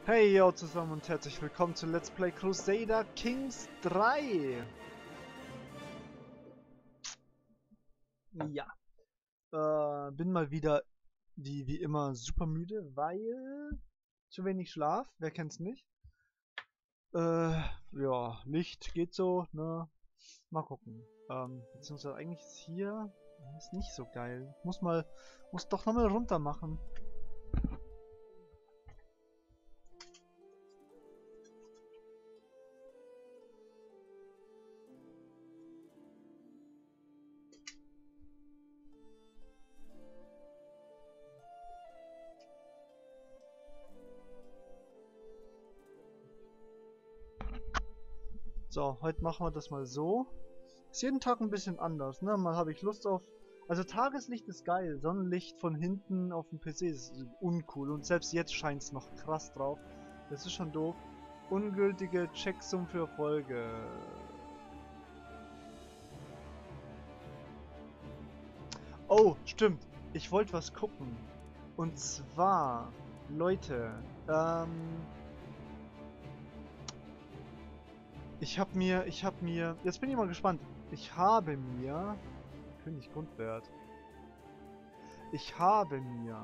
Hey yo zusammen und herzlich willkommen zu Let's Play Crusader Kings 3. Ja, bin mal wieder wie immer super müde, weil zu wenig Schlaf, wer kennt's nicht? Ja, Licht geht so, ne? Mal gucken. Beziehungsweise eigentlich ist hier ist nicht so geil. Muss doch nochmal runter machen. So, heute machen wir das mal so. Ist jeden Tag ein bisschen anders, ne? Mal habe ich Lust auf... Also Tageslicht ist geil, Sonnenlicht von hinten auf dem PC ist uncool und selbst jetzt scheint es noch krass drauf. Das ist schon doof. Ungültige Checksum für Folge. Oh, stimmt. Ich wollte was gucken. Und zwar, Leute, jetzt bin ich mal gespannt. Ich habe mir, König Grundwert. Ich habe mir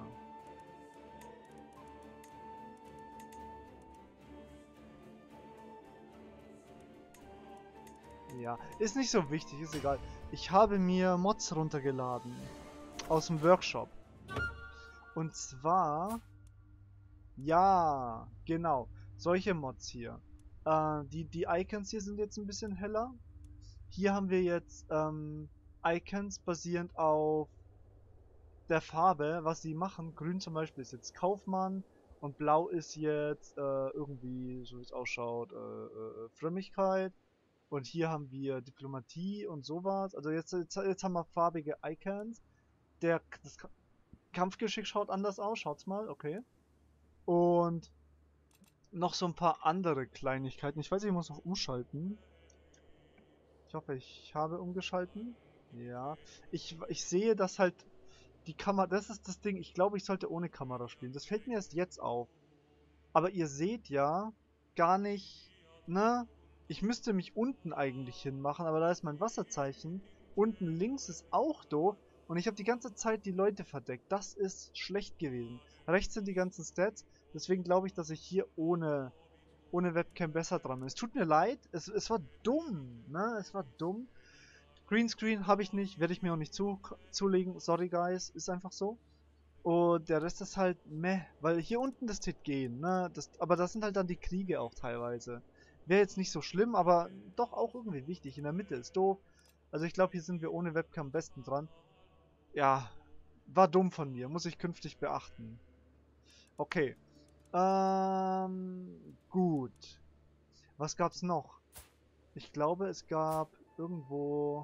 Ja, ist nicht so wichtig, ist egal. Ich habe mir Mods runtergeladen aus dem Workshop. Und zwar, ja, genau, solche Mods hier. Die Icons hier sind jetzt ein bisschen heller. Hier haben wir jetzt Icons basierend auf der Farbe, was sie machen. Grün zum Beispiel ist jetzt Kaufmann und Blau ist jetzt irgendwie, so wie es ausschaut, Frömmigkeit. Und hier haben wir Diplomatie und sowas. Also jetzt haben wir farbige Icons. Das Kampfgeschick schaut anders aus. Schaut's mal, okay. Und noch so ein paar andere Kleinigkeiten. Ich weiß, ich muss noch umschalten. Ich hoffe, ich habe umgeschalten. Ja. Ich sehe, dass halt die Kamera... Das ist das Ding. Ich glaube, ich sollte ohne Kamera spielen. Das fällt mir erst jetzt auf. Aber ihr seht ja gar nicht, ne? Ich müsste mich unten eigentlich hinmachen, aber da ist mein Wasserzeichen. Unten links ist auch doof. Und ich habe die ganze Zeit die Leute verdeckt. Das ist schlecht gewesen. Rechts sind die ganzen Stats. Deswegen glaube ich, dass ich hier ohne Webcam besser dran bin. Es tut mir leid. Es war dumm, ne? Es war dumm. Greenscreen habe ich nicht. Werde ich mir auch nicht zulegen. Sorry, guys. Ist einfach so. Und der Rest ist halt meh, weil hier unten das tät gehen, ne? Aber das sind halt dann die Kriege auch teilweise. Wäre jetzt nicht so schlimm, aber doch auch irgendwie wichtig. In der Mitte ist doof. Also ich glaube, hier sind wir ohne Webcam am besten dran. Ja, war dumm von mir. Muss ich künftig beachten. Okay. Gut. Was gab's noch? Ich glaube, es gab irgendwo...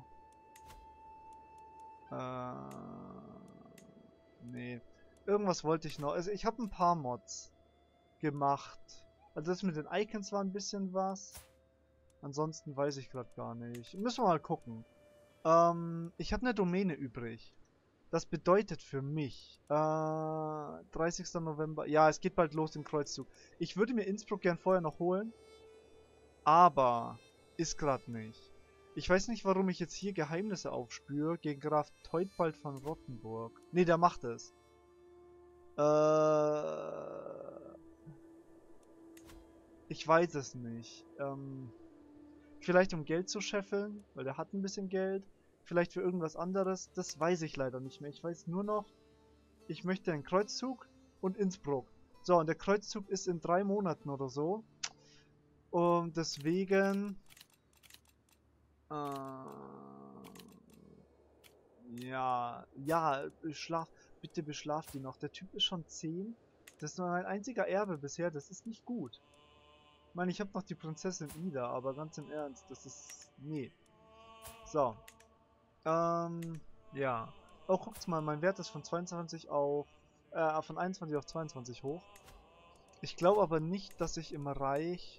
Nee. Irgendwas wollte ich noch. Also ich habe ein paar Mods gemacht. Also das mit den Icons war ein bisschen was. Ansonsten weiß ich gerade gar nicht. Müssen wir mal gucken. Ich habe eine Domäne übrig. Das bedeutet für mich, 30. November. Ja, es geht bald los im Kreuzzug. Ich würde mir Innsbruck gern vorher noch holen. Aber ist gerade nicht. Ich weiß nicht, warum ich jetzt hier Geheimnisse aufspüre gegen Graf Teutwald von Rottenburg. Ne, der macht es. Ich weiß es nicht. Vielleicht um Geld zu scheffeln, weil der hat ein bisschen Geld. Vielleicht für irgendwas anderes. Das weiß ich leider nicht mehr. Ich weiß nur noch, ich möchte einen Kreuzzug und Innsbruck. So, und der Kreuzzug ist in 3 Monaten oder so. Und deswegen... ja, bitte beschlaf die noch. Der Typ ist schon 10. Das ist nur mein einziger Erbe bisher. Das ist nicht gut. Ich meine, ich habe noch die Prinzessin Ida, aber ganz im Ernst, das ist... Nee. So. Ja. Oh, guckt's mal, mein Wert ist von 22 auf... von 21 auf 22 hoch. Ich glaube aber nicht, dass ich im Reich...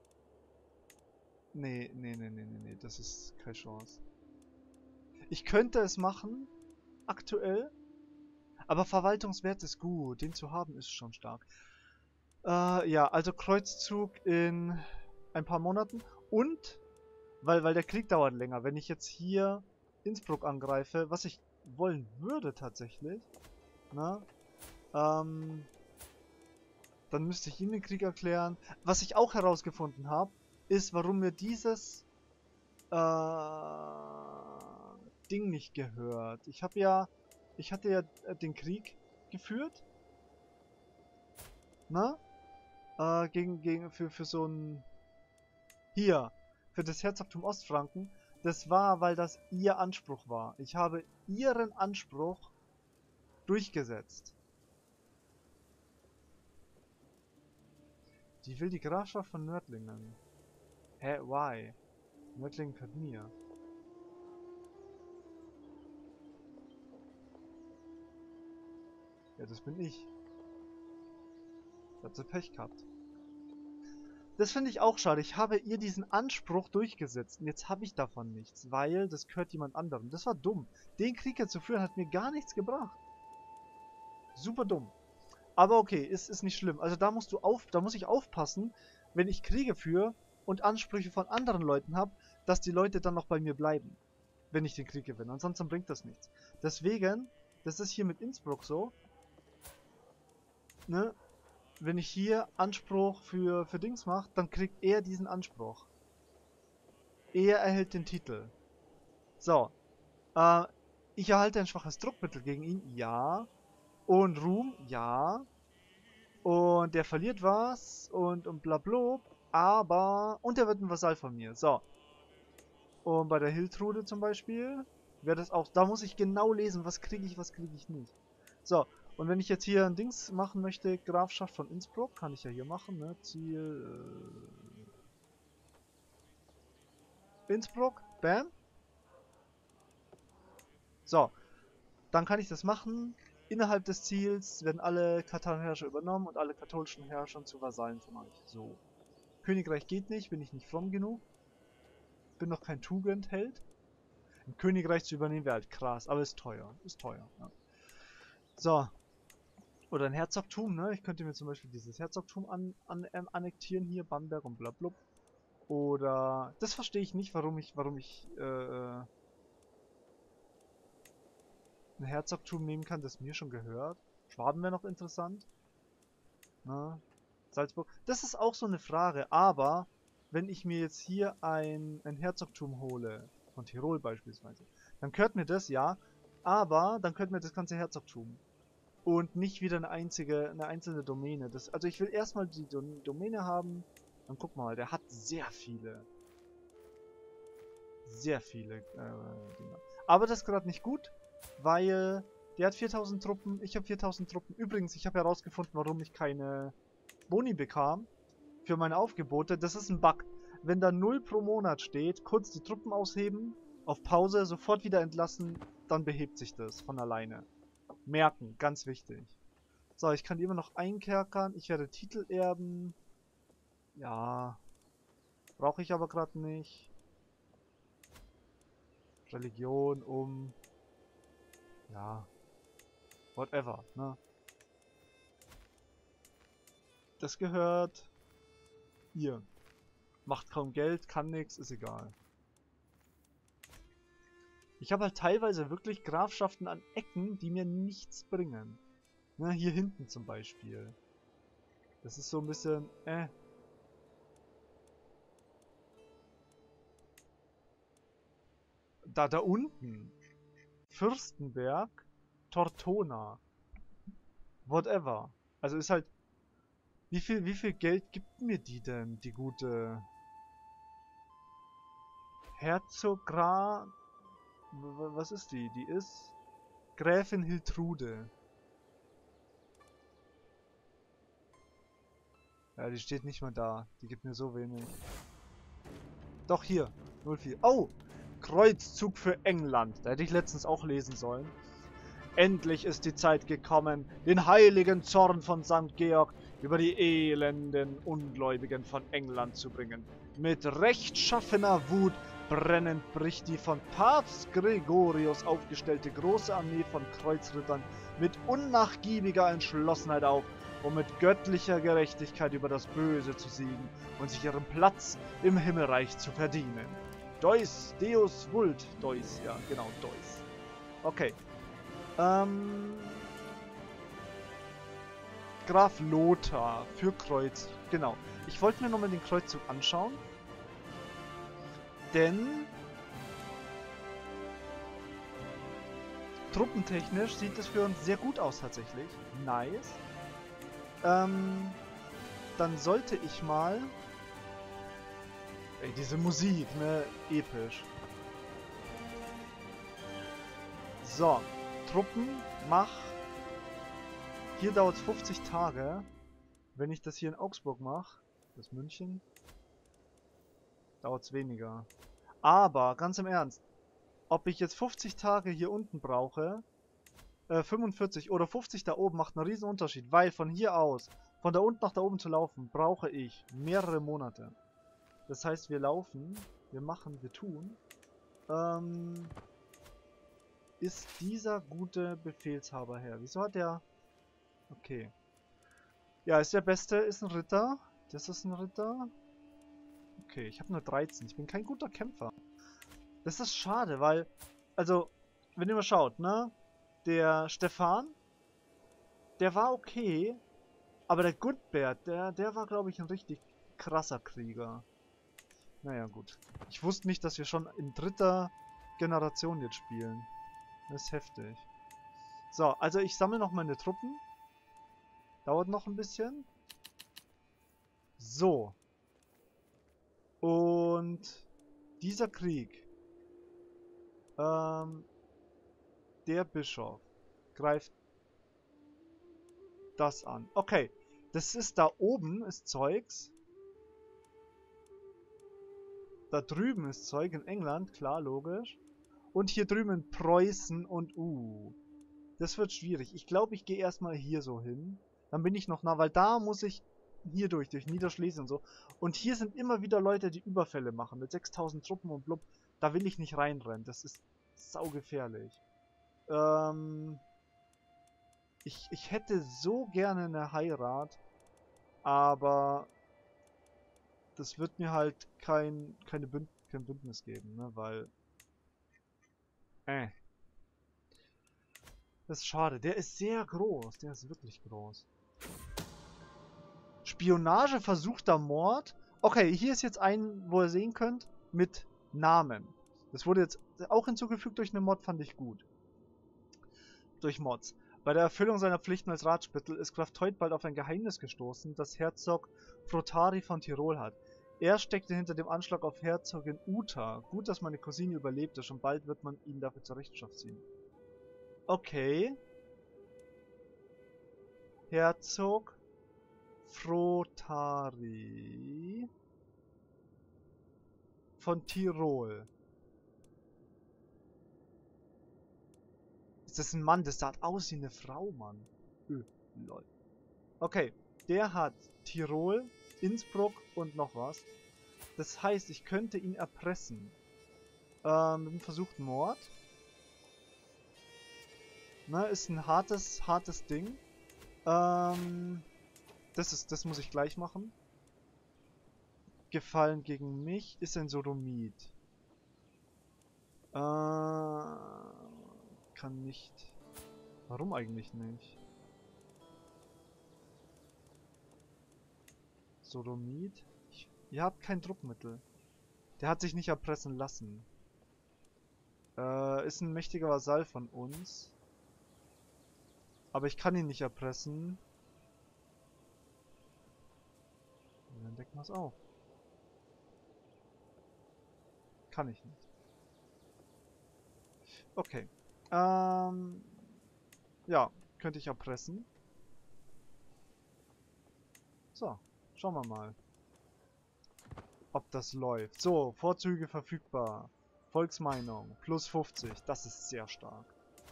Nee, das ist keine Chance. Ich könnte es machen, aktuell, aber Verwaltungswert ist gut. Den zu haben ist schon stark. Ja, also Kreuzzug in ein paar Monaten. Und, weil der Krieg dauert länger, wenn ich jetzt hier Innsbruck angreife, was ich wollen würde tatsächlich, ne? Dann müsste ich ihm den Krieg erklären. Was ich auch herausgefunden habe, ist, warum mir dieses Ding nicht gehört. Ich hatte ja den Krieg geführt, ne? Für so ein hier, für das Herzogtum Ostfranken. Das war, weil das ihr Anspruch war. Ich habe ihren Anspruch durchgesetzt. Die will die Grafschaft von Nördlingen. Hä, why? Nördlingen gehört mir. Ja, das bin ich. Da hat sie Pech gehabt. Das finde ich auch schade. Ich habe ihr diesen Anspruch durchgesetzt und jetzt habe ich davon nichts, weil das gehört jemand anderem. Das war dumm. Den Krieg hier zu führen hat mir gar nichts gebracht. Super dumm. Aber okay, ist nicht schlimm. Also da muss ich aufpassen, wenn ich Kriege führe und Ansprüche von anderen Leuten habe, dass die Leute dann noch bei mir bleiben, wenn ich den Krieg gewinne. Ansonsten bringt das nichts. Deswegen, das ist hier mit Innsbruck so, ne? Wenn ich hier Anspruch für Dings mache, dann kriegt er diesen Anspruch. Er erhält den Titel. So. Ich erhalte ein schwaches Druckmittel gegen ihn. Ja. Und Ruhm. Ja. Und der verliert was. Und blablabla. Aber... Und er wird ein Vasall von mir. So. Und bei der Hiltrude zum Beispiel wäre das auch... Da muss ich genau lesen, was kriege ich nicht. So. Und wenn ich jetzt hier ein Dings machen möchte, Grafschaft von Innsbruck, kann ich ja hier machen, ne? Ziel, Innsbruck, bam. So, dann kann ich das machen. Innerhalb des Ziels werden alle Katarherrscher übernommen und alle katholischen Herrscher zu Vasallen von euch. So. Königreich geht nicht, bin ich nicht fromm genug. Bin noch kein Tugendheld. Ein Königreich zu übernehmen wäre halt krass, aber ist teuer. Ist teuer, ja. So. Oder ein Herzogtum, ne? Ich könnte mir zum Beispiel dieses Herzogtum annektieren hier, Bamberg und blablabla. Oder... Das verstehe ich nicht, warum ich ein Herzogtum nehmen kann, das mir schon gehört. Schwaben wäre noch interessant. Ne? Salzburg. Das ist auch so eine Frage, aber wenn ich mir jetzt hier ein Herzogtum hole, von Tirol beispielsweise, dann gehört mir das, ja, aber dann gehört mir das ganze Herzogtum. Und nicht wieder eine einzelne Domäne. Also ich will erstmal die Domäne haben. Dann guck mal, der hat sehr viele. Sehr viele Dinger. Aber das ist gerade nicht gut, weil der hat 4000 Truppen, ich habe 4000 Truppen. Übrigens, ich habe herausgefunden, warum ich keine Boni bekam für meine Aufgebote. Das ist ein Bug. Wenn da 0 pro Monat steht, kurz die Truppen ausheben, auf Pause, sofort wieder entlassen, dann behebt sich das von alleine. Merken, ganz wichtig. So, ich kann die immer noch einkerkern. Ich werde Titel erben. Ja. Brauche ich aber gerade nicht. Religion ja. Whatever, ne? Das gehört... Hier. Macht kaum Geld, kann nix, ist egal. Ich habe halt teilweise wirklich Grafschaften an Ecken, die mir nichts bringen. Na, hier hinten zum Beispiel. Das ist so ein bisschen, Da unten. Fürstenberg, Tortona. Whatever. Also ist halt... Wie viel Geld gibt mir die denn, die gute... Herzogra... Was ist die? Die ist... Gräfin Hiltrude. Ja, die steht nicht mal da. Die gibt mir so wenig. Doch, hier. 04. Oh! Kreuzzug für England. Da hätte ich letztens auch lesen sollen. Endlich ist die Zeit gekommen, den heiligen Zorn von St. Georg über die elenden Ungläubigen von England zu bringen. Mit rechtschaffener Wut brennend bricht die von Papst Gregorius aufgestellte große Armee von Kreuzrittern mit unnachgiebiger Entschlossenheit auf, um mit göttlicher Gerechtigkeit über das Böse zu siegen und sich ihren Platz im Himmelreich zu verdienen. Deus, Deus Vult, Deus, ja, genau, Deus. Okay. Graf Lothar für Kreuz. Genau. Ich wollte mir nochmal den Kreuzzug anschauen. Denn truppentechnisch sieht es für uns sehr gut aus tatsächlich. Nice. Dann sollte ich mal... Ey, diese Musik, ne? Episch. So. Truppen, mach... Hier dauert es 50 Tage. Wenn ich das hier in Augsburg mache, das München, dauert es weniger. Aber, ganz im Ernst, ob ich jetzt 50 Tage hier unten brauche, 45 oder 50 da oben, macht einen riesen Unterschied, weil von hier aus, von da unten nach da oben zu laufen, brauche ich mehrere Monate. Das heißt, wir laufen, wir tun, ist dieser gute Befehlshaber her. Wieso hat der... Okay. Ja, ist der Beste, ist ein Ritter. Das ist ein Ritter. Okay, ich habe nur 13. Ich bin kein guter Kämpfer. Das ist schade, weil... Also, wenn ihr mal schaut, ne? Der Stefan, der war okay. Aber der Gutbert, der war, glaube ich, ein richtig krasser Krieger. Naja, gut. Ich wusste nicht, dass wir schon in dritter Generation jetzt spielen. Das ist heftig. So, also ich sammle noch meine Truppen. Dauert noch ein bisschen. So. Und dieser Krieg. Der Bischof greift das an. Okay. Das ist da oben ist Zeugs. Da drüben ist Zeug in England, klar, logisch. Und hier drüben in Preußen und das wird schwierig. Ich glaube, ich gehe erstmal hier so hin. Dann bin ich noch nah, weil da muss ich hier durch Niederschlesien und so. Und hier sind immer wieder Leute, die Überfälle machen mit 6000 Truppen und blub. Da will ich nicht reinrennen. Das ist saugefährlich. Ich hätte so gerne eine Heirat, aber das wird mir halt kein Bündnis geben, ne, weil... Das ist schade. Der ist sehr groß. Der ist wirklich groß. Spionage, versuchter Mord. Okay, hier ist jetzt ein, wo ihr sehen könnt, mit Namen. Das wurde jetzt auch hinzugefügt durch einen Mod, fand ich gut. Durch Mods. Bei der Erfüllung seiner Pflichten als Ratspittel ist Graf Teut bald auf ein Geheimnis gestoßen, das Herzog Frotari von Tirol hat. Er steckte hinter dem Anschlag auf Herzogin Uta. Gut, dass meine Cousine überlebte, schon bald wird man ihn dafür zur Rechenschaft ziehen. Okay. Herzog Frotari von Tirol. Ist das ein Mann? Das sah aus wie eine Frau, Mann. Lol. Okay, der hat Tirol, Innsbruck und noch was. Das heißt, ich könnte ihn erpressen. Mit einem versuchten Mord. Ne, ist ein hartes Ding. Das muss ich gleich machen. Gefallen gegen mich ist ein Sodomit. Kann nicht. Warum eigentlich nicht? Sodomit? Ihr habt kein Druckmittel. Der hat sich nicht erpressen lassen. Ist ein mächtiger Vasall von uns. Aber ich kann ihn nicht erpressen. Dann decken wir es auf. Kann ich nicht. Okay. Ja, könnte ich erpressen. So, schauen wir mal, ob das läuft. So, Vorzüge verfügbar. Volksmeinung, plus 50. Das ist sehr stark.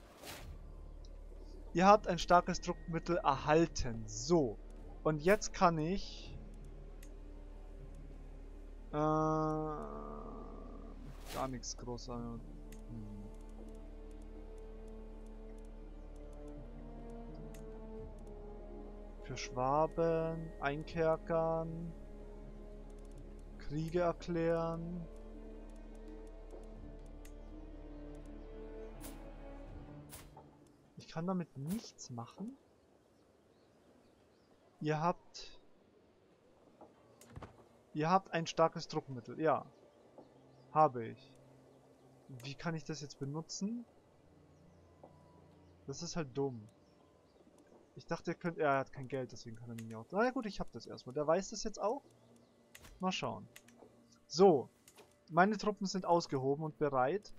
Ihr habt ein starkes Druckmittel erhalten. So. Und jetzt kann ich... gar nichts großer. Für Schwaben, einkerkern, Kriege erklären. Ich kann damit nichts machen. Ihr habt ein starkes Druckmittel. Ja, habe ich. Wie kann ich das jetzt benutzen? Das ist halt dumm. Ich dachte, er hat kein Geld, deswegen kann er mir nicht auch... Na ja, gut, ich habe das erstmal. Der weiß das jetzt auch. Mal schauen. So. Meine Truppen sind ausgehoben und bereit.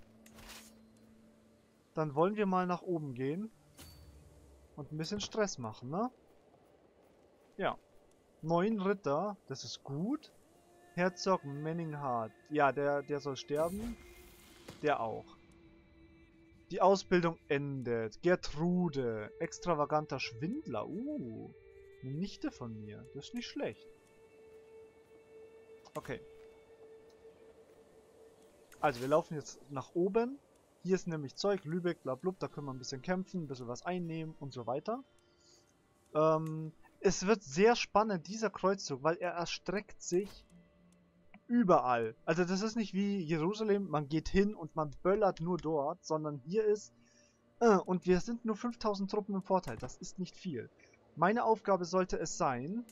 Dann wollen wir mal nach oben gehen. Und ein bisschen Stress machen, ne? Ja. 9 Ritter. Das ist gut. Herzog Menninghardt. Ja, der soll sterben. Der auch. Die Ausbildung endet. Gertrude. Extravaganter Schwindler. Eine Nichte von mir. Das ist nicht schlecht. Okay. Also wir laufen jetzt nach oben. Hier ist nämlich Zeug, Lübeck, blablub. Da können wir ein bisschen kämpfen, ein bisschen was einnehmen und so weiter. Es wird sehr spannend, dieser Kreuzzug, weil er erstreckt sich überall. Also das ist nicht wie Jerusalem, man geht hin und man böllert nur dort, sondern hier ist... und wir sind nur 5000 Truppen im Vorteil, das ist nicht viel. Meine Aufgabe sollte es sein,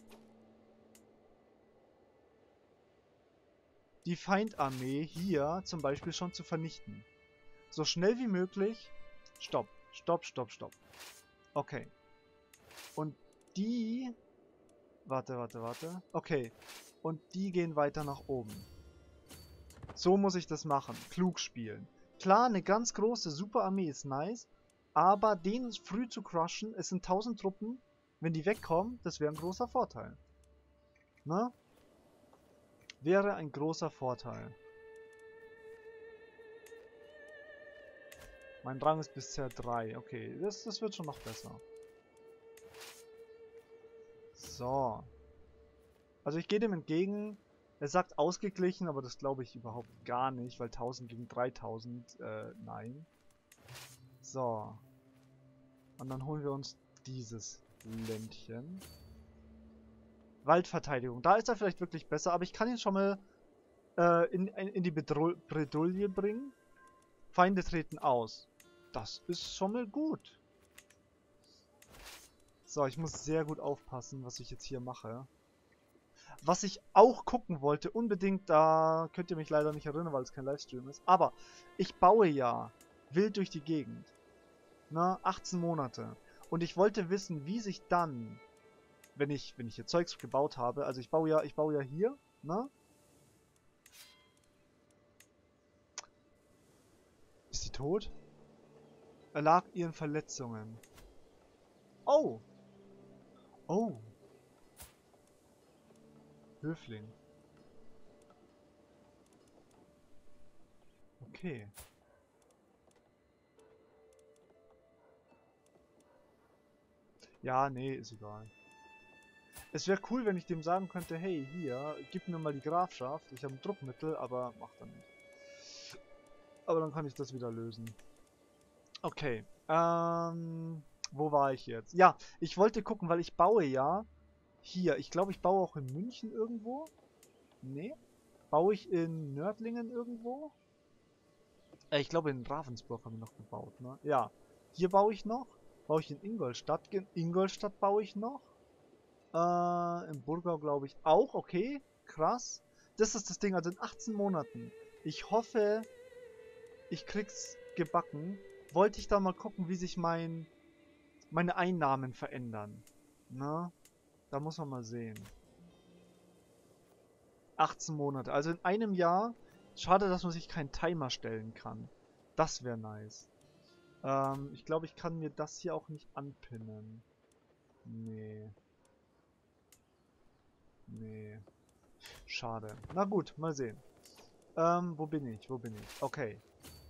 die Feindarmee hier zum Beispiel schon zu vernichten. So schnell wie möglich... Stopp, stopp, stopp, stopp. Okay. Und die... Warte. Okay. Und die gehen weiter nach oben. So muss ich das machen. Klug spielen. Klar, eine ganz große Superarmee ist nice, aber den früh zu crushen, es sind 1000 Truppen, wenn die wegkommen, das wäre ein großer Vorteil. Ne? Wäre ein großer Vorteil. Mein Rang ist bisher 3. Okay, das wird schon noch besser. So. Also ich gehe dem entgegen. Er sagt ausgeglichen, aber das glaube ich überhaupt gar nicht, weil 1000 gegen 3000, nein. So. Und dann holen wir uns dieses Ländchen. Waldverteidigung. Da ist er vielleicht wirklich besser, aber ich kann ihn schon mal in die Bredouille bringen. Feinde treten aus. Das ist schon mal gut. So, ich muss sehr gut aufpassen, was ich jetzt hier mache. Was ich auch gucken wollte, unbedingt, da könnt ihr mich leider nicht erinnern, weil es kein Livestream ist. Aber ich baue ja wild durch die Gegend. Na, 18 Monate. Und ich wollte wissen, wie sich dann, wenn ich hier Zeugs gebaut habe, also ich baue ja hier, ne? Ist sie tot? Erlag ihren Verletzungen. Oh! Oh! Höfling. Okay. Ja, nee, ist egal. Es wäre cool, wenn ich dem sagen könnte, hey, hier, gib mir mal die Grafschaft. Ich habe ein Druckmittel, aber macht er nicht. Aber dann kann ich das wieder lösen. Okay, wo war ich jetzt? Ja, ich wollte gucken, weil ich baue ja hier. Ich glaube, ich baue auch in München irgendwo. Nee. Baue ich in Nördlingen irgendwo? Ich glaube, in Ravensburg haben wir noch gebaut, ne? Ja. Hier baue ich noch. Baue ich in Ingolstadt. In Ingolstadt baue ich noch. In Burgau glaube ich auch. Okay, krass. Das ist das Ding, also in 18 Monaten. Ich hoffe, ich krieg's gebacken. Wollte ich da mal gucken, wie sich meine Einnahmen verändern. Na? Da muss man mal sehen. 18 Monate. Also in einem Jahr. Schade, dass man sich keinen Timer stellen kann. Das wäre nice. Ich glaube, ich kann mir das hier auch nicht anpinnen. Nee. Nee. Schade. Na gut, mal sehen. Wo bin ich? Okay.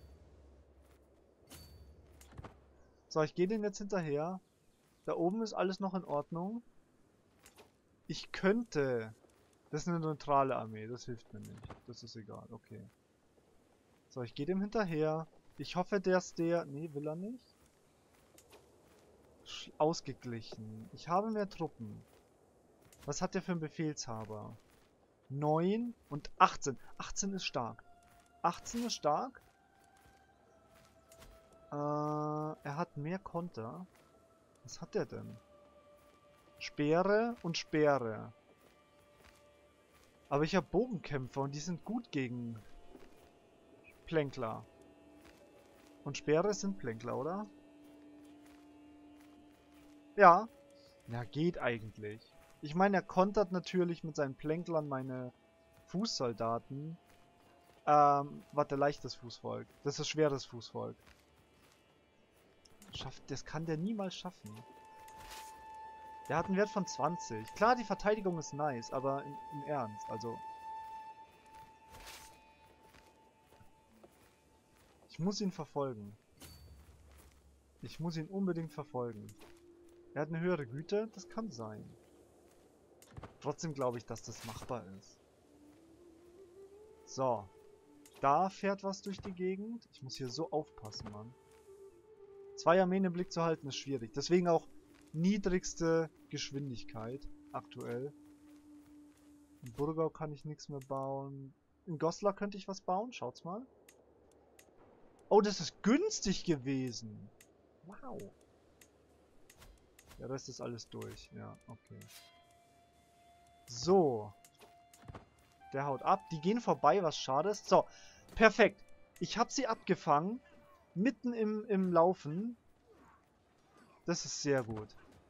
So, ich gehe dem jetzt hinterher. Da oben ist alles noch in Ordnung. Ich könnte... Das ist eine neutrale Armee, das hilft mir nicht. Das ist egal, okay. So, ich gehe dem hinterher. Ich hoffe, der ist der... Nee, will er nicht. Ausgeglichen. Ich habe mehr Truppen. Was hat der für einen Befehlshaber? 9 und 18. 18 ist stark. 18 ist stark. Er hat mehr Konter. Was hat der denn? Speere und Speere. Aber ich habe Bogenkämpfer und die sind gut gegen Plänkler. Und Speere sind Plänkler, oder? Ja. Ja, geht eigentlich. Ich meine, er kontert natürlich mit seinen Plänklern meine Fußsoldaten. Warte, leichtes Fußvolk. Das ist schweres Fußvolk. Das kann der niemals schaffen. Der hat einen Wert von 20. Klar, die Verteidigung ist nice, aber im Ernst, also... Ich muss ihn verfolgen. Ich muss ihn unbedingt verfolgen. Er hat eine höhere Güte, das kann sein. Trotzdem glaube ich, dass das machbar ist. So. Da fährt was durch die Gegend. Ich muss hier so aufpassen, Mann. 2 Armeen im Blick zu halten ist schwierig. Deswegen auch niedrigste Geschwindigkeit aktuell. In Burgau kann ich nichts mehr bauen. In Goslar könnte ich was bauen. Schaut's mal. Oh, das ist günstig gewesen. Wow. Der Rest ist alles durch. Ja, okay. So. Der haut ab. Die gehen vorbei, was schade ist. So, perfekt. Ich habe sie abgefangen. Mitten im Laufen. Das ist sehr gut.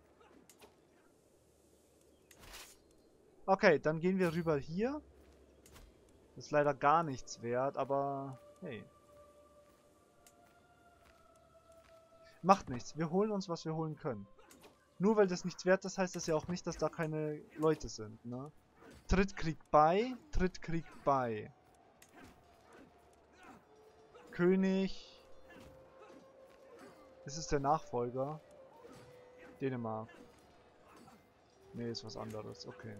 Okay, dann gehen wir rüber hier. Das ist leider gar nichts wert, aber hey. Macht nichts. Wir holen uns, was wir holen können. Nur weil das nichts wert ist, heißt das ja auch nicht, dass da keine Leute sind, ne? Tritt Krieg bei, tritt Krieg bei. König. Ist es der Nachfolger? Dänemark. Nee, ist was anderes. Okay.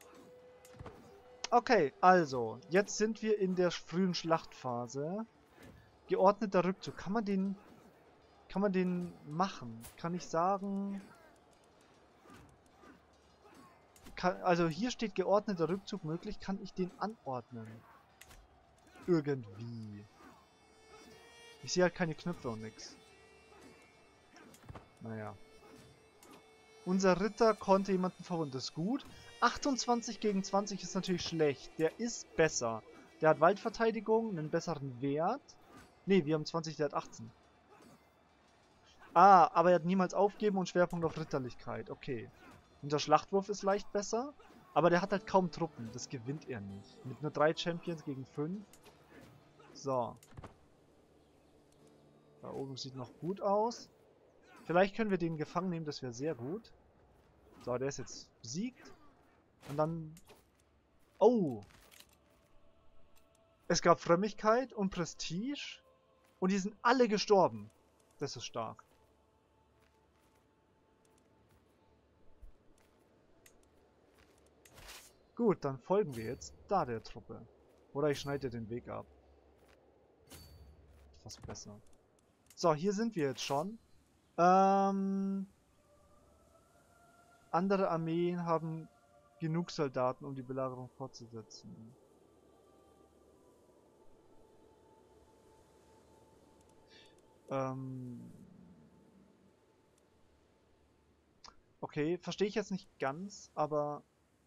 Okay, also. Jetzt sind wir in der frühen Schlachtphase. Geordneter Rückzug. Kann man den machen? Kann ich sagen... Also hier steht geordneter Rückzug möglich. Kann ich den anordnen? Irgendwie. Ich sehe halt keine Knöpfe und nix. Naja. Unser Ritter konnte jemanden verwunden. Das ist gut. 28 gegen 20 ist natürlich schlecht. Der ist besser. Der hat Waldverteidigung, einen besseren Wert. Ne, wir haben 20, der hat 18. Ah, aber er hat niemals aufgeben und Schwerpunkt auf Ritterlichkeit. Okay. Unser Schlachtwurf ist leicht besser. Aber der hat halt kaum Truppen. Das gewinnt er nicht. Mit nur 3 Champions gegen 5. So. Da oben sieht noch gut aus. Vielleicht können wir den gefangen nehmen. Das wäre sehr gut. So, der ist jetzt besiegt. Und dann... Oh! Es gab Frömmigkeit und Prestige. Und die sind alle gestorben. Das ist stark. Gut, dann folgen wir jetzt da der Truppe. Oder ich schneide den Weg ab. Etwas besser. So, hier sind wir jetzt schon. Andere Armeen haben genug Soldaten, um die Belagerung fortzusetzen. Okay, verstehe ich jetzt nicht ganz, aber...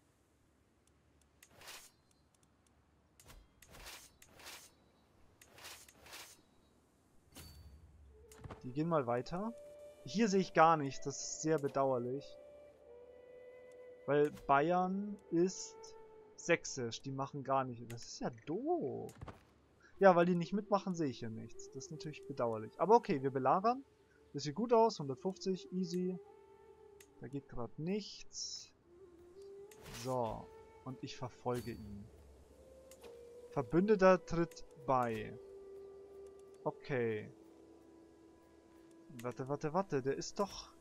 Die gehen mal weiter. Hier sehe ich gar nichts, das ist sehr bedauerlich. Weil Bayern ist sächsisch, die machen gar nichts. Das ist ja doof. Ja, weil die nicht mitmachen, sehe ich hier nichts. Das ist natürlich bedauerlich. Aber okay, wir belagern. Das sieht gut aus, 150, easy. Da geht gerade nichts. So, und ich verfolge ihn. Verbündeter tritt bei. Okay. Warte, der ist doch...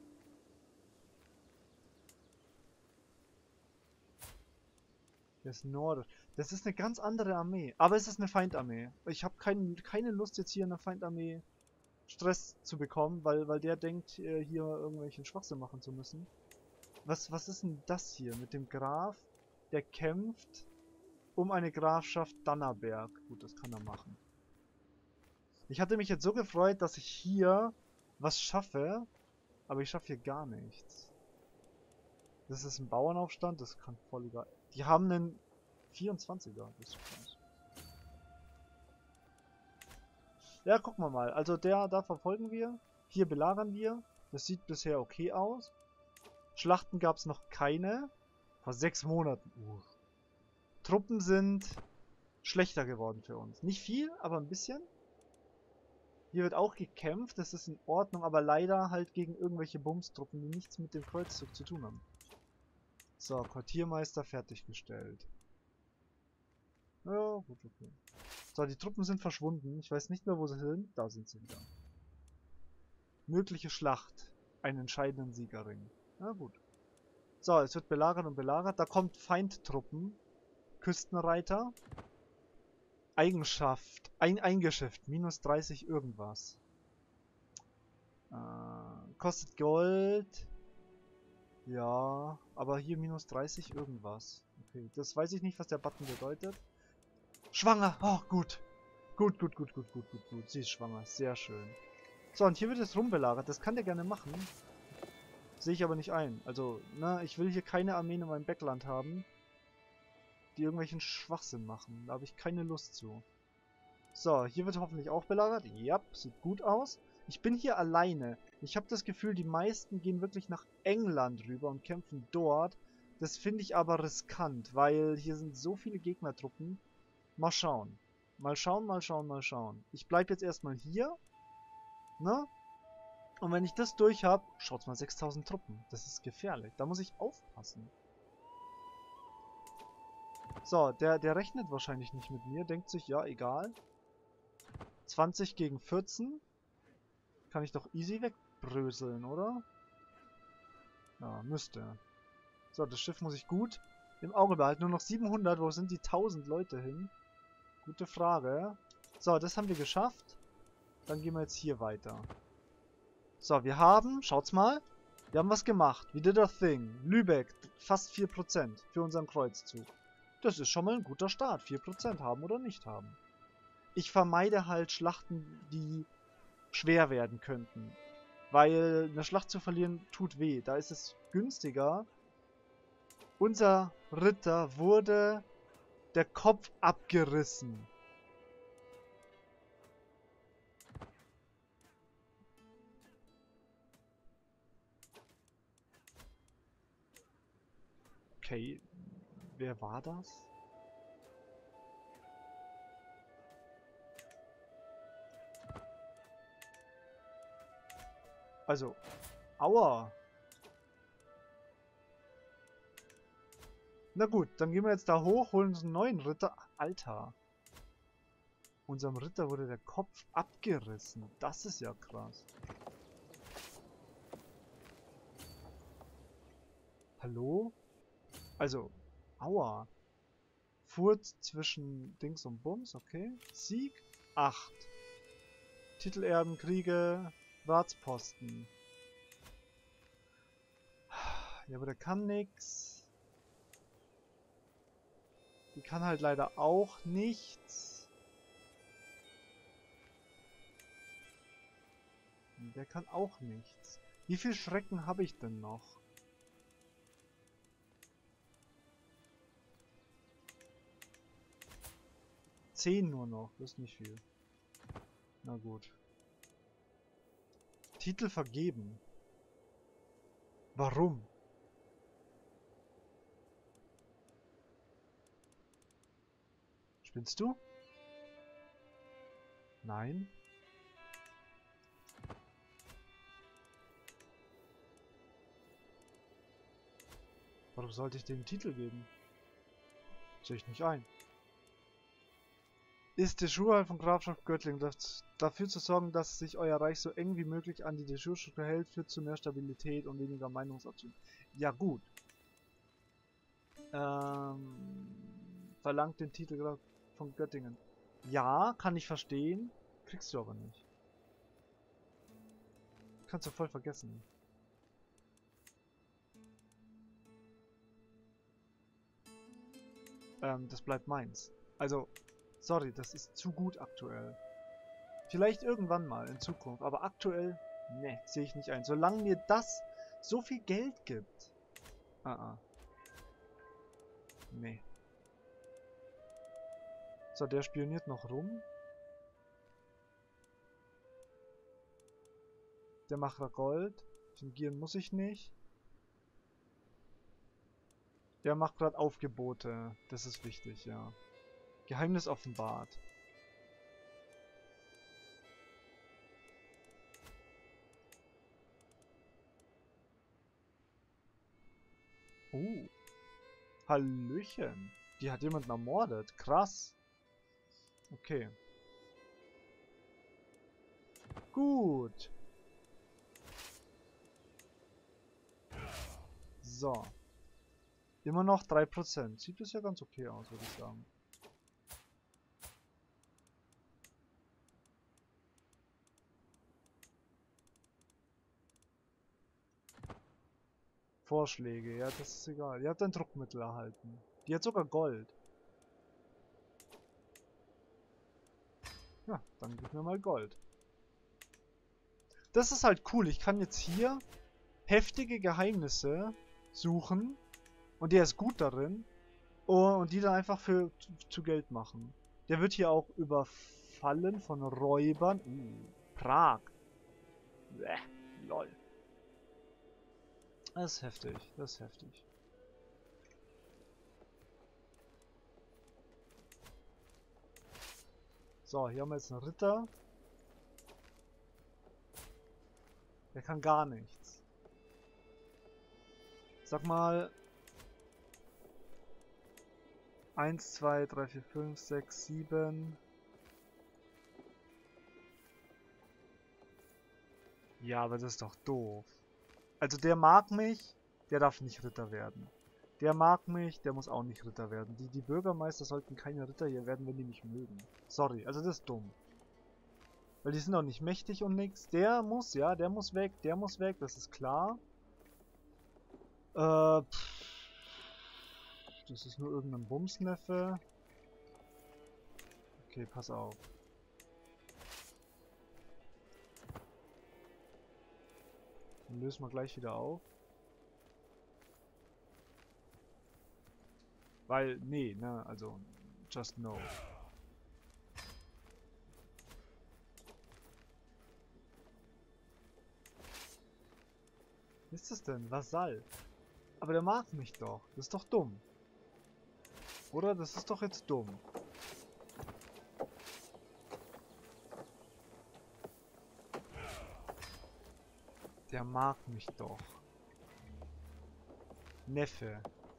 Der ist nordisch. Das ist eine ganz andere Armee. Aber es ist eine Feindarmee. Ich habe keine Lust jetzt hier eine Feindarmee Stress zu bekommen, weil der denkt, hier irgendwelchen Schwachsinn machen zu müssen. Was ist denn das hier mit dem Graf, der kämpft um eine Grafschaft Dannerberg? Gut, das kann er machen. Ich hatte mich jetzt so gefreut, dass ich hier was schaffe, aber ich schaffe hier gar nichts. Das ist ein Bauernaufstand, das kann voll egal. Die haben einen 24er, das ist krass. Ja, gucken wir mal. Also da verfolgen wir. Hier belagern wir. Das sieht bisher okay aus. Schlachten gab es noch keine. Vor 6 Monaten. Truppen sind schlechter geworden für uns. Nicht viel, aber ein bisschen. Hier wird auch gekämpft, das ist in Ordnung, aber leider halt gegen irgendwelche Bumstruppen, die nichts mit dem Kreuzzug zu tun haben. So, Quartiermeister fertiggestellt. Ja, gut, okay. So, die Truppen sind verschwunden. Ich weiß nicht mehr, wo sie sind. Da sind sie wieder. Mögliche Schlacht. Einen entscheidenden Siegerring. Na gut. So, es wird belagert und belagert. Da kommt Feindtruppen. Küstenreiter. Eigenschaft. Eingeschäft. Minus 30 irgendwas. Kostet Gold. Ja, aber hier minus 30 irgendwas. Okay, das weiß ich nicht, was der Button bedeutet. Schwanger! Oh, gut. Gut. Sie ist schwanger. Sehr schön. So, und hier wird es rumbelagert. Das kann der gerne machen. Sehe ich aber nicht ein. Also, ich will hier keine Armeen in meinem Backland haben, die irgendwelchen Schwachsinn machen. Da habe ich keine Lust zu. So, hier wird hoffentlich auch belagert. Ja, sieht gut aus. Ich bin hier alleine. Ich habe das Gefühl, die meisten gehen wirklich nach England rüber und kämpfen dort. Das finde ich aber riskant, weil hier sind so viele Gegnertruppen. Mal schauen. Mal schauen. Ich bleibe jetzt erstmal hier. Ne? Und wenn ich das durch habe, schaut mal, 6000 Truppen. Das ist gefährlich. Da muss ich aufpassen. So, der rechnet wahrscheinlich nicht mit mir. Denkt sich, ja, egal. 20 gegen 14. Kann ich doch easy wegbröseln, oder? Ja, müsste. So, das Schiff muss ich gut im Auge behalten. Nur noch 700. Wo sind die 1000 Leute hin? Gute Frage. So, das haben wir geschafft. Dann gehen wir jetzt hier weiter. So, wir haben, schaut's mal, wir haben was gemacht. We did a thing. Lübeck, fast 4% für unseren Kreuzzug. Das ist schon mal ein guter Start. 4% haben oder nicht haben. Ich vermeide halt Schlachten, die schwer werden könnten. Weil eine Schlacht zu verlieren tut weh. Da ist es günstiger. Unser Ritter wurde der Kopf abgerissen. Okay, wer war das? Also, aua. Na gut, dann gehen wir jetzt da hoch, holen uns einen neuen Ritter. Alter. Unserem Ritter wurde der Kopf abgerissen. Das ist ja krass. Hallo? Also, aua. Furz zwischen Dings und Bums, okay. Sieg 8. Titelerben, Kriege, Ratsposten. Ja, aber der kann nix. Die kann halt leider auch nichts. Der kann auch nichts. Wie viel Schrecken habe ich denn noch? Zehn nur noch, das ist nicht viel. Na gut. Titel vergeben. Warum? Spinnst du? Nein. Warum sollte ich den Titel geben? Sehe ich nicht ein. Ist die Schulheit von Grafschaft Göttingen dafür zu sorgen, dass sich euer Reich so eng wie möglich an die Dejourstruktur hält, führt zu mehr Stabilität und weniger Meinungsabzug. Ja gut. Verlangt den Titel von Göttingen. Ja, kann ich verstehen. Kriegst du aber nicht. kannst du voll vergessen. Das bleibt meins. Also, sorry, das ist zu gut aktuell. Vielleicht irgendwann mal in Zukunft, aber aktuell, ne, sehe ich nicht ein. Solange mir das so viel Geld gibt. Nee. So, der spioniert noch rum. Der macht Gold. Fingieren muss ich nicht. Der macht gerade Aufgebote. Das ist wichtig, ja. Geheimnis offenbart. Hallöchen. Die hat jemanden ermordet. Krass. Okay. Gut. So. Immer noch 3%. Sieht das ja ganz okay aus, würde ich sagen. Vorschläge, ja, das ist egal. Ihr habt ein Druckmittel erhalten. Die hat sogar Gold. Ja, dann gib mir mal Gold. Das ist halt cool. Ich kann jetzt hier heftige Geheimnisse suchen. Und der ist gut darin. Und die dann einfach zu Geld machen. Der wird hier auch überfallen von Räubern. Prag. Bäh, lol. Das ist heftig. Das ist heftig. So, hier haben wir jetzt einen Ritter. Der kann gar nichts. Sag mal. 1, 2, 3, 4, 5, 6, 7. Ja, aber das ist doch doof. Also der mag mich, der darf nicht Ritter werden. Der mag mich, der muss auch nicht Ritter werden. Die Bürgermeister sollten keine Ritter hier werden, wenn die mich mögen. Sorry, also das ist dumm. Weil die sind auch nicht mächtig und nix. Der muss weg, das ist klar. Das ist nur irgendein Bumsneffe. Okay, pass auf. Dann lösen wir gleich wieder auf. Weil, nee, ne, also, just no. Was ist das denn? Vasall. Aber der mag mich doch. Das ist doch dumm. Oder? Das ist doch jetzt dumm. Der mag mich doch. Neffe.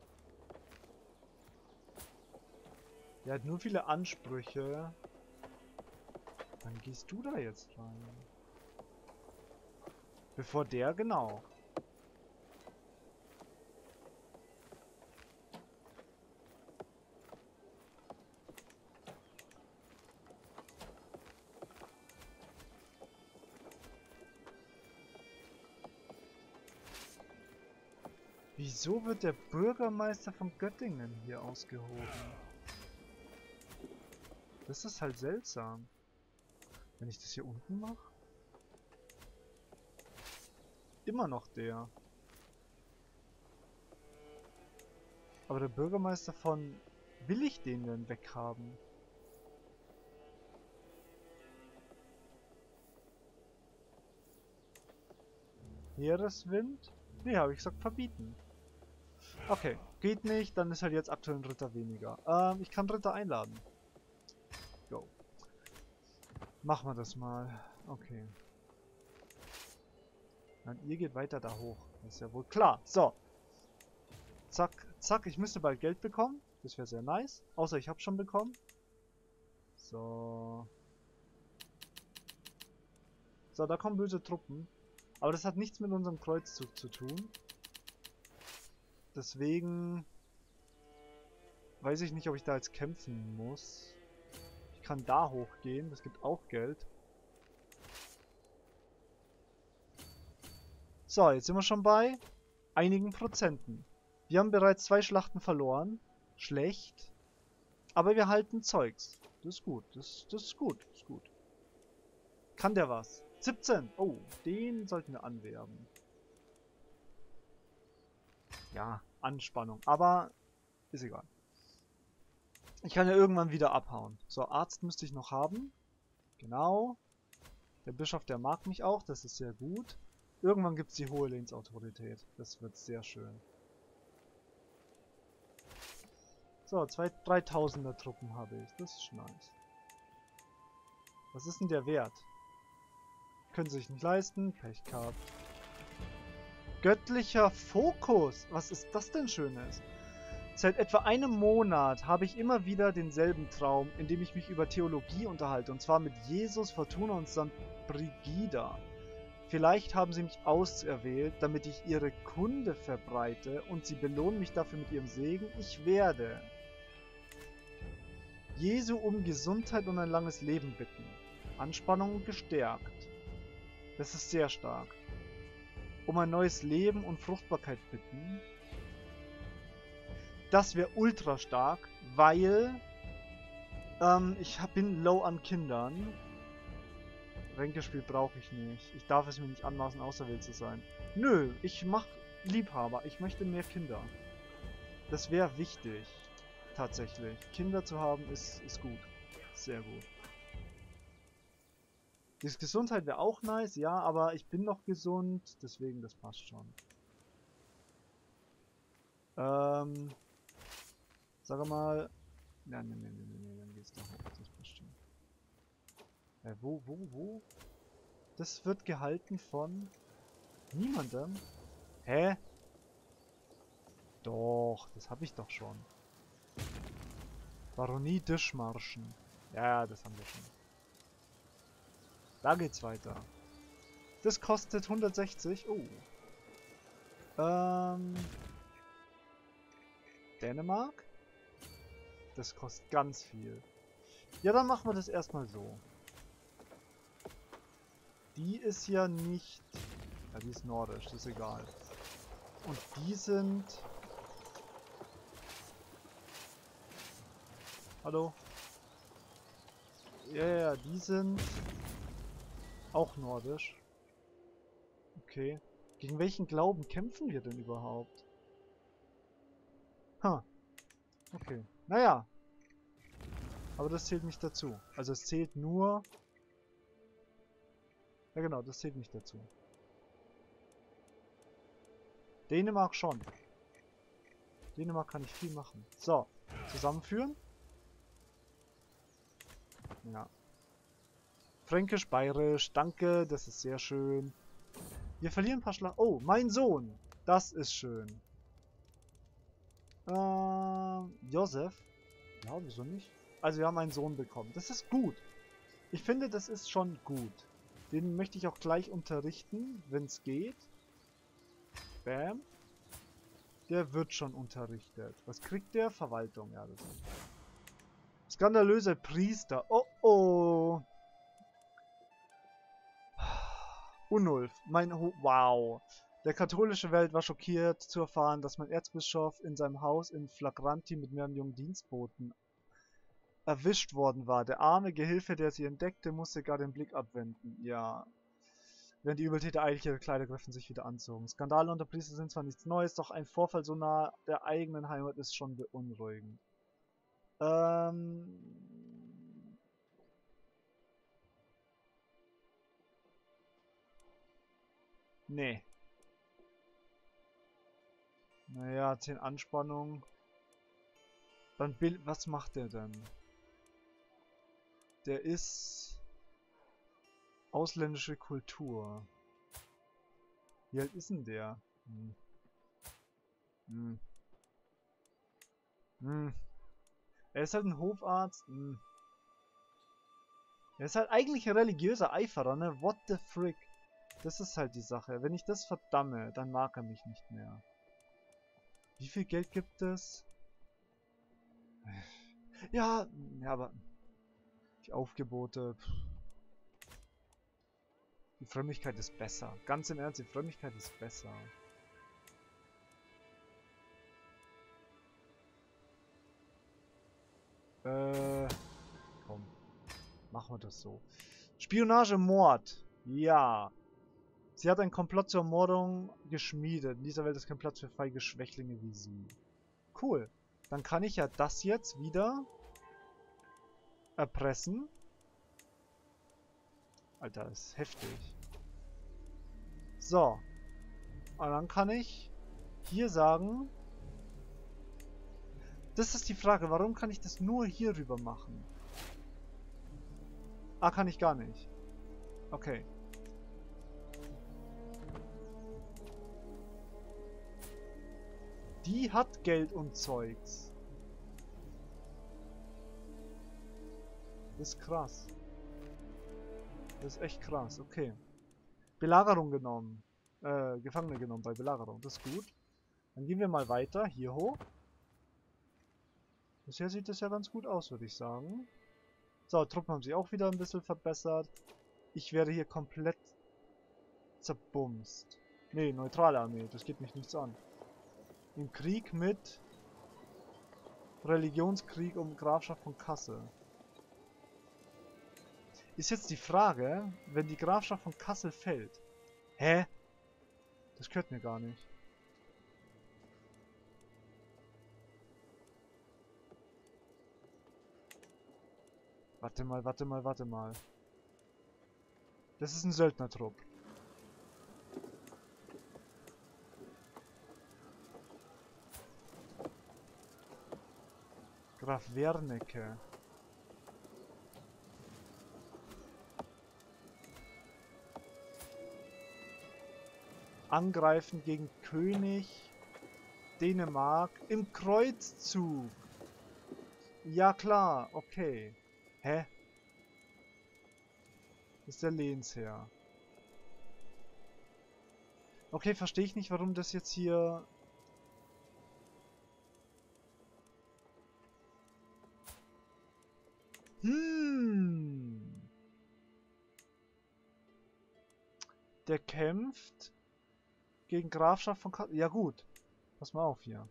Der hat nur viele Ansprüche. Dann gehst du da jetzt rein. Bevor der, genau. Wieso wird der Bürgermeister von Göttingen hier ausgehoben? Das ist halt seltsam. Wenn ich das hier unten mache? Immer noch der. Aber der Bürgermeister von... Will ich den denn weghaben? Heereswind? Nee, habe ich gesagt verbieten. Okay, geht nicht, dann ist halt jetzt aktuell ein Ritter weniger. Ich kann Ritter einladen. Go. Machen wir das mal. Okay. Nein, ihr geht weiter da hoch. Das ist ja wohl klar. So. Zack, zack. Ich müsste bald Geld bekommen. Das wäre sehr nice. Außer ich habe schon bekommen. So. So, da kommen böse Truppen. Aber das hat nichts mit unserem Kreuzzug zu tun. Deswegen weiß ich nicht, ob ich da jetzt kämpfen muss. Ich kann da hochgehen. Das gibt auch Geld. So, jetzt sind wir schon bei einigen Prozenten. Wir haben bereits 2 Schlachten verloren. Schlecht. Aber wir halten Zeugs. Das ist gut. Das ist gut. Das ist gut. Kann der was? 17. Oh, den sollten wir anwerben. Ja, Anspannung. Aber ist egal. Ich kann ja irgendwann wieder abhauen. So, Arzt müsste ich noch haben. Genau. Der Bischof, der mag mich auch. Das ist sehr gut. Irgendwann gibt es die hohe Lehnsautorität. Das wird sehr schön. So, 3000er Truppen habe ich. Das ist nice. Was ist denn der Wert? Können sie sich nicht leisten. Pech gehabt. Göttlicher Fokus. Was ist das denn Schönes? Seit etwa einem Monat habe ich immer wieder denselben Traum, in dem ich mich über Theologie unterhalte. Und zwar mit Jesus, Fortuna und St. Brigida. Vielleicht haben sie mich auserwählt, damit ich ihre Kunde verbreite und sie belohnen mich dafür mit ihrem Segen. Ich werde Jesu um Gesundheit und ein langes Leben bitten. Anspannung gestärkt. Das ist sehr stark. Um ein neues Leben und Fruchtbarkeit bitten. Das wäre ultra stark, weil ich bin low an Kindern. Ränkespiel brauche ich nicht. Ich darf es mir nicht anmaßen, auserwählt zu sein. Nö, ich mach Liebhaber. Ich möchte mehr Kinder. Das wäre wichtig. Tatsächlich. Kinder zu haben ist gut. Sehr gut. Die Gesundheit wäre auch nice, ja, aber ich bin noch gesund, deswegen das passt schon. Sag mal. Nein, dann geht's doch hoch. Das passt schon. Wo? Das wird gehalten von niemandem. Hä? Doch, das habe ich doch schon. Baronie Dischmarschen. Ja, das haben wir schon. Da geht's weiter. Das kostet 160. Oh. Dänemark? Das kostet ganz viel. Ja, dann machen wir das erstmal so. Die ist ja nicht... Ja, die ist nordisch, das ist egal. Und die sind... Hallo? Ja, die sind... auch nordisch. Okay. Gegen welchen Glauben kämpfen wir denn überhaupt? Okay. Naja. Aber das zählt nicht dazu. Also es zählt nur... Ja genau, das zählt nicht dazu. Dänemark schon. Dänemark kann ich viel machen. So, zusammenführen. Ja. Fränkisch, Bayerisch, danke, das ist sehr schön. Wir verlieren ein paar Schlachten. Oh, mein Sohn. Das ist schön. Josef. Ja, wieso nicht? Also wir haben einen Sohn bekommen. Das ist gut. Ich finde, das ist schon gut. Den möchte ich auch gleich unterrichten, wenn es geht. Bam. Der wird schon unterrichtet. Was kriegt der? Verwaltung. Ja, das ist... Skandalöser Priester. Oh oh. Unulf. Wow. Der katholische Welt war schockiert zu erfahren, dass mein Erzbischof in seinem Haus in Flagranti mit mehreren jungen Dienstboten erwischt worden war. Der arme Gehilfe, der sie entdeckte, musste gar den Blick abwenden. Ja. Während die Übeltäter eilig ihre Kleider griffen, sich wieder anzogen. Skandale unter Priester sind zwar nichts Neues, doch ein Vorfall so nah der eigenen Heimat ist schon beunruhigend. Nee. Naja, 10 Anspannung. Dann was macht der denn? Der ist... ausländische Kultur. Wie alt ist denn der? Er ist halt ein Hofarzt. Er ist halt eigentlich ein religiöser Eiferer, ne? What the frick? Das ist halt die Sache. Wenn ich das verdamme, dann mag er mich nicht mehr. Wie viel Geld gibt es? Ja, aber... die Aufgebote... Die Frömmigkeit ist besser. Ganz im Ernst, die Frömmigkeit ist besser. Komm. Machen wir das so. Spionage, Mord. Ja. Sie hat einen Komplott zur Ermordung geschmiedet. In dieser Welt ist kein Platz für feige Schwächlinge wie sie. Cool. Dann kann ich ja das jetzt wieder erpressen. Alter, das ist heftig. So. Und dann kann ich hier sagen... Das ist die Frage, warum kann ich das nur hier rüber machen? Ah, kann ich gar nicht. Okay. Die hat Geld und Zeugs. Das ist krass. Das ist echt krass, okay. Belagerung genommen. Gefangene genommen bei Belagerung, das ist gut. Dann gehen wir mal weiter, hier hoch. Bisher sieht das ja ganz gut aus, würde ich sagen. So, Truppen haben sich auch wieder ein bisschen verbessert. Ich werde hier komplett zerbumst. Nee, neutrale Armee, das geht mich nichts an. Im Krieg mit Religionskrieg um Grafschaft von Kassel. Ist jetzt die Frage, wenn die Grafschaft von Kassel fällt. Hä? Das gehört mir gar nicht. Warte mal, warte mal, warte mal. Das ist ein Söldnertrupp. Graf Wernicke. Angreifen gegen König Dänemark im Kreuzzug. Ja klar, okay. Hä? Das ist der Lehnsherr. Okay, verstehe ich nicht, warum das jetzt hier... Der kämpft gegen Grafschaft von Kassel. Ja gut. Pass mal auf hier.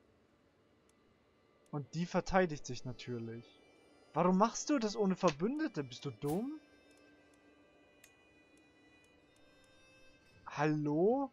Und die verteidigt sich natürlich. Warum machst du das ohne Verbündete? Bist du dumm? Hallo?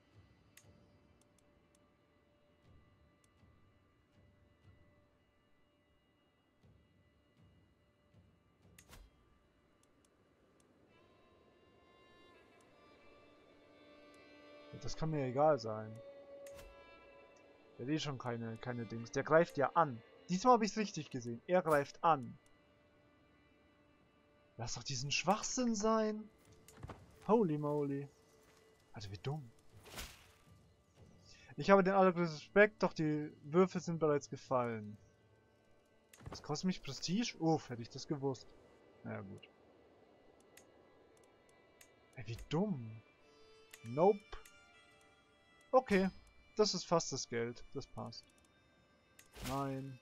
Das kann mir egal sein. Der hat eh schon keine Dings. Der greift ja an. Diesmal habe ich es richtig gesehen. Er greift an. Lass doch diesen Schwachsinn sein. Holy moly. Alter, wie dumm. Ich habe den allergrößten Respekt, doch die Würfe sind bereits gefallen. Das kostet mich Prestige? Uff, hätte ich das gewusst. Naja, gut. Ey, wie dumm. Nope. Okay. Das ist fast das Geld. Das passt. Nein.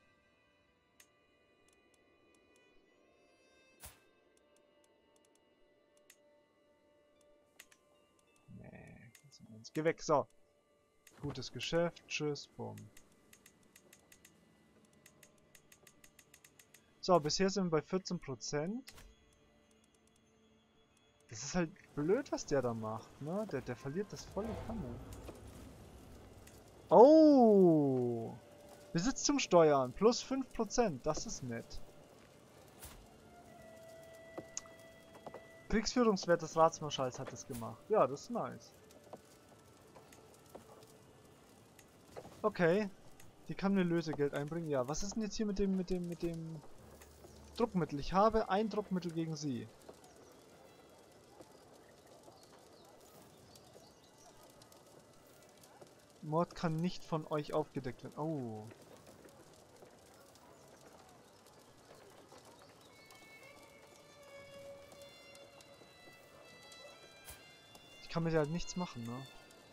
Nee. Geh weg. So. Gutes Geschäft. Tschüss. Bumm. So, bisher sind wir bei 14%. Das ist halt blöd, was der da macht, ne? Der verliert das volle Kanne. Oh! Besitz zum Steuern. Plus 5%. Das ist nett. Kriegsführungswert des Ratsmarschalls hat es gemacht. Ja, das ist nice. Okay. Die kann mir Lösegeld einbringen. Ja, was ist denn jetzt hier mit dem Druckmittel? Ich habe ein Druckmittel gegen sie. Mord kann nicht von euch aufgedeckt werden. Oh. Ich kann mit der halt nichts machen, ne?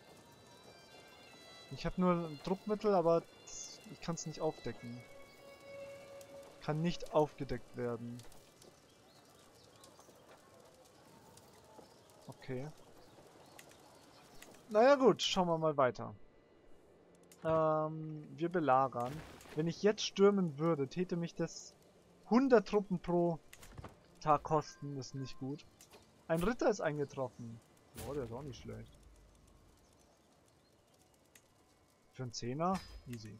Ich habe nur ein Druckmittel, aber ich kann es nicht aufdecken. Kann nicht aufgedeckt werden. Okay. Naja gut, schauen wir mal weiter. Wir belagern. Wenn ich jetzt stürmen würde, täte mich das 100 Truppen pro Tag kosten. Das ist nicht gut. Ein Ritter ist eingetroffen. Boah, der ist auch nicht schlecht. Für einen Zehner? Easy.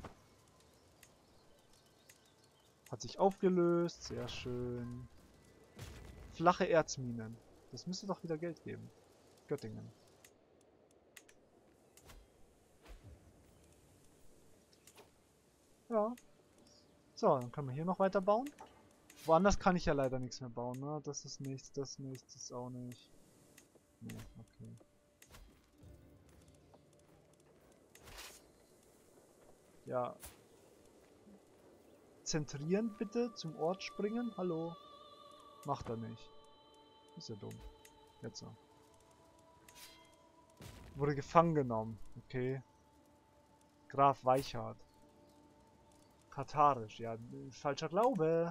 Hat sich aufgelöst. Sehr schön. Flache Erzminen. Das müsste doch wieder Geld geben. Göttingen. Ja. So, dann können wir hier noch weiter bauen. Woanders kann ich ja leider nichts mehr bauen, ne? Das ist nichts, das nichts, das auch nicht. Nee, okay. Ja. Zentrieren bitte, zum Ort springen. Hallo. Macht er nicht. Ist ja dumm. Jetzt so. Wurde gefangen genommen. Okay. Graf Weichhardt. Katharisch. Ja, falscher Glaube.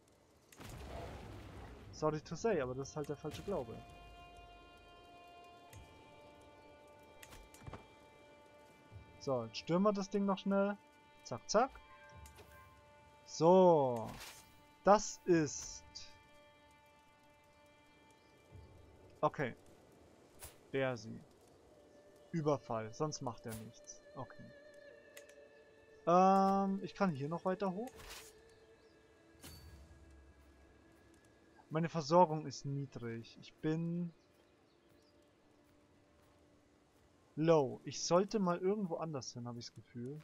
Sorry to say, aber das ist halt der falsche Glaube. So, jetzt stürmen wir das Ding noch schnell. Zack, zack. So. Das ist... Okay. Bersi. Überfall, sonst macht er nichts. Okay. Ich kann hier noch weiter hoch. Meine Versorgung ist niedrig. Ich bin... low. Ich sollte mal irgendwo anders hin, habe ich das Gefühl.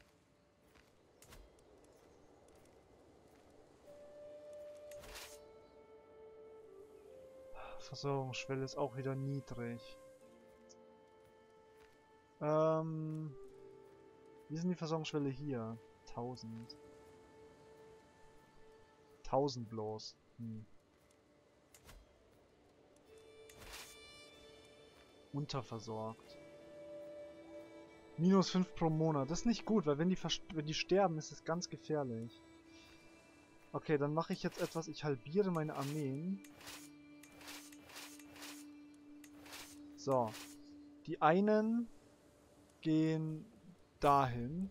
Versorgungsschwelle ist auch wieder niedrig. Wie ist denn die Versorgungsschwelle hier? 1000. 1000 bloß. Unterversorgt. Minus 5 pro Monat. Das ist nicht gut, weil wenn die sterben, ist es ganz gefährlich. Okay, dann mache ich jetzt etwas. Ich halbiere meine Armeen. So. Die einen gehen dahin.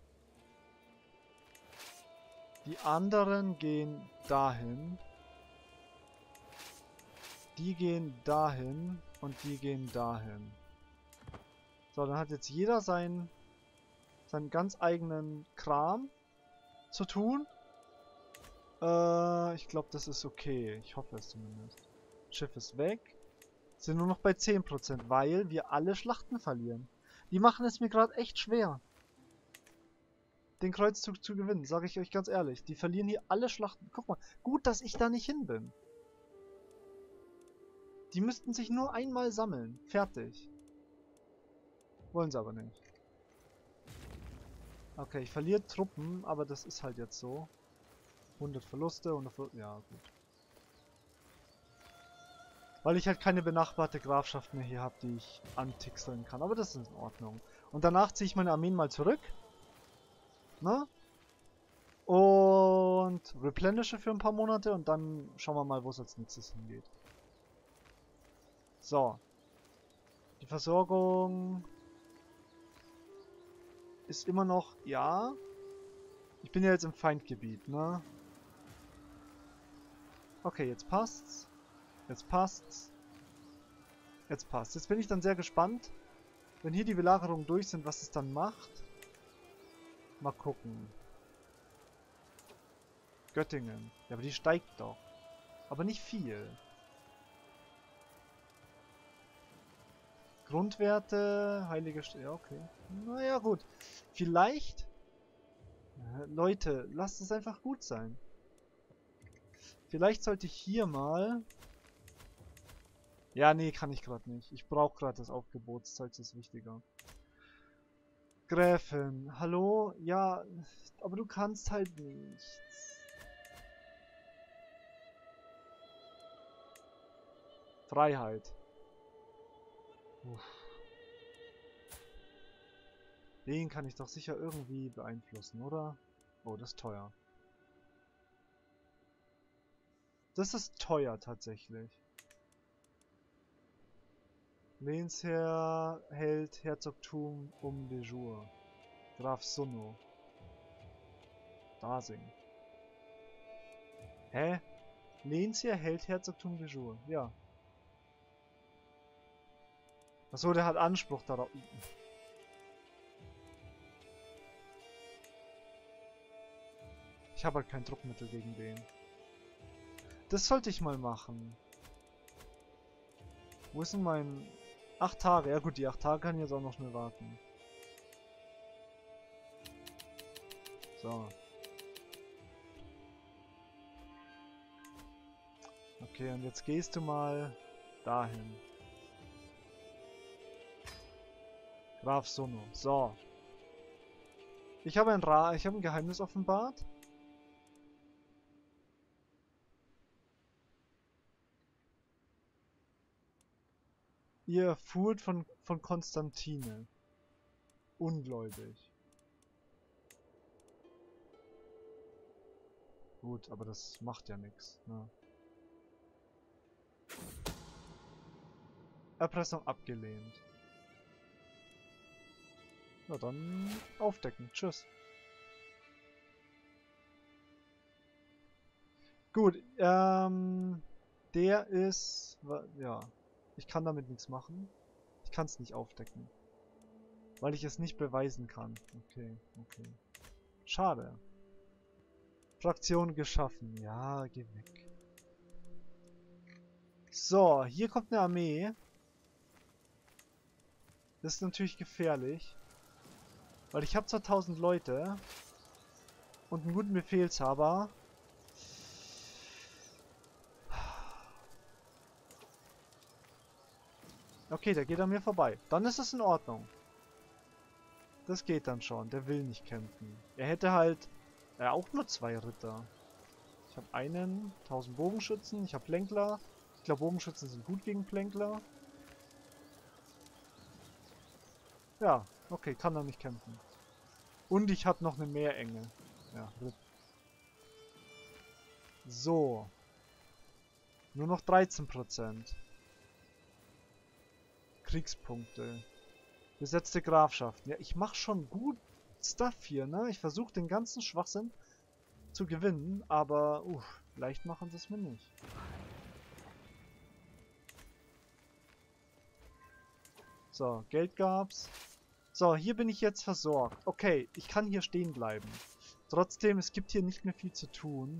Die anderen gehen dahin. Die gehen dahin. Und die gehen dahin. So, dann hat jetzt jeder seinen ganz eigenen Kram zu tun. Ich glaube, das ist okay. Ich hoffe es zumindest. Schiff ist weg. Sind nur noch bei 10%, weil wir alle Schlachten verlieren. Die machen es mir gerade echt schwer, den Kreuzzug zu gewinnen, sage ich euch ganz ehrlich. Die verlieren hier alle Schlachten. Guck mal, gut, dass ich da nicht hin bin. Die müssten sich nur einmal sammeln. Fertig. Wollen sie aber nicht. Okay, ich verliere Truppen, aber das ist halt jetzt so. 100 Verluste, 100 Verluste, ja gut. Weil ich halt keine benachbarte Grafschaft mehr hier habe, die ich antixeln kann. Aber das ist in Ordnung. Und danach ziehe ich meine Armeen mal zurück. Ne? Und replenische für ein paar Monate und dann schauen wir mal, wo es als nächstes hingeht. So. Die Versorgung ist immer noch, ja. Ich bin ja jetzt im Feindgebiet, ne? Okay, jetzt passt's. Jetzt passt's. Jetzt passt. Jetzt bin ich dann sehr gespannt, wenn hier die Belagerungen durch sind, was es dann macht. Mal gucken. Göttingen. Ja, aber die steigt doch. Aber nicht viel. Grundwerte, heilige ja, okay. Naja, gut. Vielleicht... Leute, lasst es einfach gut sein. Vielleicht sollte ich hier mal... Ja, nee, kann ich gerade nicht. Ich brauche gerade das Aufgebotszeug, das ist wichtiger. Gräfin, hallo? Ja, aber du kannst halt nichts. Freiheit. Uff. Den kann ich doch sicher irgendwie beeinflussen, oder? Oh, das ist teuer. Das ist teuer tatsächlich. Lehnsherr hält Herzogtum um de Jour. Graf Sunno. Dasing. Hä? Lehnsherr hält Herzogtum de Jour. Ja. Achso, der hat Anspruch darauf. Ich habe halt kein Druckmittel gegen den. Das sollte ich mal machen. Wo ist denn mein... 8 Tage. Ja gut, die 8 Tage kann ich jetzt auch noch schnell warten. So. Okay, und jetzt gehst du mal dahin. Graf Sunno. So. Ich habe ein Geheimnis offenbart. Ihr erfuhrt von Konstantine. Ungläubig. Gut, aber das macht ja nichts. Ne? Erpressung abgelehnt. Na dann aufdecken. Tschüss. Gut, der ist... Ja. Ich kann damit nichts machen. Ich kann es nicht aufdecken. Weil ich es nicht beweisen kann. Okay, okay. Schade. Fraktion geschaffen. Ja, geh weg. So, hier kommt eine Armee. Das ist natürlich gefährlich. Weil ich habe zwar 1000 Leute und einen guten Befehlshaber. Okay, der geht an mir vorbei. Dann ist es in Ordnung. Das geht dann schon. Der will nicht kämpfen. Er hätte halt auch nur 2 Ritter. Ich habe 1000 Bogenschützen. Ich habe Plänkler. Ich glaube, Bogenschützen sind gut gegen Plänkler. Ja, okay, kann er nicht kämpfen. Und ich habe noch eine Meerenge. Ja, RIP. So. Nur noch 13%. Kriegspunkte. Besetzte Grafschaften. Ja, ich mache schon gut Stuff hier, ne? Ich versuche den ganzen Schwachsinn zu gewinnen, aber leicht machen sie es mir nicht. So, Geld gab's. So, hier bin ich jetzt versorgt. Okay, ich kann hier stehen bleiben. Trotzdem, es gibt hier nicht mehr viel zu tun.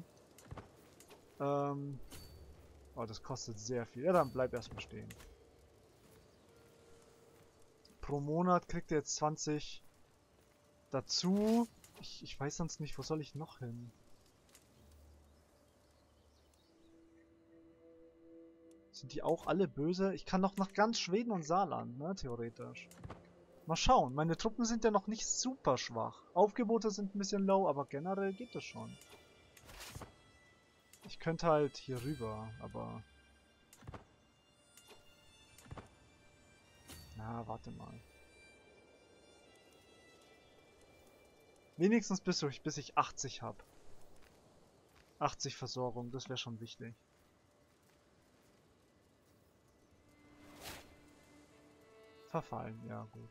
Oh, das kostet sehr viel. Ja, dann bleib erstmal stehen. Pro Monat kriegt er jetzt 20 dazu. Ich weiß sonst nicht, wo soll ich noch hin? Sind die auch alle böse? Ich kann noch nach ganz Schweden und Saarland, ne, theoretisch. Mal schauen. Meine Truppen sind ja noch nicht super schwach. Aufgebote sind ein bisschen low, aber generell geht das schon. Ich könnte halt hier rüber, aber... Na, warte mal. Wenigstens bis ich 80 habe. 80 Versorgung, das wäre schon wichtig. Verfallen, ja gut.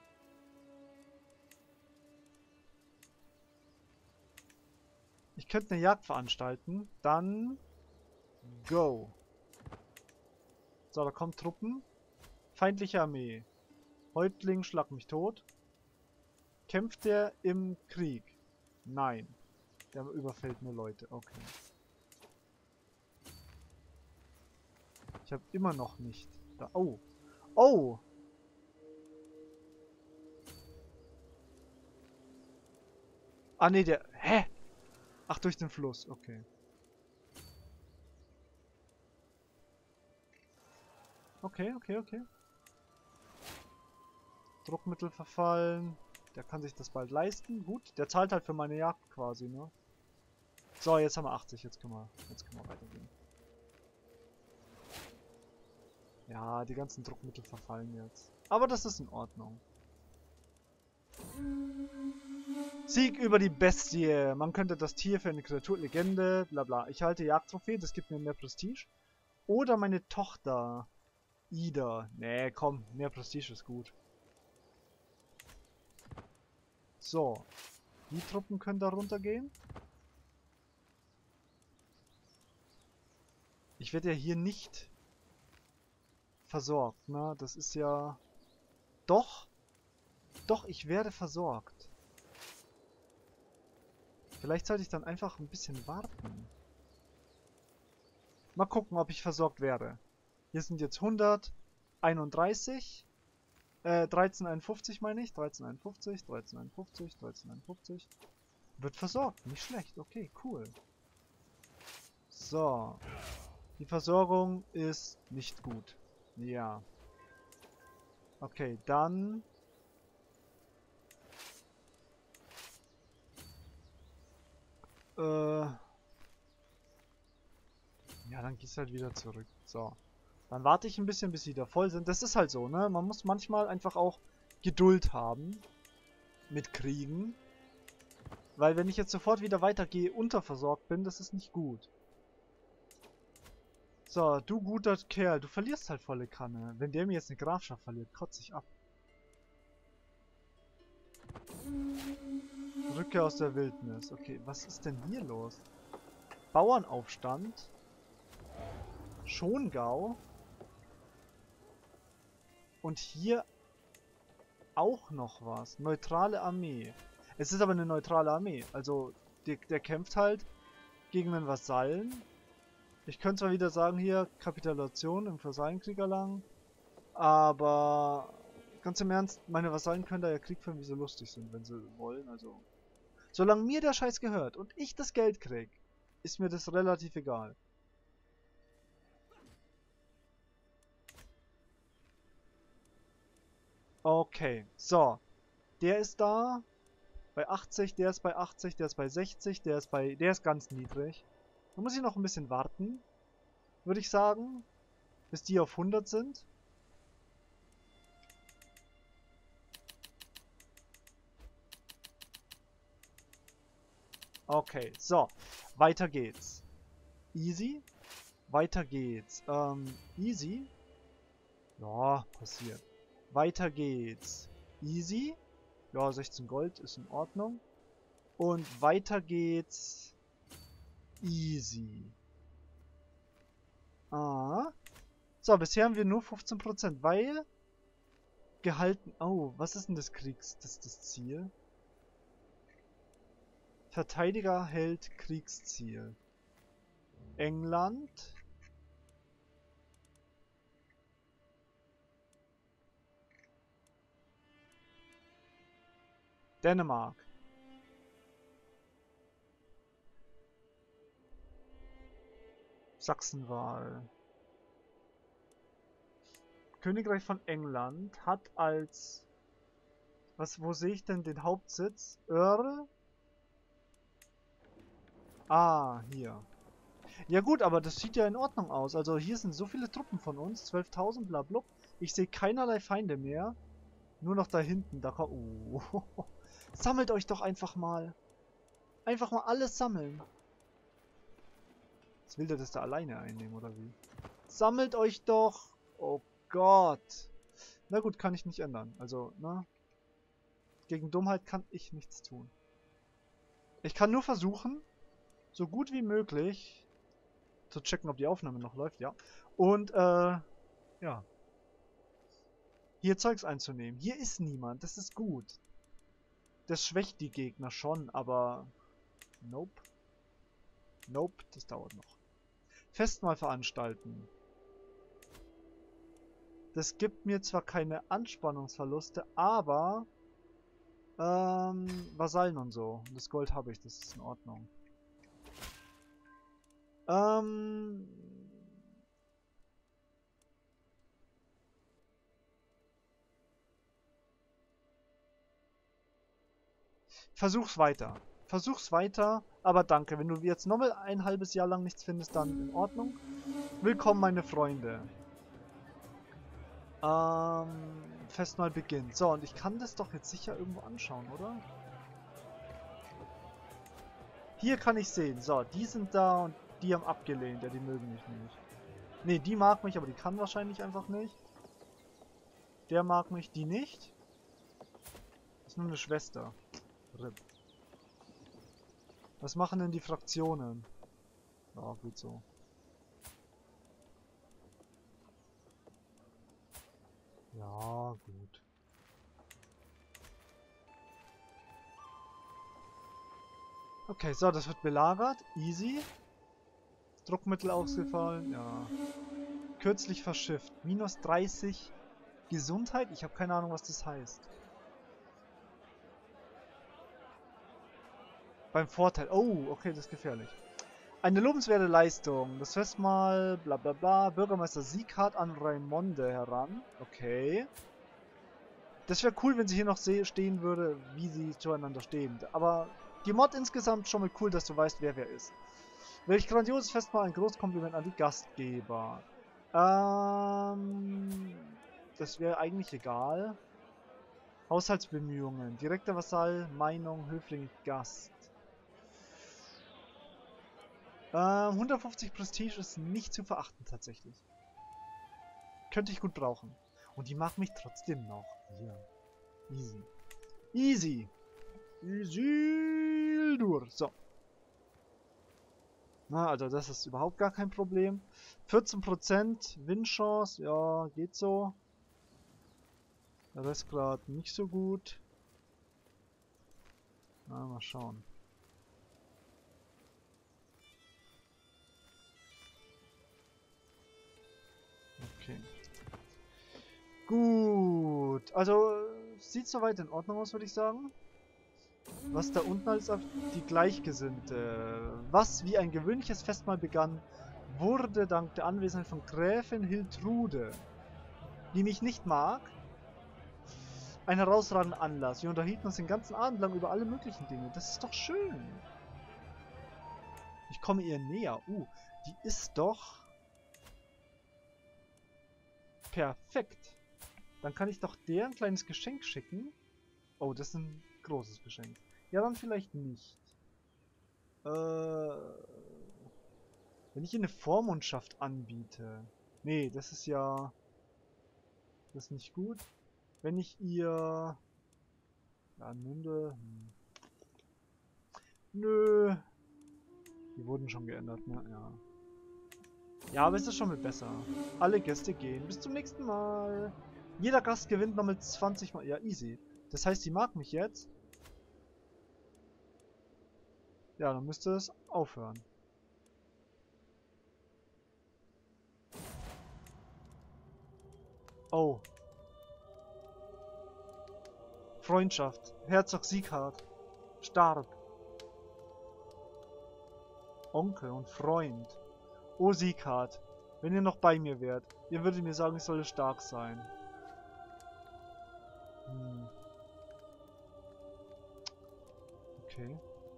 Ich könnte eine Jagd veranstalten, dann... Go! So, da kommen Truppen. Feindliche Armee. Häuptling, schlag mich tot. Kämpft der im Krieg? Nein. Der überfällt nur Leute. Okay. Ich habe immer noch nicht... Da. Oh! Oh! Ah ne, der... Hä? Ach, durch den Fluss. Okay. Okay, okay, okay. Druckmittel verfallen. Der kann sich das bald leisten. Gut, der zahlt halt für meine Jagd quasi, ne? So, jetzt haben wir 80. Jetzt können wir weitergehen. Ja, die ganzen Druckmittel verfallen jetzt. Aber das ist in Ordnung. Sieg über die Bestie. Man könnte das Tier für eine Kreaturlegende, bla bla. Ich halte Jagdtrophäe, das gibt mir mehr Prestige. Oder meine Tochter. Ida. Nee, komm, mehr Prestige ist gut. So. Die Truppen können da runtergehen. Ich werde ja hier nicht versorgt, ne? Das ist ja... Doch! Doch, ich werde versorgt. Vielleicht sollte ich dann einfach ein bisschen warten. Mal gucken, ob ich versorgt werde. Hier sind jetzt 131. 1351 meine ich. 1351, 1351, 1351. Wird versorgt. Nicht schlecht. Okay, cool. So. Die Versorgung ist nicht gut. Ja. Okay, dann... Ja, dann gehst du halt wieder zurück. So. Dann warte ich ein bisschen, bis sie wieder voll sind. Das ist halt so, ne? Man muss manchmal einfach auch Geduld haben mit Kriegen. Weil wenn ich jetzt sofort wieder weitergehe, unterversorgt bin, das ist nicht gut. So, du guter Kerl, du verlierst halt volle Kanne. Wenn der mir jetzt eine Grafschaft verliert, kotze ich ab. Rückkehr aus der Wildnis. Okay, was ist denn hier los? Bauernaufstand. Schongau. Und hier auch noch was. Neutrale Armee. Es ist aber eine neutrale Armee. Also, der kämpft halt gegen einen Vasallen. Ich könnte zwar wieder sagen, hier, Kapitulation im Vasallenkrieg erlangen. Aber, ganz im Ernst, meine Vasallen können da ja Krieg führen, wie sie lustig sind, wenn sie wollen. Also, solange mir der Scheiß gehört und ich das Geld krieg, ist mir das relativ egal. Okay, so. Der ist da. Bei 80, der ist bei 80, der ist bei 60, der ist ganz niedrig. Da muss ich noch ein bisschen warten, würde ich sagen, bis die auf 100 sind. Okay, so, weiter geht's. Easy. Weiter geht's. Easy. Ja, passiert. Weiter geht's. Easy. Ja, 16 Gold ist in Ordnung. Und weiter geht's. Easy. Ah. So, bisher haben wir nur 15%, weil gehalten... Oh, was ist denn das das Ziel? Verteidiger hält Kriegsziel. England. Dänemark. Sachsenwahl. Königreich von England hat als... wo sehe ich denn den Hauptsitz? Earl? Ah, hier. Ja gut, aber das sieht ja in Ordnung aus. Also hier sind so viele Truppen von uns. 12.000, blablub. Ich sehe keinerlei Feinde mehr. Nur noch da hinten. Da kommt... Oh. Sammelt euch doch einfach mal. Einfach mal alles sammeln. Jetzt will der das da alleine einnehmen, oder wie? Sammelt euch doch! Oh Gott! Na gut, kann ich nicht ändern. Also, ne? Gegen Dummheit kann ich nichts tun. Ich kann nur versuchen, so gut wie möglich zu checken, ob die Aufnahme noch läuft, ja. Und, ja. Hier Zeugs einzunehmen. Hier ist niemand, das ist gut. Das schwächt die Gegner schon, aber... Nope. Nope, das dauert noch. Festmahl veranstalten. Das gibt mir zwar keine Anspannungsverluste, aber... Vasallen und so. Das Gold habe ich, das ist in Ordnung. Versuch's weiter. Versuch's weiter, aber danke. Wenn du jetzt nochmal ein halbes Jahr lang nichts findest, dann in Ordnung. Willkommen, meine Freunde. Festmahl beginnt. So, und ich kann das doch jetzt sicher irgendwo anschauen, oder? Hier kann ich sehen. So, die sind da und die haben abgelehnt. Ja, die mögen mich nicht. Ne, die mag mich, aber die kann wahrscheinlich einfach nicht. Der mag mich, die nicht. Ist nur eine Schwester. RIP. Was machen denn die Fraktionen? Ja, gut so. Ja, gut. Okay, so, das wird belagert. Easy. Druckmittel ausgefallen. Ja. Kürzlich verschifft. Minus 30 Gesundheit? Ich habe keine Ahnung, was das heißt. Beim Vorteil. Oh, okay, das ist gefährlich. Eine lobenswerte Leistung. Das Festmahl, bla bla bla. Bürgermeister Sieghard an Raimonde heran. Okay. Das wäre cool, wenn sie hier noch stehen würde, wie sie zueinander stehen. Aber die Mod insgesamt schon mal cool, dass du weißt, wer ist. Welch grandioses Festmahl, ein großes Kompliment an die Gastgeber. Das wäre eigentlich egal. Haushaltsbemühungen, direkter Vasall, Meinung, Höfling, Gast. 150 Prestige ist nicht zu verachten tatsächlich. Könnte ich gut brauchen. Und die mag mich trotzdem noch. Hier. Easy. Easy. Easy. Nur. So. Na, also das ist überhaupt gar kein Problem. 14% Windchance. Ja, geht so. Der Rest gerade nicht so gut. Na, mal schauen. Okay. Gut. Also, sieht soweit in Ordnung aus, würde ich sagen. Was da unten alles auf die Gleichgesinnte. Was wie ein gewöhnliches Festmahl begann, wurde dank der Anwesenheit von Gräfin Hiltrude, die mich nicht mag, ein herausragender Anlass. Wir unterhielten uns den ganzen Abend lang über alle möglichen Dinge. Das ist doch schön. Ich komme ihr näher. Die ist doch perfekt. Dann kann ich doch der ein kleines Geschenk schicken. Oh, das ist ein großes Geschenk. Ja, dann vielleicht nicht. Wenn ich ihr eine Vormundschaft anbiete. Nee, das ist ja... Das ist nicht gut. Wenn ich ihr... Ja, Münde... Nö. Die wurden schon geändert, ne? Ja. Ja, aber es ist schon mal besser. Alle Gäste gehen. Bis zum nächsten Mal. Jeder Gast gewinnt nochmal 20 Mal. Ja, easy. Das heißt, sie mag mich jetzt. Ja, dann müsste es aufhören. Oh. Freundschaft. Herzog Sieghard. Stark. Onkel und Freund. Oh Sieghard. Wenn ihr noch bei mir wärt. Ihr würdet mir sagen, ich solle stark sein. Okay.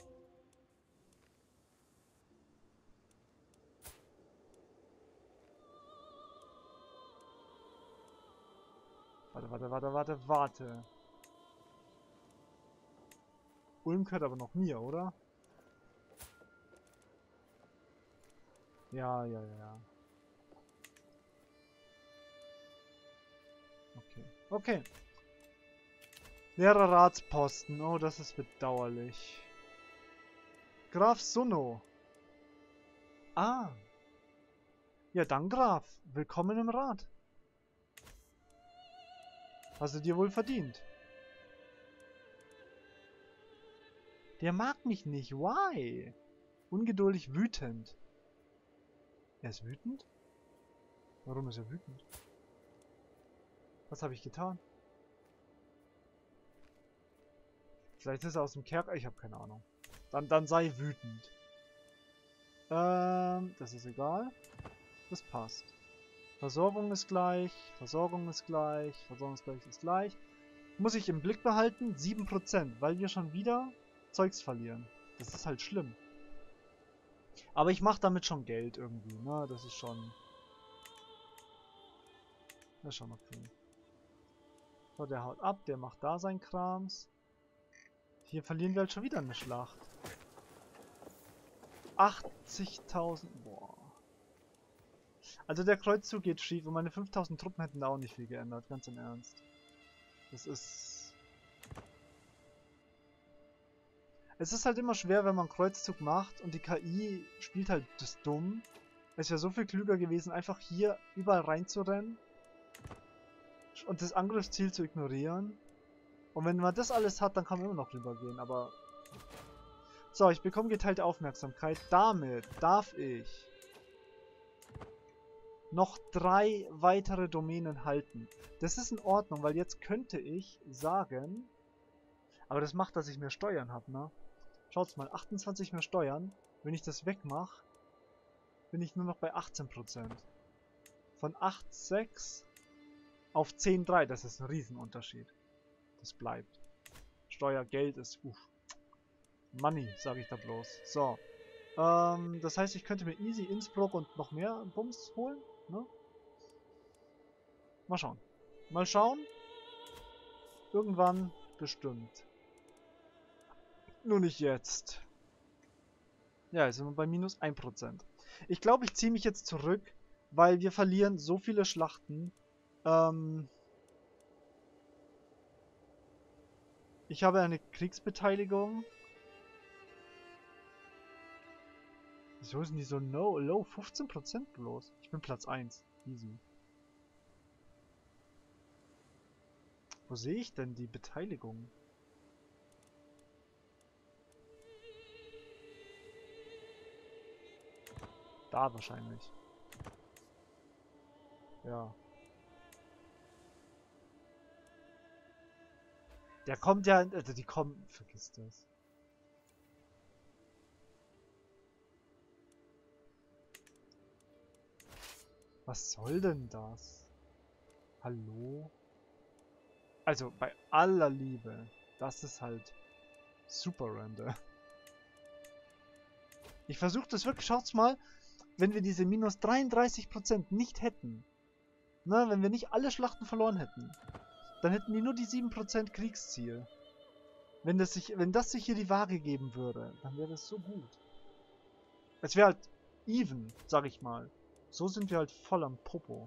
Warte. Ulm gehört aber noch mir, oder? Ja. Okay. Leerer Ratsposten. Oh, das ist bedauerlich. Graf Sunno. Ah. Ja, dann Graf. Willkommen im Rat. Hast du dir wohl verdient. Der mag mich nicht. Why? Ungeduldig, wütend. Er ist wütend? Warum ist er wütend? Was habe ich getan? Vielleicht ist er aus dem Kerker. Ich habe keine Ahnung. Dann sei wütend. Das ist egal. Das passt. Versorgung ist gleich. Versorgung ist gleich ist gleich. Muss ich im Blick behalten? 7%, weil wir schon wieder Zeugs verlieren. Das ist halt schlimm. Aber ich mache damit schon Geld irgendwie, ne? Das ist schon... Das ist schon okay. So, der haut ab, der macht da sein Krams. Hier verlieren wir halt schon wieder eine Schlacht. 80.000... Boah. Also der Kreuzzug geht schief und meine 5000 Truppen hätten da auch nicht viel geändert, ganz im Ernst. Das ist... Es ist halt immer schwer, wenn man Kreuzzug macht und die KI spielt halt das dumm. Es wäre so viel klüger gewesen, einfach hier überall reinzurennen und das Angriffsziel zu ignorieren. Und wenn man das alles hat, dann kann man immer noch rübergehen, aber... So, ich bekomme geteilte Aufmerksamkeit. Damit darf ich noch 3 weitere Domänen halten. Das ist in Ordnung, weil jetzt könnte ich sagen... Aber das macht, dass ich mehr Steuern habe, ne? Schaut's mal, 28 mehr Steuern. Wenn ich das wegmache, bin ich nur noch bei 18%. Von 8,6 auf 10,3. Das ist ein Riesenunterschied. Das bleibt. Steuergeld ist... Money, sage ich da bloß. So. Das heißt, ich könnte mir easy Innsbruck und noch mehr Bums holen, ne? Mal schauen. Mal schauen. Irgendwann bestimmt. Nur nicht jetzt. Ja, jetzt sind wir bei minus 1%. Ich glaube, ich ziehe mich jetzt zurück, weil wir verlieren so viele Schlachten. Ich habe eine Kriegsbeteiligung. Wieso sind die so low? 15% bloß. Ich bin Platz 1. Easy. Wo sehe ich denn die Beteiligung? Da wahrscheinlich. Ja. Der kommt ja... Also die kommen... Vergiss das. Was soll denn das? Hallo? Also, bei aller Liebe. Das ist halt... super random. Ich versuche das wirklich... Schaut's mal. Wenn wir diese minus 33% nicht hätten. Ne, wenn wir nicht alle Schlachten verloren hätten. Dann hätten die nur die 7% Kriegsziel. Wenn das sich hier die Waage geben würde, dann wäre das so gut. Es wäre halt even, sag ich mal. So sind wir halt voll am Popo.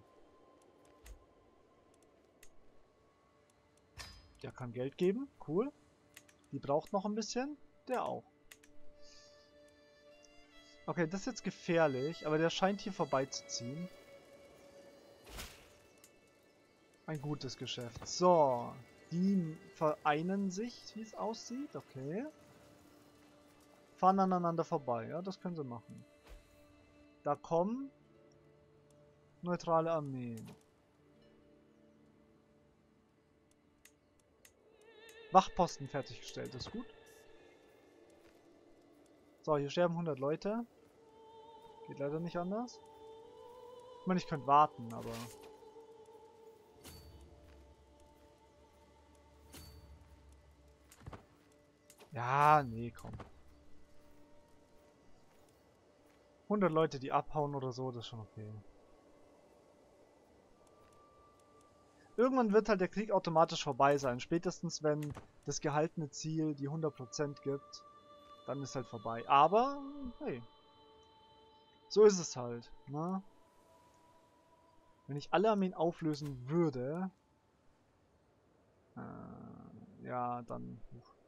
Der kann Geld geben, cool. Die braucht noch ein bisschen, der auch. Okay, das ist jetzt gefährlich, aber der scheint hier vorbeizuziehen. Ein gutes Geschäft. So, die vereinen sich, wie es aussieht. Okay. Fahren aneinander vorbei. Ja, das können sie machen. Da kommen neutrale Armeen. Wachposten fertiggestellt, ist gut. So, hier sterben 100 Leute. Geht leider nicht anders. Ich meine, ich könnte warten, aber... Ja, nee, komm. 100 Leute, die abhauen oder so, das ist schon okay. Irgendwann wird halt der Krieg automatisch vorbei sein. Spätestens, wenn das gehaltene Ziel die 100% gibt, dann ist halt vorbei. Aber, hey. So ist es halt, ne? Wenn ich alle Armeen auflösen würde... ja, dann...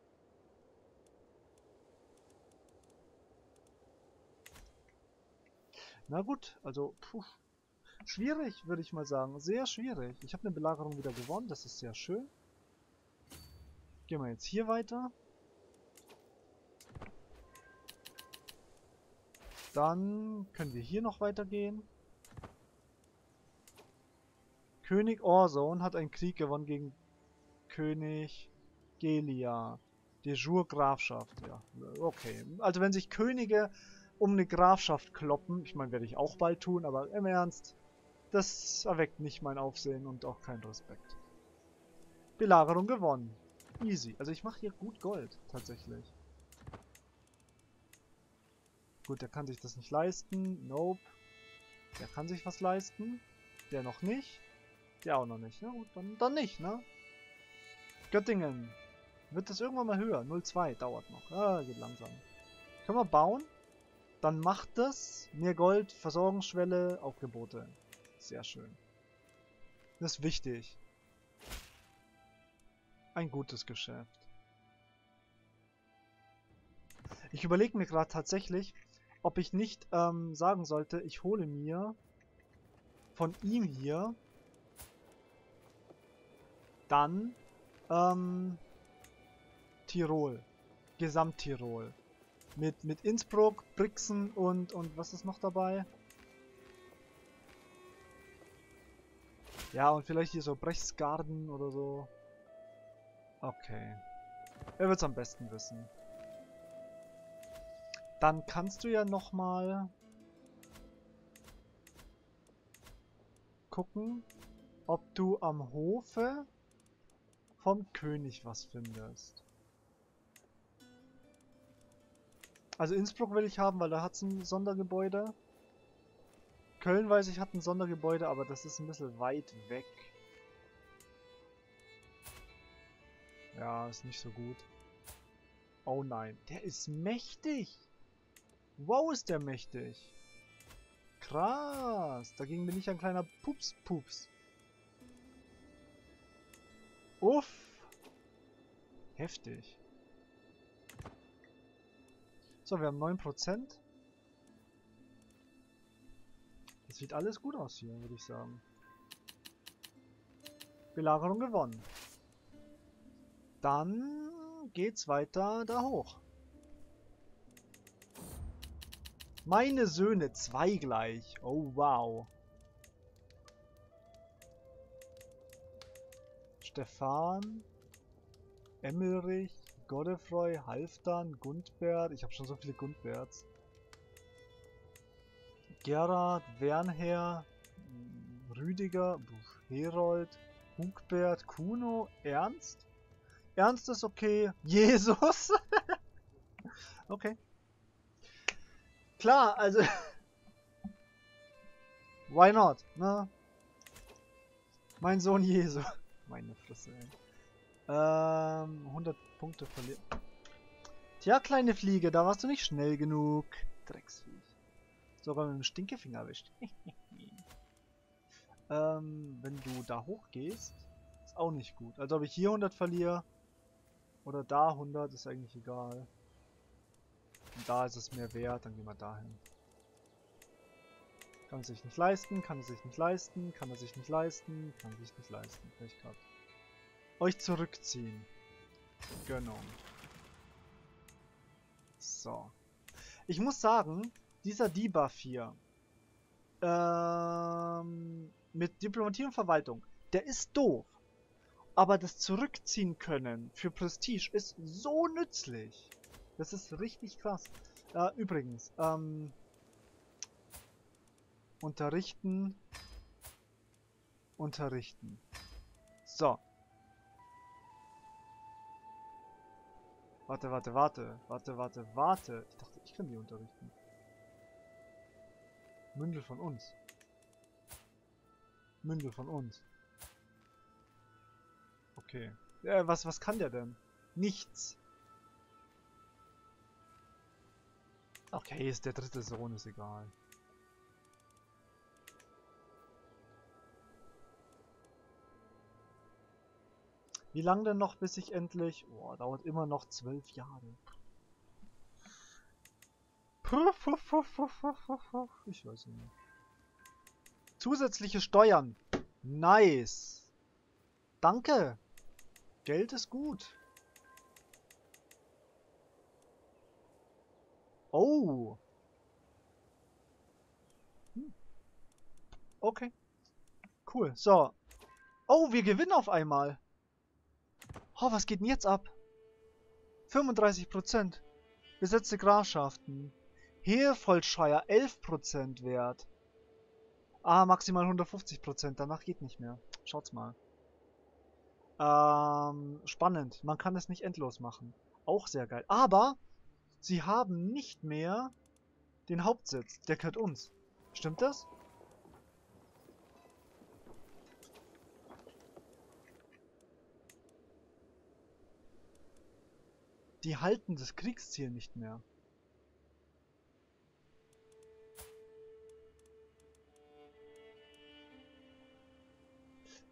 Na gut, also, schwierig, würde ich mal sagen. Sehr schwierig. Ich habe eine Belagerung wieder gewonnen, das ist sehr schön. Gehen wir jetzt hier weiter. Dann können wir hier noch weitergehen. König Orson hat einen Krieg gewonnen gegen König Gelia. De jure Grafschaft, ja. Okay. Also wenn sich Könige um eine Grafschaft kloppen, ich meine, werde ich auch bald tun, aber im Ernst, das erweckt nicht mein Aufsehen und auch keinen Respekt. Belagerung gewonnen. Easy. Also ich mache hier gut Gold, tatsächlich. Gut, der kann sich das nicht leisten. Nope. Der kann sich was leisten. Der noch nicht. Der auch noch nicht. Na gut, dann nicht, ne? Göttingen. Wird das irgendwann mal höher? 0,2 dauert noch. Ah, geht langsam. Können wir bauen? Dann macht das. Mehr Gold, Versorgungsschwelle, Aufgebote. Sehr schön. Das ist wichtig. Ein gutes Geschäft. Ich überlege mir gerade tatsächlich, ob ich nicht sagen sollte, ich hole mir von ihm hier dann Tirol. Gesamttirol. Mit Innsbruck, Brixen und was ist noch dabei? Ja, und vielleicht hier so Brechtsgarden oder so. Okay. Er wird es am besten wissen. Dann kannst du ja nochmal gucken, ob du am Hofe vom König was findest. Also Innsbruck will ich haben, weil da hat es ein Sondergebäude. Köln weiß ich hat ein Sondergebäude, aber das ist ein bisschen weit weg. Ja, ist nicht so gut. Oh nein, der ist mächtig. Wow, ist der mächtig. Krass, dagegen bin ich ein kleiner Pups. Uff. Heftig. So, wir haben 9%. Das sieht alles gut aus hier, würde ich sagen. Belagerung gewonnen. Dann geht's weiter da hoch. Meine Söhne, 2 gleich. Oh, wow. Stefan, Emmerich, Godefroy, Halfdan, Gundbert. Ich habe schon so viele Gundberts. Gerhard, Wernher, Rüdiger, Herold, Hugbert, Kuno, Ernst? Ernst ist okay. Jesus? Okay. Klar, also... Why not, ne? Mein Sohn Jesu. Meine Fresse, ey. 100 Punkte verlieren. Tja, kleine Fliege, da warst du nicht schnell genug. Drecksviech. Sogar mit dem Stinkefinger erwischt. Wenn du da hochgehst, ist auch nicht gut. Also ob ich hier 100 verliere oder da 100, ist eigentlich egal. Und da ist es mehr wert, dann gehen wir dahin. Kann er sich nicht leisten, kann er sich nicht leisten, kann er sich nicht leisten, kann er sich nicht leisten. Pech gehabt. Euch zurückziehen. Gönnung. So. Ich muss sagen, dieser Debuff hier mit Diplomatie und Verwaltung, der ist doof. Aber das Zurückziehen können für Prestige ist so nützlich. Das ist richtig krass. Übrigens, unterrichten. So. Warte. Ich dachte, ich kann die unterrichten. Mündel von uns. Okay. Was kann der denn? Nichts. Okay, ist der dritte Sohn, ist egal. Wie lange denn noch, bis ich endlich... Boah, dauert immer noch 12 Jahre. Ich weiß nicht. Zusätzliche Steuern. Nice. Danke. Geld ist gut. Oh. Okay. Cool. So. Oh, wir gewinnen auf einmal. Oh, was geht denn jetzt ab? 35%. Besetzte Grafschaften. Herefordshire 11% wert. Ah, maximal 150%. Danach geht nicht mehr. Schaut's mal. Spannend. Man kann es nicht endlos machen. Auch sehr geil. Aber sie haben nicht mehr den Hauptsitz. Der gehört uns. Stimmt das? Die halten das Kriegsziel nicht mehr.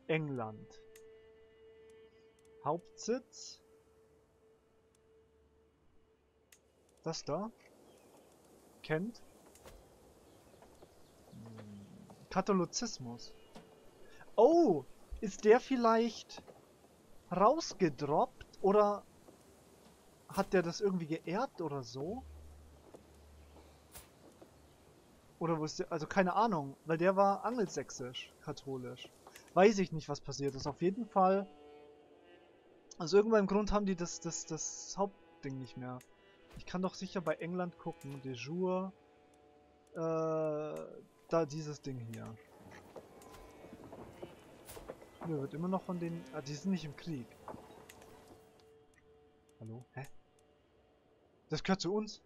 England. Hauptsitz. Das da. Kent. Katholizismus. Oh, ist der vielleicht rausgedroppt oder hat der das irgendwie geerbt oder so? Oder wo ist der? Also keine Ahnung, weil der war angelsächsisch, katholisch. Weiß ich nicht, was passiert ist. Auf jeden Fall. Aus irgendeinem Grund haben die das Hauptding nicht mehr. Ich kann doch sicher bei England gucken. De jure. Da dieses Ding hier. Hier wird immer noch von denen... Ah, die sind nicht im Krieg. Hallo? Hä? Das gehört zu uns.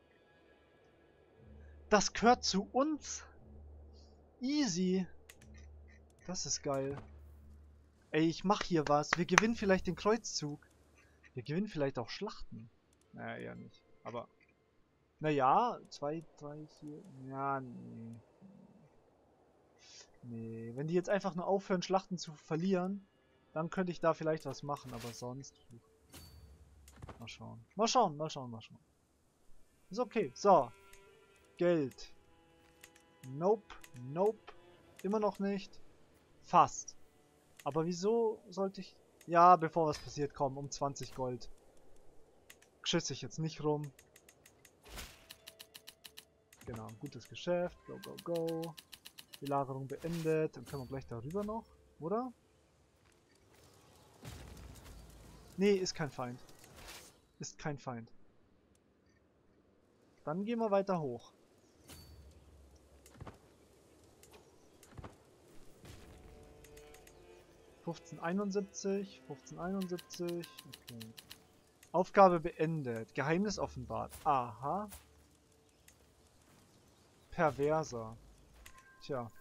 Das gehört zu uns. Easy. Das ist geil. Ey, ich mach hier was. Wir gewinnen vielleicht den Kreuzzug. Wir gewinnen vielleicht auch Schlachten. Naja, eher nicht. Aber... Naja, 2, 3, 4... Ja, nee. Nee, wenn die jetzt einfach nur aufhören, Schlachten zu verlieren, dann könnte ich da vielleicht was machen, aber sonst... Mal schauen. Mal schauen, mal schauen, mal schauen. Ist okay. So. Geld. Nope, nope. Immer noch nicht. Fast. Aber wieso sollte ich... Ja, bevor was passiert, komm, um 20 Gold. Schütze ich jetzt nicht rum. Genau, gutes Geschäft. Go, go, go. Die Lagerung beendet. Dann können wir gleich darüber noch, oder? Nee, ist kein Feind. Ist kein Feind. Dann gehen wir weiter hoch. (1571), 1571. Okay. Aufgabe beendet. Geheimnis offenbart. Aha. Perverser. Tja.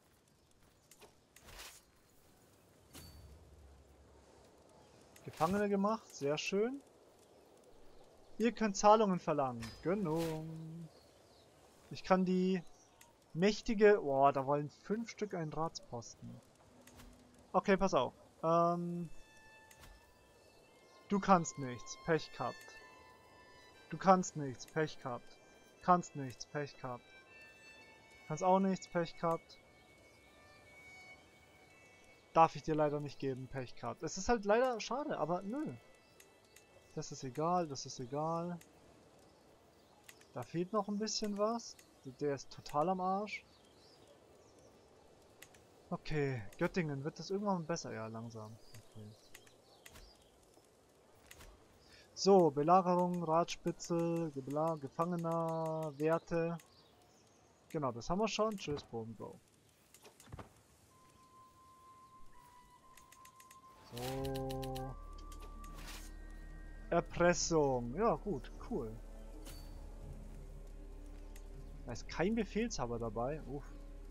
Gefangene gemacht. Sehr schön. Ihr könnt Zahlungen verlangen. Gönnung. Ich kann die mächtige... Boah, da wollen 5 Stück einen Ratsposten. Okay, pass auf. Du kannst nichts. Pech gehabt. Du kannst nichts. Pech gehabt. Kannst nichts. Pech gehabt. Kannst auch nichts. Pech gehabt. Darf ich dir leider nicht geben. Pech gehabt. Es ist halt leider schade, aber nö. Das ist egal. Das ist egal. Da fehlt noch ein bisschen was. Der ist total am Arsch. Okay, Göttingen, wird das irgendwann besser? Ja, langsam. Okay. So, Belagerung, Radspitzel, Gefangener, Werte. Genau, das haben wir schon. Tschüss, Boom, go. So. Erpressung. Ja, gut, cool. Da ist kein Befehlshaber dabei. Uff.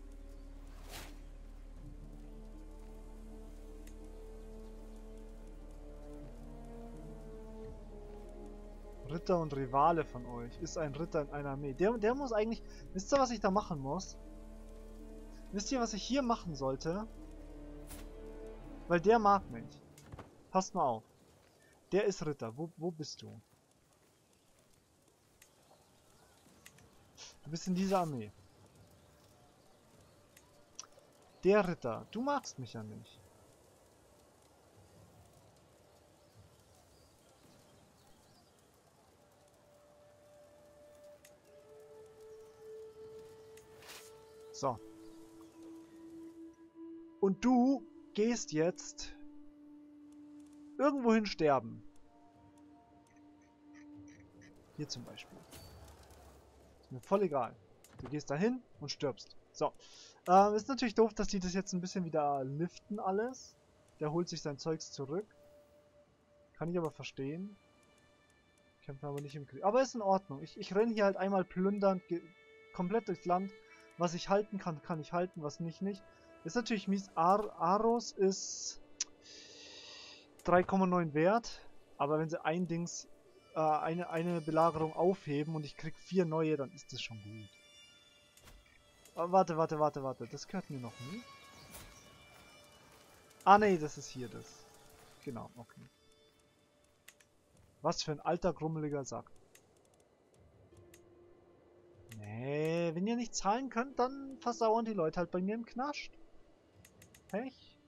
Ritter und Rivale von euch. Ist ein Ritter in einer Armee. Der muss eigentlich... Wisst ihr, was ich da machen muss? Wisst ihr, was ich hier machen sollte? Weil der mag mich. Passt mal auf. Der ist Ritter. Wo bist du? Du bist in dieser Armee. Der Ritter. Du magst mich ja nicht. So. Und du gehst jetzt irgendwohin sterben. Hier zum Beispiel. Ist mir voll egal. Du gehst dahin und stirbst. So. Ist natürlich doof, dass die das jetzt ein bisschen wieder liften alles. Der holt sich sein Zeugs zurück. Kann ich aber verstehen. Kämpfen aber nicht im Krieg. Aber ist in Ordnung. Ich renne hier halt einmal plündernd komplett durchs Land. Was ich halten kann, kann ich halten. Was nicht. Ist natürlich mies. Aros ist 3,9 wert. Aber wenn sie ein Dings, eine Belagerung aufheben und ich krieg 4 neue, dann ist das schon gut. Aber warte. Das gehört mir noch nie. Ah nee, das ist hier das. Genau, okay. Was für ein alter, grummeliger Sack. Nee, wenn ihr nicht zahlen könnt, dann versauern die Leute halt bei mir im Knast. Pech.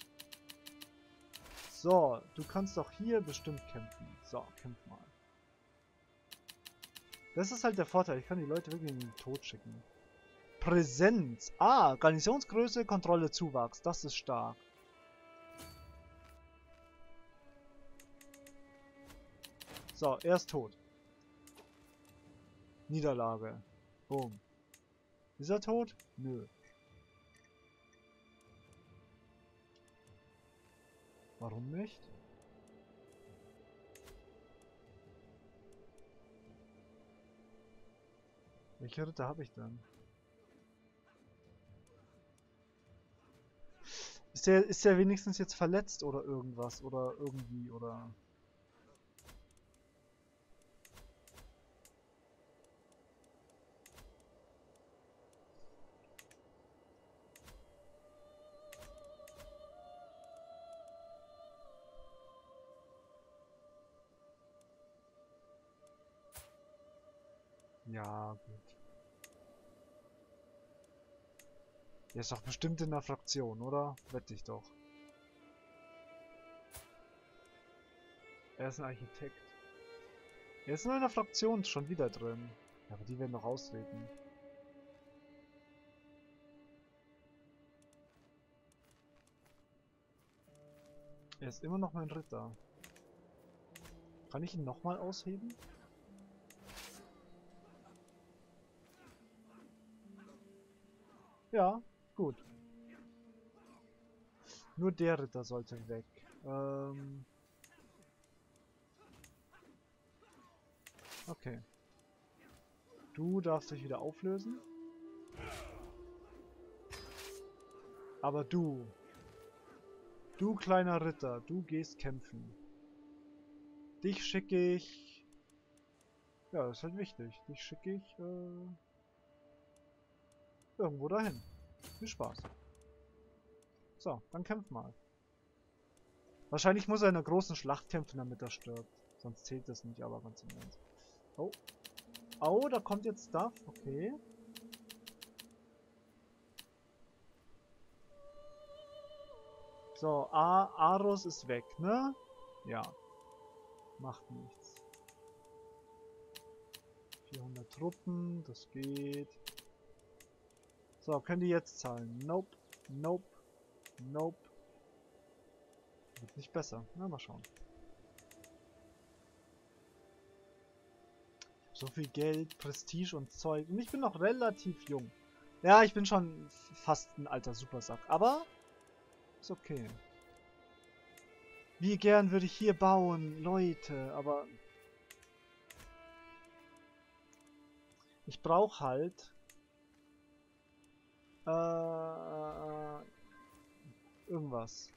So, du kannst doch hier bestimmt kämpfen. So, kämpf mal. Das ist halt der Vorteil, ich kann die Leute wirklich in den Tod schicken. Präsenz. Ah, Garnisonsgröße, Kontrolle, Zuwachs. Das ist stark. So, er ist tot. Niederlage. Boom. Ist er tot? Nö. Warum nicht? Welche Ritter habe ich denn? Ist der wenigstens jetzt verletzt oder irgendwas? Oder irgendwie, oder... Ja, gut. Der ist doch bestimmt in der Fraktion, oder? Wette ich doch. Er ist ein Architekt. Er ist in einer Fraktion schon wieder drin. Ja, aber die werden noch austreten. Er ist immer noch mein Ritter. Kann ich ihn nochmal ausheben? Ja, gut. Nur der Ritter sollte weg. Okay. Du darfst dich wieder auflösen. Aber du kleiner Ritter, du gehst kämpfen. Dich schicke ich... Ja, das ist halt wichtig. Dich schicke ich irgendwo dahin. Viel Spaß. So, dann kämpf mal. Wahrscheinlich muss er in einer großen Schlacht kämpfen, damit er stirbt. Sonst zählt das nicht, aber ganz im Ernst. Oh. Oh, da kommt jetzt Stuff. Okay. So, Aros ist weg, ne? Ja. Macht nichts. 400 Truppen, das geht. So, können die jetzt zahlen? Nope. Nope. Nope. Wird nicht besser. Na, mal schauen. So viel Geld, Prestige und Zeug. Und ich bin noch relativ jung. Ja, ich bin schon fast ein alter Supersack. Aber ist okay. Wie gern würde ich hier bauen, Leute. Aber ich brauche halt irgendwas.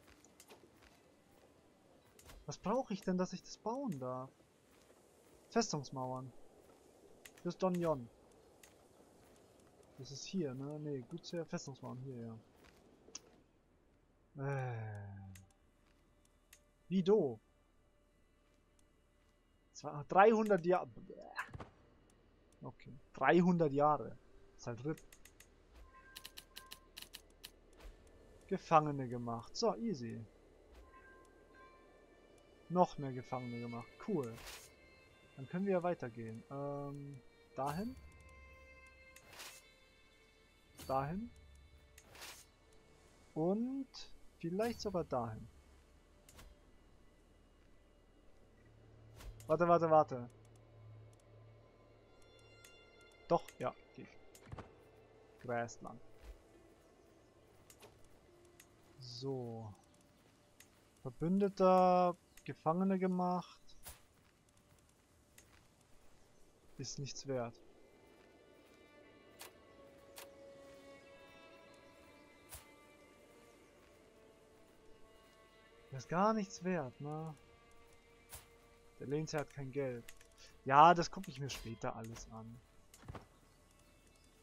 Was brauche ich denn, dass ich das bauen darf? Festungsmauern. Das ist Donjon. Das ist hier, ne? Ne, gut zur Festungsmauern hier, ja. Wie doof. 300 Jahre. Okay. 300 Jahre. Ist halt RIP. Gefangene gemacht. So, easy. Noch mehr Gefangene gemacht. Cool. Dann können wir ja weitergehen. Dahin. Dahin. Und vielleicht sogar dahin. Warte, warte, warte. Doch, ja, geht. Gräsland. So. Verbündeter, Gefangene gemacht. Ist nichts wert. Das ist gar nichts wert, ne? Der Lehnsherr hat kein Geld. Ja, das gucke ich mir später alles an.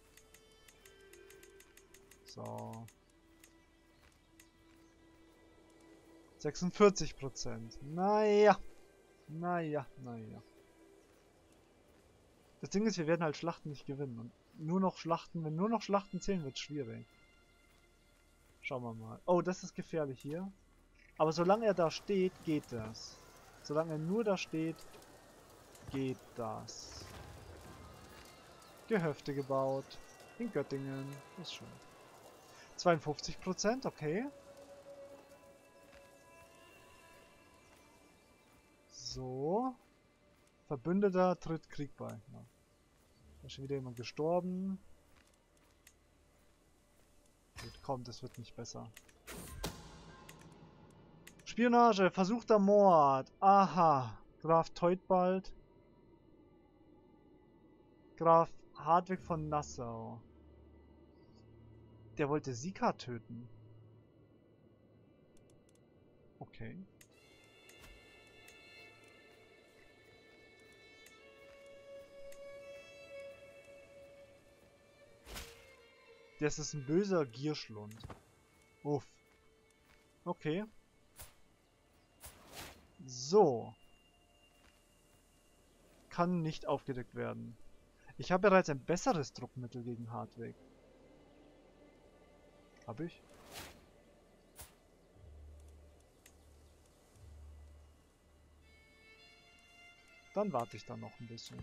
So. 46%. Naja. Naja, naja. Das Ding ist, wir werden halt Schlachten nicht gewinnen. Und nur noch Schlachten, wenn nur noch Schlachten zählen, wird es schwierig. Schauen wir mal. Oh, das ist gefährlich hier. Aber solange er da steht, geht das. Solange er nur da steht, geht das. Gehöfte gebaut. In Göttingen. Ist schön. 52%, okay. So. Verbündeter tritt Krieg bei. Ja. Da ist schon wieder jemand gestorben. Gut, komm, das wird nicht besser. Spionage, versuchter Mord. Aha. Graf Teutbald. Graf Hartwig von Nassau. Der wollte Sika töten. Okay. Das ist ein böser Gierschlund. Uff. Okay. So. Kann nicht aufgedeckt werden. Ich habe bereits ein besseres Druckmittel gegen Hartwig. Hab ich? Dann warte ich dann noch ein bisschen.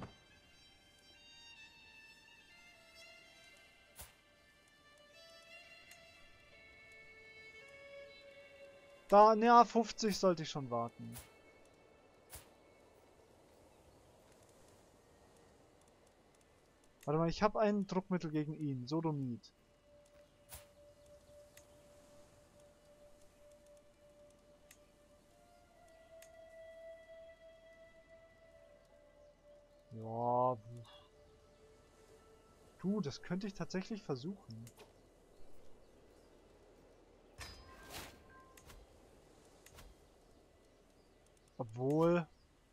Da, naja, 50 sollte ich schon warten. Warte mal, ich habe ein Druckmittel gegen ihn. Sodomit. Ja. Du, das könnte ich tatsächlich versuchen. Obwohl...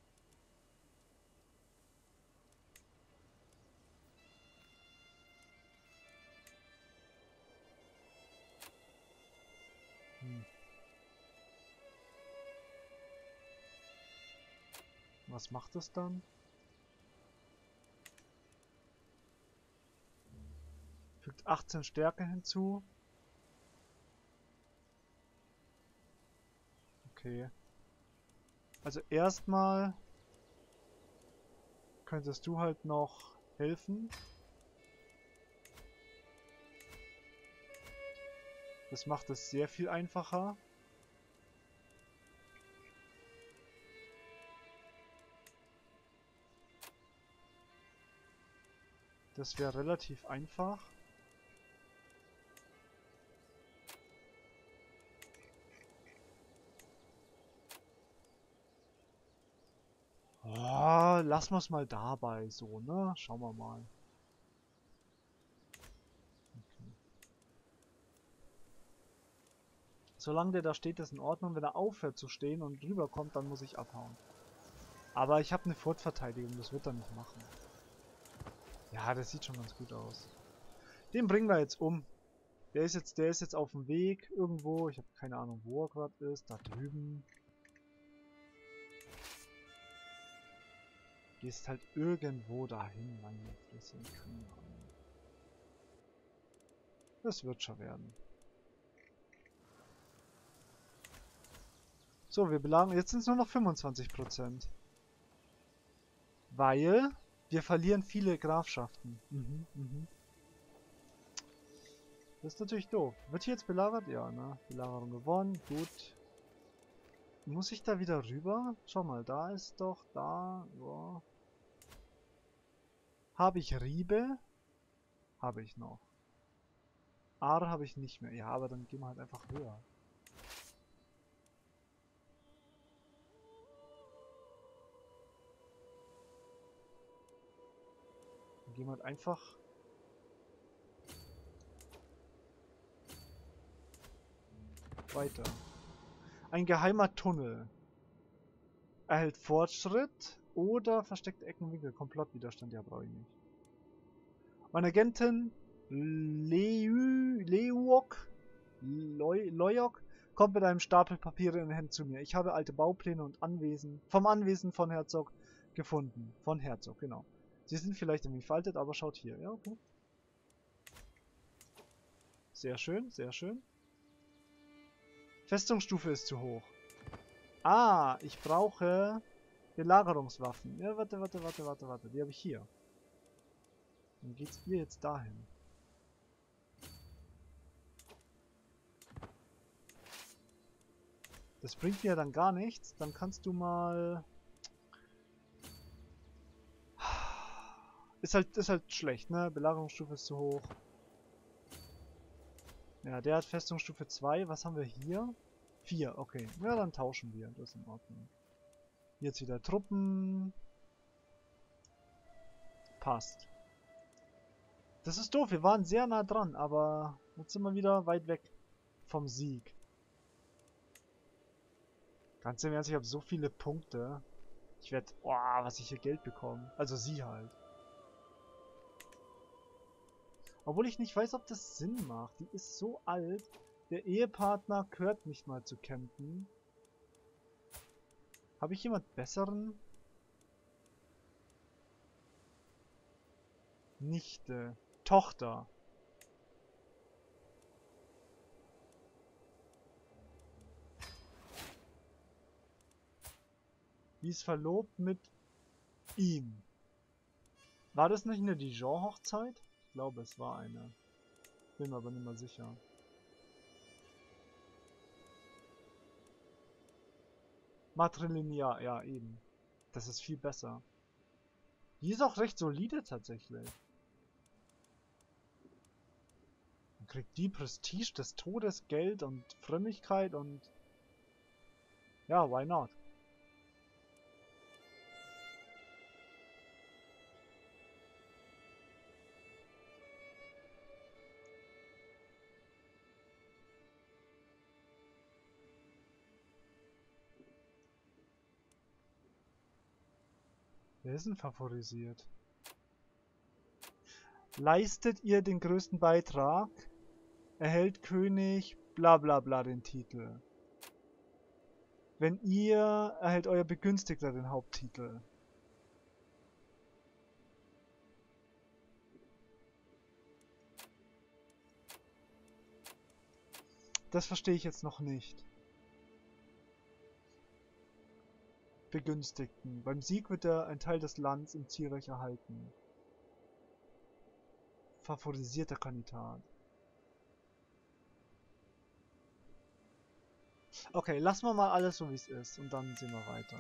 Was macht es dann? Fügt 18 Stärke hinzu. Okay. Also erstmal könntest du halt noch helfen. Das macht es sehr viel einfacher. Das wäre relativ einfach. Oh, lassen wir es mal dabei, so, ne? Schauen wir mal. Okay. Solange der da steht, ist in Ordnung. Wenn er aufhört zu stehen und rüberkommt, dann muss ich abhauen. Aber ich habe eine Fortverteidigung, das wird er nicht machen. Ja, das sieht schon ganz gut aus. Den bringen wir jetzt um. Der ist jetzt auf dem Weg irgendwo. Ich habe keine Ahnung, wo er gerade ist. Da drüben. Gehst halt irgendwo dahin, meine Fresse. Keine Ahnung. Das wird schon werden. So, wir belagern. Jetzt sind es nur noch 25%. Weil wir verlieren viele Grafschaften. Das ist natürlich doof. Wird hier jetzt belagert? Ja, ne? Belagerung gewonnen. Gut. Muss ich da wieder rüber? Schau mal, da ist doch, da, ja. Habe ich Riebe? Habe ich noch. Aar habe ich nicht mehr. Ja, aber dann gehen wir halt einfach höher. Dann gehen wir halt einfach... weiter. Ein geheimer Tunnel. Erhält Fortschritt oder versteckte Eckenwinkel. Komplottwiderstand, ja, brauche ich nicht. Meine Agentin Leuyok Kommt mit einem Stapel Papiere in den Händen zu mir. Ich habe alte Baupläne und Anwesen vom Anwesen von Herzog gefunden. Von Herzog, genau. Sie sind vielleicht irgendwie faltet, aber schaut hier. Ja, okay. Sehr schön, sehr schön. Festungsstufe ist zu hoch. Ah, ich brauche Belagerungswaffen. Ja, warte. Die habe ich hier. Dann geht's ihr jetzt dahin. Das bringt mir dann gar nichts. Dann kannst du mal... Ist halt schlecht, ne? Belagerungsstufe ist zu hoch. Ja, der hat Festungsstufe 2. Was haben wir hier? 4, okay. Ja, dann tauschen wir. Das ist in Ordnung. Jetzt wieder Truppen. Passt. Das ist doof. Wir waren sehr nah dran, aber jetzt sind wir wieder weit weg vom Sieg. Ganz im Ernst, ich habe so viele Punkte. Ich werde... Oh, was ich hier Geld bekomme. Also sie halt. Obwohl ich nicht weiß, ob das Sinn macht. Die ist so alt. Der Ehepartner gehört nicht mal zu campen. Habe ich jemand besseren? Nichte. Tochter. Die ist verlobt mit ihm. War das nicht eine Dijon-Hochzeit? Ich glaube, es war eine. Bin mir aber nicht mehr sicher. Matrilinear, ja eben. Das ist viel besser. Die ist auch recht solide tatsächlich. Man kriegt die Prestige des Todes, Geld und Frömmigkeit und... Ja, why not? Wer ist denn favorisiert? Leistet ihr den größten Beitrag, erhält König bla bla bla den Titel. Wenn ihr, erhält euer Begünstigter den Haupttitel. Das verstehe ich jetzt noch nicht. Begünstigten. Beim Sieg wird ein Teil des Landes im Zielreich erhalten. Favorisierter Kandidat. Okay, lassen wir mal alles so wie es ist und dann sehen wir weiter.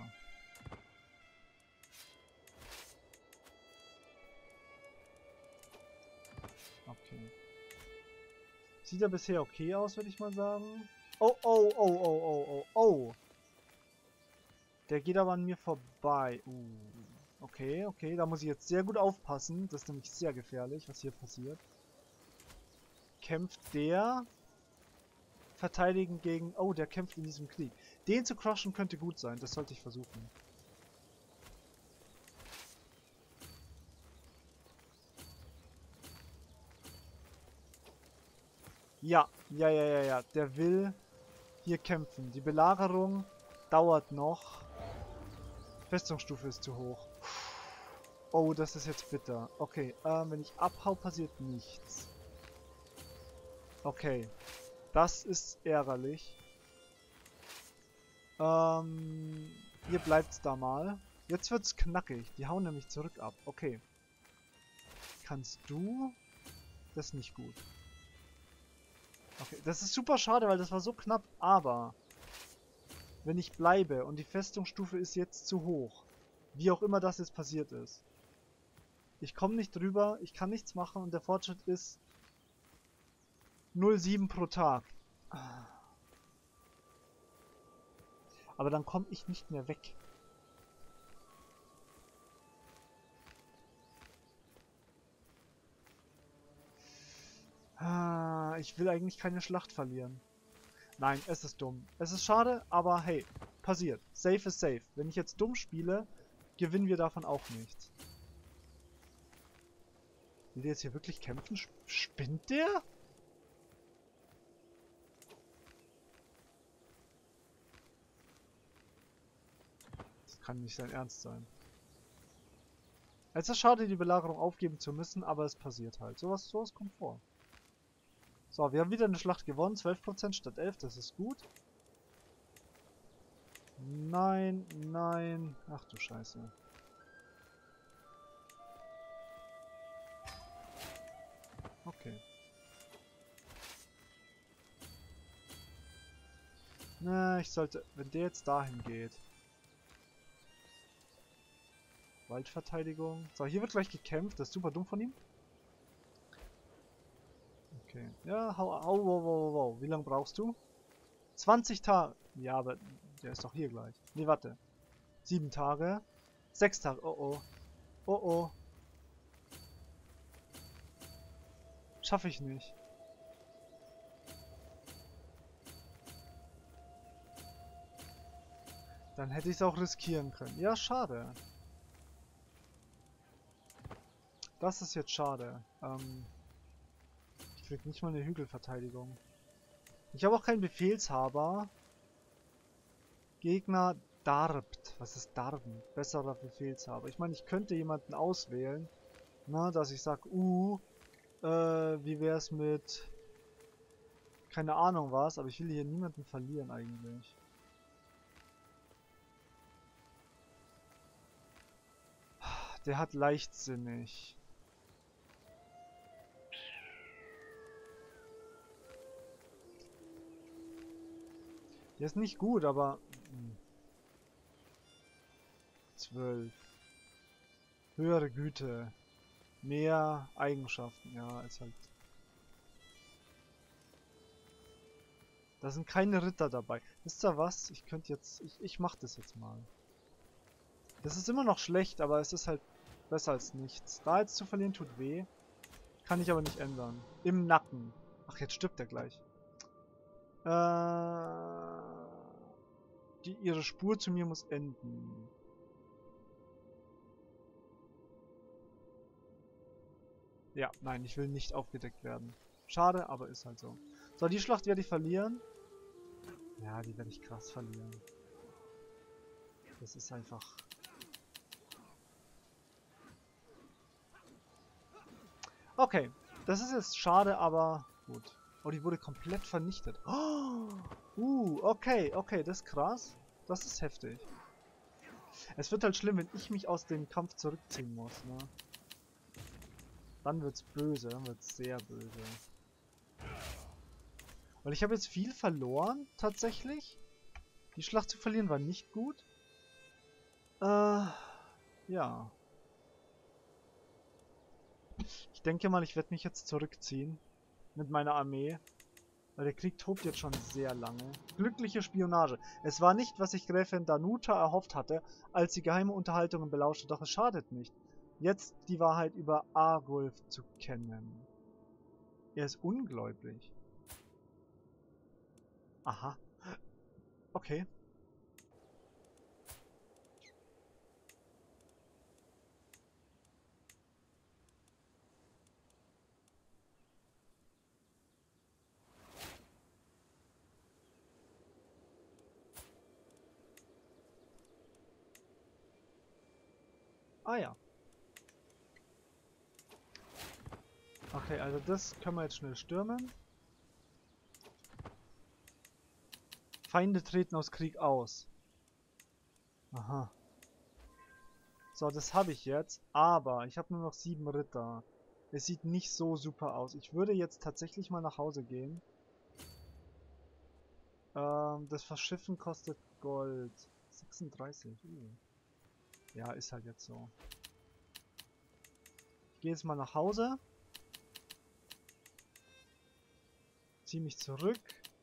Okay. Sieht ja bisher okay aus, würde ich mal sagen. Oh. Der geht aber an mir vorbei. Okay, da muss ich jetzt sehr gut aufpassen. Das ist nämlich sehr gefährlich, was hier passiert. Kämpft der... Verteidigen gegen... Oh, der kämpft in diesem Krieg. Den zu crushen könnte gut sein. Das sollte ich versuchen. Ja. Der will hier kämpfen. Die Belagerung dauert noch. Festungsstufe ist zu hoch. Oh, das ist jetzt bitter. Okay, wenn ich abhau, passiert nichts. Okay. Das ist ärgerlich. Ihr bleibt's da mal. Jetzt wird's knackig. Die hauen nämlich zurück ab. Okay. Kannst du? Das ist nicht gut. Okay, das ist super schade, weil das war so knapp. Aber wenn ich bleibe und die Festungsstufe ist jetzt zu hoch, wie auch immer das jetzt passiert ist, ich komme nicht drüber, ich kann nichts machen und der Fortschritt ist 0,7 pro Tag. Aber dann komme ich nicht mehr weg. Ich will eigentlich keine Schlacht verlieren. Nein, es ist dumm. Es ist schade, aber hey, passiert. Safe ist safe. Wenn ich jetzt dumm spiele, gewinnen wir davon auch nichts. Will der jetzt hier wirklich kämpfen? Spinnt der? kann nicht sein Ernst sein. Es ist schade, die Belagerung aufgeben zu müssen, aber es passiert halt. Sowas kommt vor. So, wir haben wieder eine Schlacht gewonnen. 12% statt 11, das ist gut. Nein, nein. Ach du Scheiße. Okay. Na, ich sollte... Wenn der jetzt dahin geht... Waldverteidigung. So, hier wird gleich gekämpft. Das ist super dumm von ihm. Okay. Ja, wow. Wie lange brauchst du? 20 Tage. Ja, aber der ist doch hier gleich. Nee, warte. 7 Tage. 6 Tage. Oh oh. Oh oh. Schaffe ich nicht. Dann hätte ich es auch riskieren können. Ja, schade. Das ist jetzt schade. Ich krieg nicht mal eine Hügelverteidigung. Ich habe auch keinen Befehlshaber. Gegner darbt. Was ist darben? Besserer Befehlshaber. Ich meine, ich könnte jemanden auswählen. Na, dass ich sage, wie wär's mit... Keine Ahnung was, aber ich will hier niemanden verlieren eigentlich. Der hat leichtsinnig. Der ist nicht gut, aber... 12. Höhere Güte. Mehr Eigenschaften. Ja, ist halt... Da sind keine Ritter dabei. Wisst ihr was? Ich könnte jetzt... Ich mach das jetzt mal. Das ist immer noch schlecht, aber es ist halt besser als nichts. Da jetzt zu verlieren tut weh. Kann ich aber nicht ändern. Im Nacken. Ach, jetzt stirbt er gleich. Ihre Spur zu mir muss enden. Ja, nein, ich will nicht aufgedeckt werden. Schade, aber ist halt so. So, die Schlacht werde ich verlieren. Ja, die werde ich krass verlieren. Das ist einfach... Okay, das ist jetzt schade, aber gut. Oh, die wurde komplett vernichtet. Okay, das ist krass. Das ist heftig. Es wird halt schlimm, wenn ich mich aus dem Kampf zurückziehen muss, ne? Dann wird's böse, dann wird's sehr böse. Weil ich habe jetzt viel verloren, tatsächlich. Die Schlacht zu verlieren war nicht gut. Ja. Ich denke mal, ich werde mich jetzt zurückziehen. Mit meiner Armee. Weil der Krieg tobt jetzt schon sehr lange. Glückliche Spionage. Es war nicht, was sich Gräfin Danuta erhofft hatte, als sie geheime Unterhaltungen belauschte, doch es schadet nicht, jetzt die Wahrheit über Argulf zu kennen. Er ist ungläubig. Aha. Okay. Ah ja. Okay, also das können wir jetzt schnell stürmen. Feinde treten aus Krieg aus. Aha. So, das habe ich jetzt, aber ich habe nur noch 7 Ritter. Es sieht nicht so super aus. Ich würde jetzt tatsächlich mal nach Hause gehen. Das Verschiffen kostet Gold. 36. Ja, ist halt jetzt so. Ich gehe jetzt mal nach Hause. Ziehe mich zurück.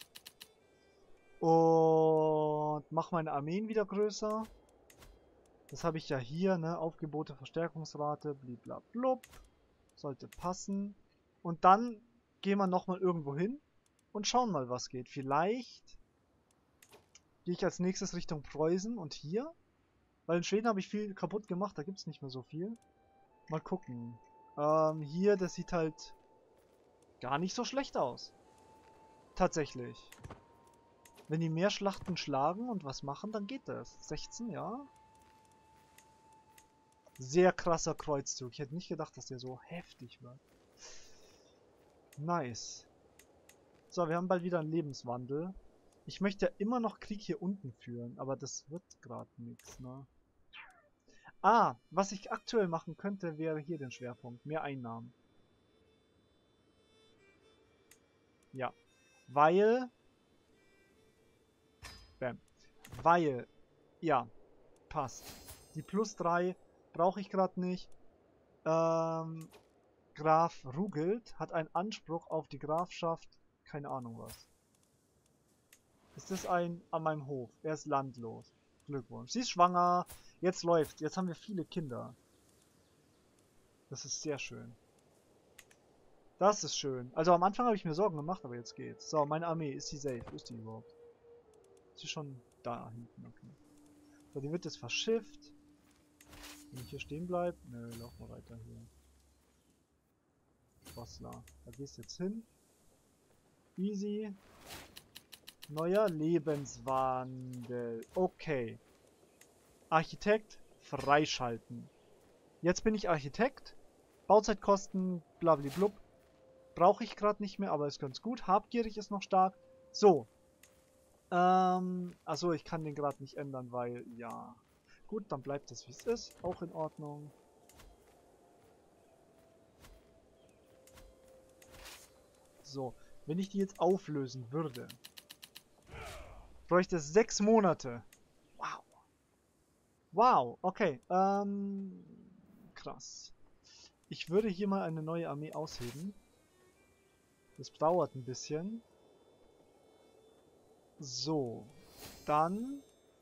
Und mache meine Armeen wieder größer. Das habe ich ja hier, ne? Aufgebote, Verstärkungsrate, bliblablub. Sollte passen. Und dann gehen wir nochmal irgendwo hin und schauen mal, was geht. Vielleicht gehe ich als nächstes Richtung Preußen und hier. Weil in Schweden habe ich viel kaputt gemacht, da gibt es nicht mehr so viel. Mal gucken. Hier, das sieht halt gar nicht so schlecht aus. Tatsächlich. Wenn die mehr Schlachten schlagen und was machen, dann geht das. 16, ja. Sehr krasser Kreuzzug. Ich hätte nicht gedacht, dass der so heftig wird. Nice. So, wir haben bald wieder einen Lebenswandel. Ich möchte ja immer noch Krieg hier unten führen, aber das wird gerade nichts, ne? Ah, was ich aktuell machen könnte, wäre hier den Schwerpunkt. Mehr Einnahmen. Ja. Weil... Bam. Weil... Ja. Passt. Die plus 3 brauche ich gerade nicht. Graf Rugelt hat einen Anspruch auf die Grafschaft. Keine Ahnung was. Ist das ein an meinem Hof? Er ist landlos. Glückwunsch. Sie ist schwanger. Jetzt läuft. Jetzt haben wir viele Kinder. Das ist sehr schön. Das ist schön. Also am Anfang habe ich mir Sorgen gemacht, aber jetzt geht's. So, meine Armee. Ist sie safe? Wo ist die überhaupt? Ist sie schon da hinten? Okay. So, die wird jetzt verschifft. Wenn ich hier stehen bleibe. Nö, lauf mal weiter hier. Basla. Da gehst du jetzt hin. Easy. Neuer Lebenswandel. Okay. Architekt freischalten. Jetzt bin ich Architekt. Bauzeitkosten, blablablub. Brauche ich gerade nicht mehr, aber ist ganz gut. Habgierig ist noch stark. So. Achso, ich kann den gerade nicht ändern, weil, ja. Gut, dann bleibt es wie es ist. Auch in Ordnung. So. Wenn ich die jetzt auflösen würde, bräuchte es 6 Monate. Wow. Wow, okay. Krass. Ich würde hier mal eine neue Armee ausheben. Das dauert ein bisschen. So. Dann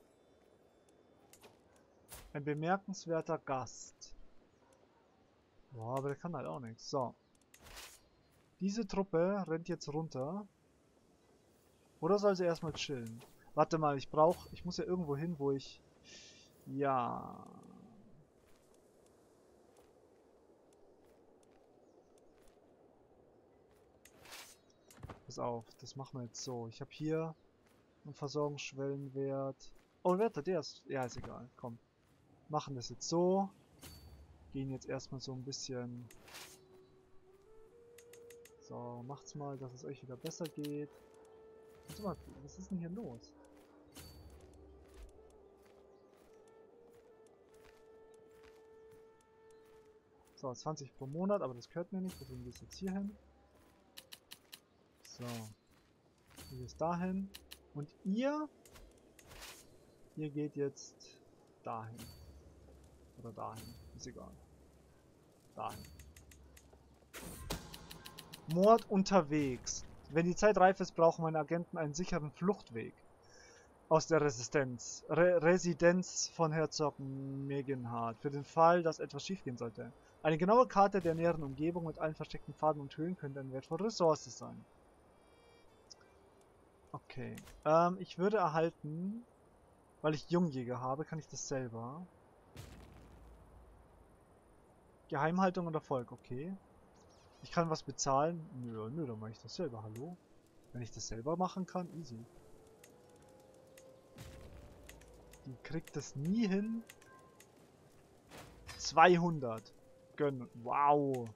ein bemerkenswerter Gast. Boah, aber der kann halt auch nichts. So. Diese Truppe rennt jetzt runter. Oder soll sie erstmal chillen? Warte mal, ich muss ja irgendwo hin, wo ich... Ja... Pass auf, das machen wir jetzt so. Ich habe hier einen Versorgungsschwellenwert. Oh, warte, der ist... Ja, ist egal. Komm. Machen das jetzt so. Gehen jetzt erstmal so ein bisschen... So, macht's mal, dass es euch wieder besser geht. Warte mal, was ist denn hier los? So, 20 pro Monat, aber das gehört mir nicht, deswegen gehe ich jetzt hier hin. So. Hier ist dahin. Und ihr geht jetzt dahin. Oder dahin. Ist egal. Dahin. Mord unterwegs. Wenn die Zeit reif ist, brauchen meine Agenten einen sicheren Fluchtweg aus der Residenz von Herzog Megenhard. Für den Fall, dass etwas schiefgehen sollte. Eine genaue Karte der näheren Umgebung mit allen versteckten Pfaden und Höhlen könnte eine wertvolle Ressource sein. Okay. Ich würde erhalten, weil ich Jungjäger habe, kann ich das selber. Geheimhaltung und Erfolg, okay. Ich kann was bezahlen. Nö, dann mache ich das selber. Hallo? Wenn ich das selber machen kann, easy. Die kriegt das nie hin. 200. Gönnen. Wow.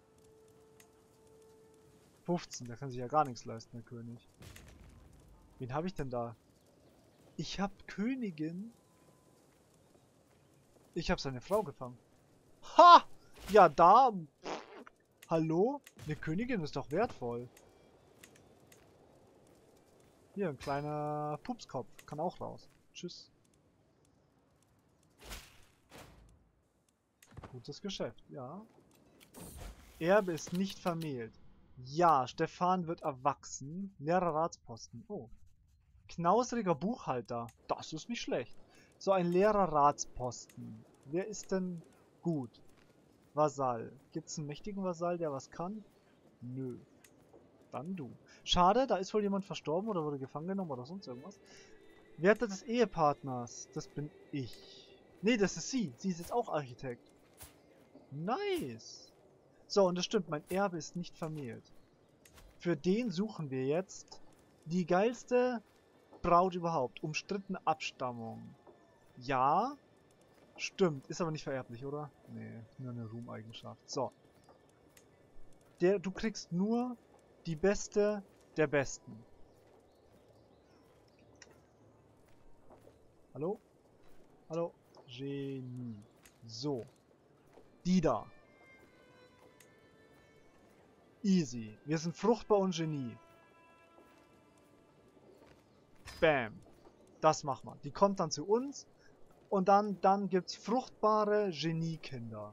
15. Der kann sich ja gar nichts leisten, der König. Wen habe ich denn da? Ich habe Königin. Ich habe seine Frau gefangen. Ha! Ja, da... Hallo? Eine Königin ist doch wertvoll. Hier, ein kleiner Pupskopf. Kann auch raus. Tschüss. Gutes Geschäft, ja. Erbe ist nicht vermählt. Ja, Stefan wird erwachsen. Leerer Ratsposten. Oh. Knausriger Buchhalter. Das ist nicht schlecht. So ein leerer Ratsposten. Wer ist denn gut? Vasall. Gibt es einen mächtigen Vasall, der was kann? Nö. Dann du. Schade, da ist wohl jemand verstorben oder wurde gefangen genommen oder sonst irgendwas. Werte des Ehepartners. Das bin ich. Nee, das ist sie. Sie ist jetzt auch Architekt. Nice. So, und das stimmt, mein Erbe ist nicht vermählt. Für den suchen wir jetzt die geilste Braut überhaupt. Umstrittene Abstammung. Ja. Stimmt, ist aber nicht vererblich, oder? Nee, nur eine Ruhmeigenschaft. So. Du kriegst nur die Beste der Besten. Hallo? Hallo? Genie. So. Die da. Easy. Wir sind fruchtbar und Genie. Bam. Das machen wir. Die kommt dann zu uns. Und dann gibt's fruchtbare Geniekinder.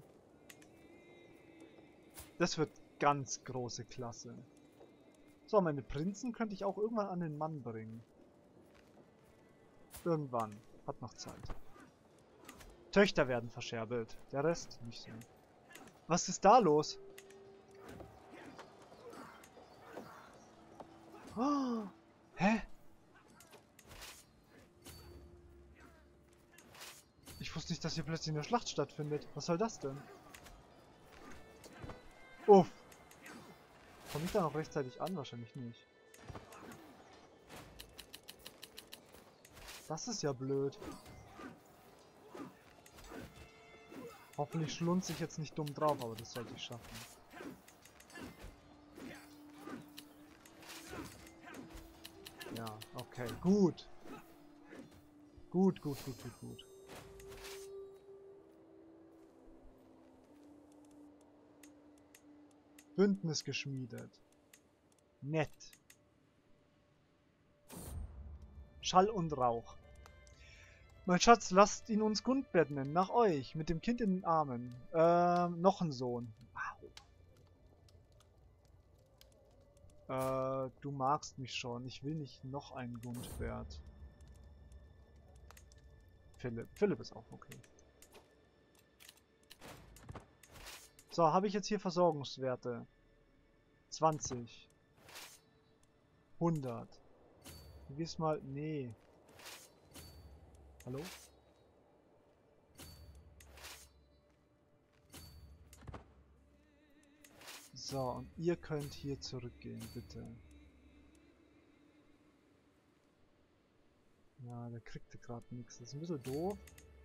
Das wird ganz große Klasse. So, meine Prinzen könnte ich auch irgendwann an den Mann bringen. Irgendwann. Hat noch Zeit. Töchter werden verscherbelt. Der Rest nicht so. Was ist da los? Oh, hä? Ich wusste nicht, dass hier plötzlich eine Schlacht stattfindet. Was soll das denn? Uff. Komme ich da noch rechtzeitig an? Wahrscheinlich nicht. Das ist ja blöd. Hoffentlich schlunze ich jetzt nicht dumm drauf, aber das sollte ich schaffen. Ja, okay, gut. Gut. Bündnis geschmiedet. Nett. Schall und Rauch. Mein Schatz, lasst ihn uns Gundbert nennen, nach euch, mit dem Kind in den Armen. Noch ein Sohn. Wow. Du magst mich schon. Ich will nicht noch einen Gundbert. Philipp. Philipp ist auch okay. So, habe ich jetzt hier Versorgungswerte? 20. 100. Vergiss mal, nee. Hallo? So, und ihr könnt hier zurückgehen, bitte. Ja, der kriegte gerade nichts. Das ist ein bisschen doof.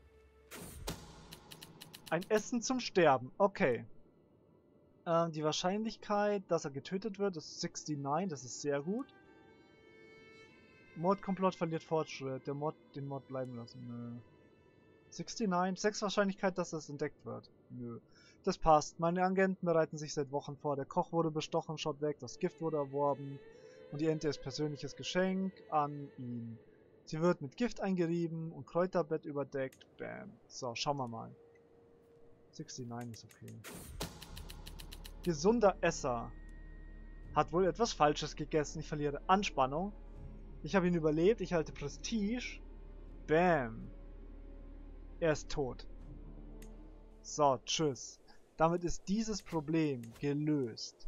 Ein Essen zum Sterben. Okay. Die Wahrscheinlichkeit, dass er getötet wird, ist 69. Das ist sehr gut. Mordkomplott verliert Fortschritt. Den Mod bleiben lassen. Nö. 69. 6 Wahrscheinlichkeit, dass das entdeckt wird. Nö. Das passt. Meine Agenten bereiten sich seit Wochen vor. Der Koch wurde bestochen, schaut weg. Das Gift wurde erworben. Und die Ente ist persönliches Geschenk an ihn. Sie wird mit Gift eingerieben und Kräuterbett überdeckt. Bam. So, schauen wir mal. 69 ist okay. Gesunder Esser. Hat wohl etwas Falsches gegessen. Ich verliere Anspannung. Ich habe ihn überlebt. Ich halte Prestige. Bam. Er ist tot. So, tschüss. Damit ist dieses Problem gelöst.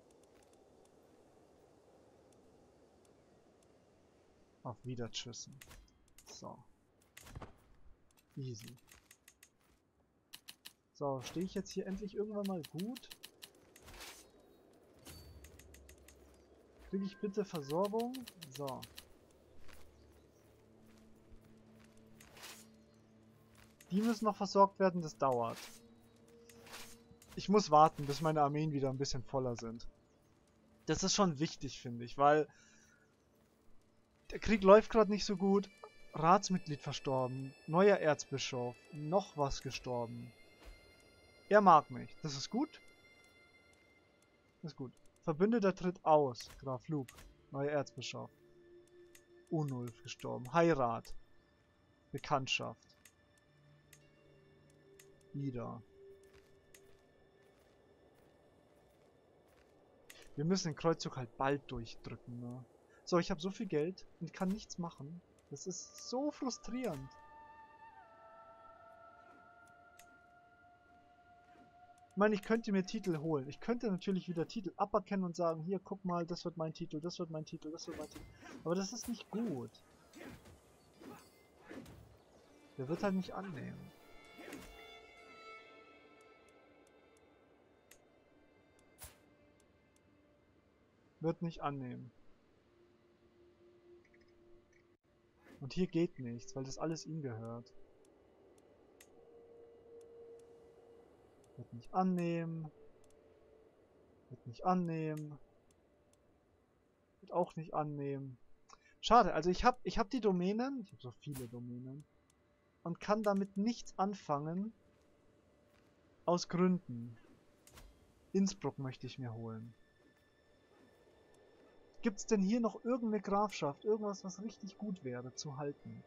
Auf Wiedertschüssen. So. Easy. So, stehe ich jetzt hier endlich irgendwann mal gut? Kriege ich bitte Versorgung? So. Die müssen noch versorgt werden, das dauert. Ich muss warten, bis meine Armeen wieder ein bisschen voller sind. Das ist schon wichtig, finde ich, weil der Krieg läuft gerade nicht so gut. Ratsmitglied verstorben, neuer Erzbischof, noch was gestorben. Er mag mich. Das ist gut. Das ist gut. Verbündeter tritt aus. Graf Luke, neuer Erzbischof. Unulf gestorben. Heirat. Bekanntschaft. Wieder. Wir müssen den Kreuzzug halt bald durchdrücken, ne? So, ich habe so viel Geld und kann nichts machen. Das ist so frustrierend. Ich meine, ich könnte mir Titel holen. Ich könnte natürlich wieder Titel aberkennen und sagen, hier, guck mal, das wird mein Titel, das wird mein Titel, das wird mein Titel. Aber das ist nicht gut. Der wird halt nicht annehmen. Wird nicht annehmen. Und hier geht nichts, weil das alles ihm gehört. Wird nicht annehmen. Wird nicht annehmen. Wird auch nicht annehmen. Schade, also ich hab die Domänen. Ich habe so viele Domänen. Und kann damit nichts anfangen. Aus Gründen. Innsbruck möchte ich mir holen. Gibt es denn hier noch irgendeine Grafschaft? Irgendwas, was richtig gut wäre zu halten?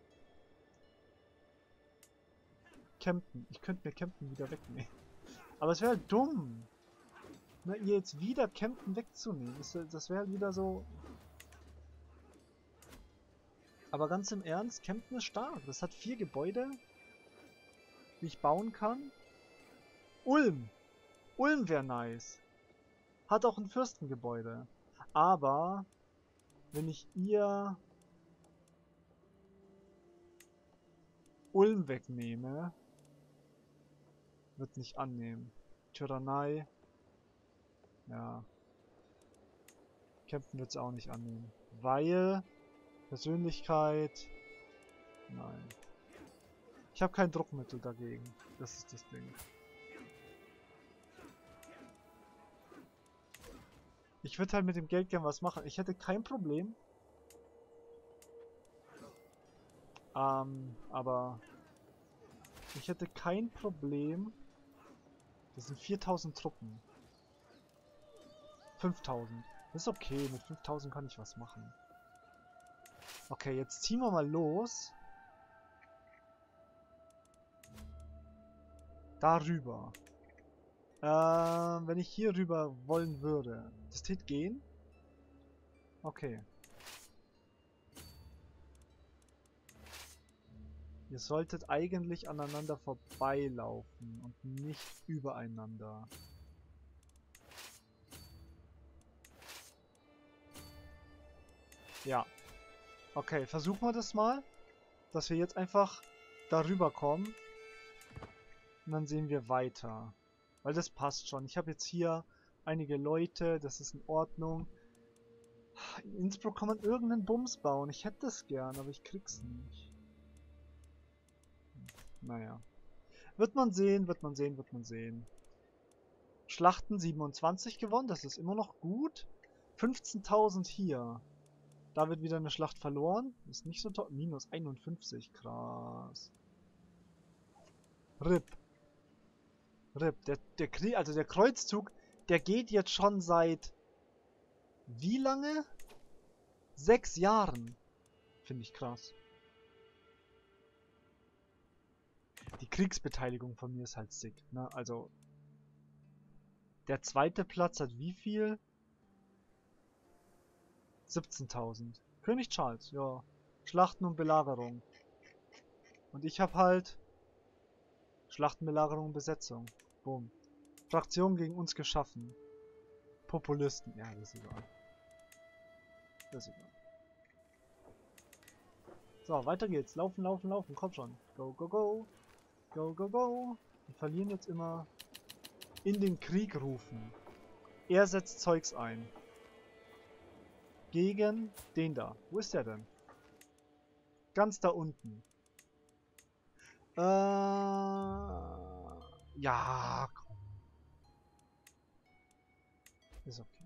Kempten. Ich könnte mir Kempten wieder wegnehmen. Aber es wäre halt dumm. Na, ihr jetzt wieder Kempten wegzunehmen. Das wäre halt wieder so... Aber ganz im Ernst, Kempten ist stark. Das hat 4 Gebäude, die ich bauen kann. Ulm. Ulm wäre nice. Hat auch ein Fürstengebäude. Aber wenn ich ihr Ulm wegnehme, wird nicht annehmen. Tyrannei. Ja. Kempten wird es auch nicht annehmen. Weil Persönlichkeit. Nein. Ich habe kein Druckmittel dagegen. Das ist das Ding. Ich würde halt mit dem Geld gern was machen. Ich hätte kein Problem. Aber ich hätte kein Problem. Das sind 4000 Truppen. 5000. Das ist okay. Mit 5000 kann ich was machen. Okay, jetzt ziehen wir mal los. Darüber. Wenn ich hier rüber wollen würde. Das tät gehen? Okay. Ihr solltet eigentlich aneinander vorbeilaufen und nicht übereinander. Ja. Okay, versuchen wir das mal. Dass wir jetzt einfach darüber kommen. Und dann sehen wir weiter. Weil das passt schon. Ich habe jetzt hier einige Leute. Das ist in Ordnung. In Innsbruck kann man irgendeinen Bums bauen. Ich hätte das gern, aber ich krieg's nicht. Naja. Wird man sehen, wird man sehen, wird man sehen. Schlachten 27 gewonnen. Das ist immer noch gut. 15.000 hier. Da wird wieder eine Schlacht verloren. Ist nicht so toll. Minus 51. Krass. RIP. RIP. Der Krieg, also der Kreuzzug, der geht jetzt schon seit wie lange? 6 Jahren. Finde ich krass. Die Kriegsbeteiligung von mir ist halt sick, ne? Also der zweite Platz hat wie viel? 17.000. König Charles, ja. Schlachten und Belagerung. Und ich habe halt Schlachten, Belagerung und Besetzung. Boom. Fraktion gegen uns geschaffen. Populisten. Ja, das ist egal. Das ist egal. So, weiter geht's. Laufen, laufen, laufen. Komm schon. Go, go, go. Go, go, go. Wir verlieren jetzt immer in den Krieg rufen. Er setzt Zeugs ein. Gegen den da. Wo ist der denn? Ganz da unten. Ja, komm. Ist okay.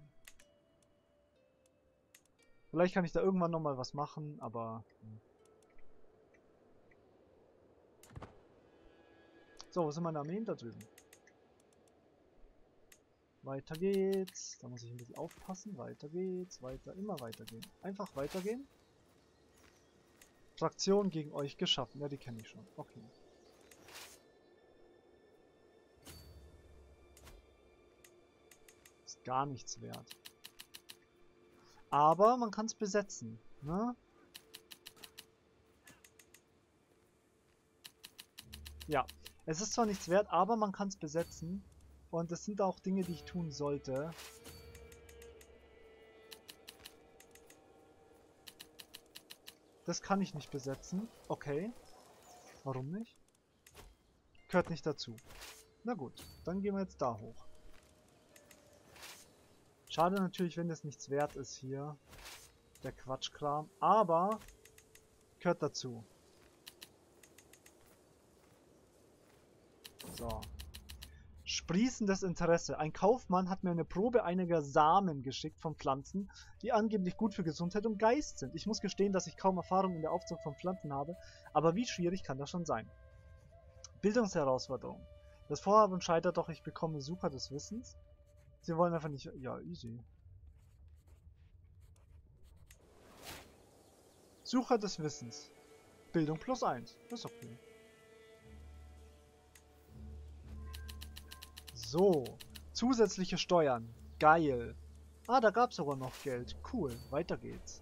Vielleicht kann ich da irgendwann nochmal was machen, aber... So, wo sind meine Armeen da drüben? Weiter geht's. Da muss ich ein bisschen aufpassen. Weiter geht's. Weiter, immer weitergehen. Einfach weitergehen. Fraktion gegen euch geschaffen. Ja, die kenne ich schon. Okay. Ist gar nichts wert. Aber man kann es besetzen. Ne? Ja. Es ist zwar nichts wert, aber man kann es besetzen. Und das sind auch Dinge, die ich tun sollte. Das kann ich nicht besetzen. Okay. Warum nicht? Gehört nicht dazu. Na gut, dann gehen wir jetzt da hoch. Schade natürlich, wenn das nichts wert ist hier. Der Quatschkram. Aber gehört dazu. So. Sprießendes Interesse. Ein Kaufmann hat mir eine Probe einiger Samen geschickt von Pflanzen, die angeblich gut für Gesundheit und Geist sind. Ich muss gestehen, dass ich kaum Erfahrung in der Aufzucht von Pflanzen habe, aber wie schwierig kann das schon sein? Bildungsherausforderung. Das Vorhaben scheitert, doch ich bekomme Sucher des Wissens. Sie wollen einfach nicht... Ja, easy. Sucher des Wissens. Bildung +1. Das ist okay. So. Zusätzliche Steuern. Geil. Ah, da gab es sogar noch Geld. Cool. Weiter geht's.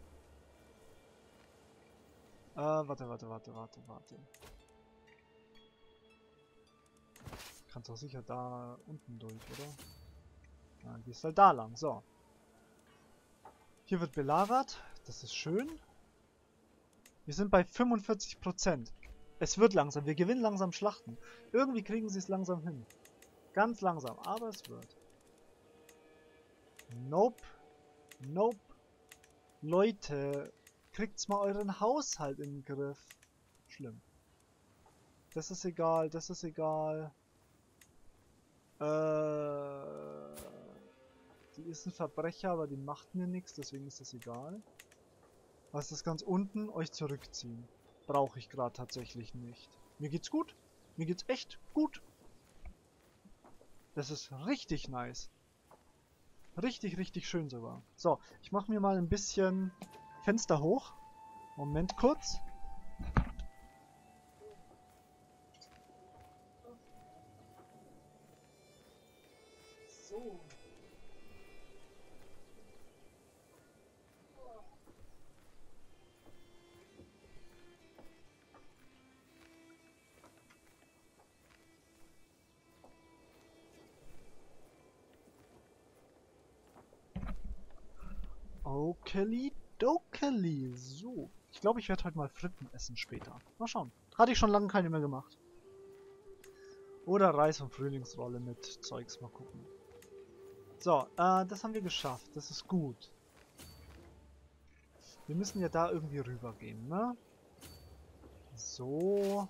Warte. Kannst doch sicher da unten durch, oder? Ja, gehst halt da lang. So. Hier wird belagert. Das ist schön. Wir sind bei 45%. Es wird langsam. Wir gewinnen langsam Schlachten. Irgendwie kriegen sie es langsam hin. Ganz langsam. Aber es wird. Nope. Nope. Leute. Kriegt's mal euren Haushalt in den Griff. Schlimm. Das ist egal. Das ist egal. Die ist ein Verbrecher, aber die macht mir nichts. Deswegen ist das egal. Was ist das ganz unten? Euch zurückziehen. Brauche ich gerade tatsächlich nicht. Mir geht's gut. Mir geht's echt gut. Das ist richtig nice. Richtig, richtig schön sogar. So, ich mache mir mal ein bisschen Fenster hoch. Moment kurz. So. Okeli-dokeli. So. Ich glaube, ich werde heute mal Fritten essen später. Mal schauen. Hatte ich schon lange keine mehr gemacht. Oder Reis und Frühlingsrolle mit Zeugs. Mal gucken. So, das haben wir geschafft. Das ist gut. Wir müssen ja da irgendwie rübergehen, ne? So.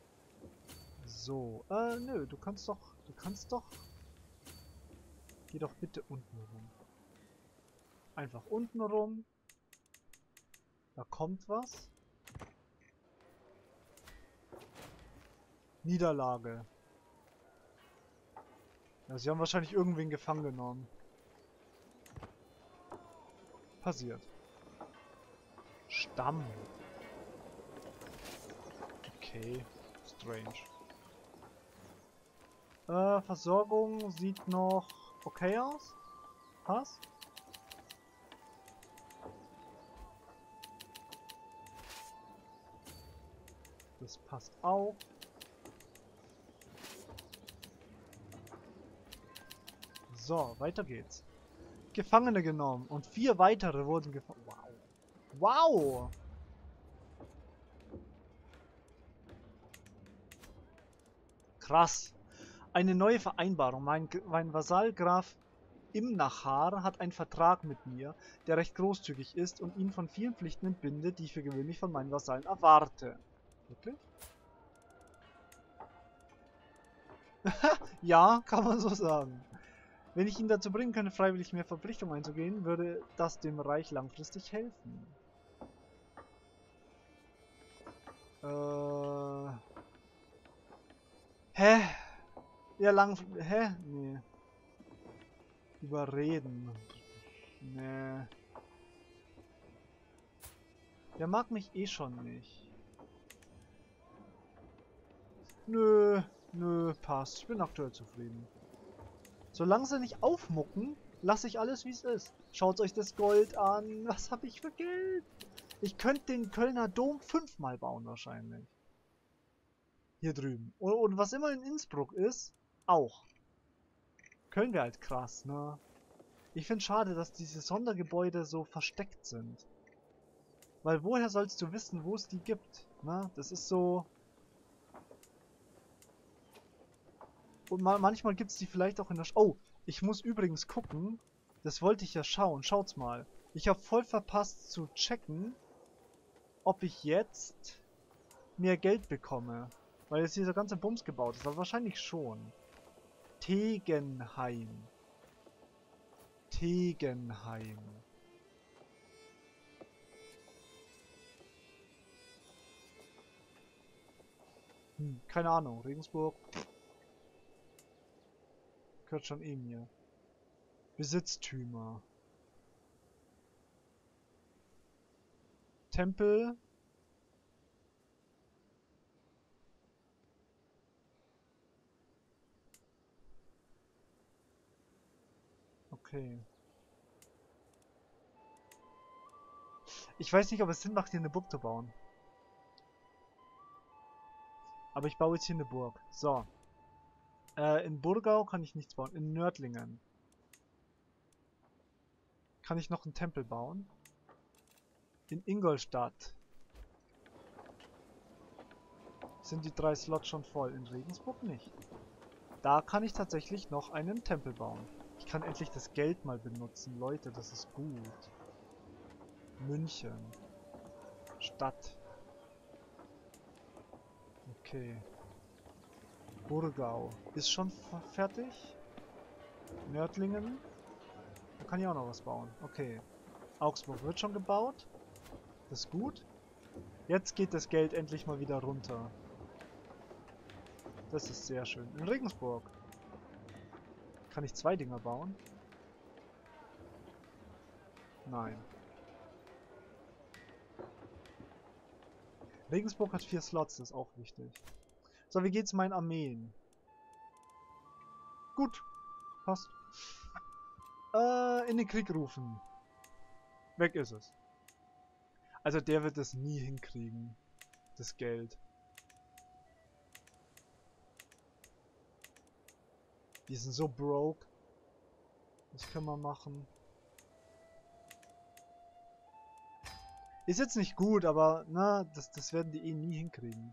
So. Nö, du kannst doch... Geh doch bitte unten rum. Einfach unten rum. Da kommt was. Niederlage. Ja, sie haben wahrscheinlich irgendwen gefangen genommen. Passiert. Stamm. Okay. Strange. Versorgung sieht noch okay aus. Passt. Das passt auch. So, weiter geht's. Gefangene genommen und 4 weitere wurden gefangen. Wow. Wow! Krass. Eine neue Vereinbarung. Mein Vasall Graf Imnachar hat einen Vertrag mit mir, der recht großzügig ist und ihn von vielen Pflichten entbindet, die ich für gewöhnlich von meinen Vasallen erwarte. Wirklich? Ja, kann man so sagen. Wenn ich ihn dazu bringen könnte, freiwillig mehr Verpflichtungen einzugehen, würde das dem Reich langfristig helfen. Hä? Ja, hä? Nee. Überreden. Nee. Der mag mich eh schon nicht. Nö, passt. Ich bin aktuell zufrieden. Solange sie nicht aufmucken, lasse ich alles wie es ist. Schaut euch das Gold an. Was habe ich für Geld? Ich könnte den Kölner Dom 5-mal bauen wahrscheinlich. Hier drüben. Und was immer in Innsbruck ist, auch. Köln wäre halt krass, ne? Ich finde schade, dass diese Sondergebäude so versteckt sind. Weil woher sollst du wissen, wo es die gibt? Ne? Das ist so... Und manchmal gibt es die vielleicht auch in der... Oh, ich muss übrigens gucken. Das wollte ich ja schauen. Schaut's mal. Ich habe voll verpasst zu checken, ob ich jetzt mehr Geld bekomme. Weil jetzt dieser ganze Bums gebaut ist. Aber wahrscheinlich schon. Tegenheim. Tegenheim. Keine Ahnung. Regensburg. Gehört schon eh mir. Besitztümer. Tempel. Okay. Ich weiß nicht, ob es Sinn macht, hier eine Burg zu bauen. Aber ich baue jetzt hier eine Burg. So. In Burgau kann ich nichts bauen. In Nördlingen kann ich noch einen Tempel bauen. In Ingolstadt sind die 3 Slots schon voll. In Regensburg nicht. Da kann ich tatsächlich noch einen Tempel bauen. Ich kann endlich das Geld mal benutzen. Leute, das ist gut. München. Stadt. Okay. Burgau. Ist schon fertig. Nördlingen. Da kann ich auch noch was bauen. Okay. Augsburg wird schon gebaut. Das ist gut. Jetzt geht das Geld endlich mal wieder runter. Das ist sehr schön. In Regensburg kann ich 2 Dinger bauen. Nein. Regensburg hat 4 Slots, das ist auch wichtig. So, wie geht's meinen Armeen? Gut. Passt. In den Krieg rufen. Weg ist es. Also der wird es nie hinkriegen. Das Geld. Die sind so broke. Das können wir machen. Ist jetzt nicht gut, aber na, das werden die eh nie hinkriegen.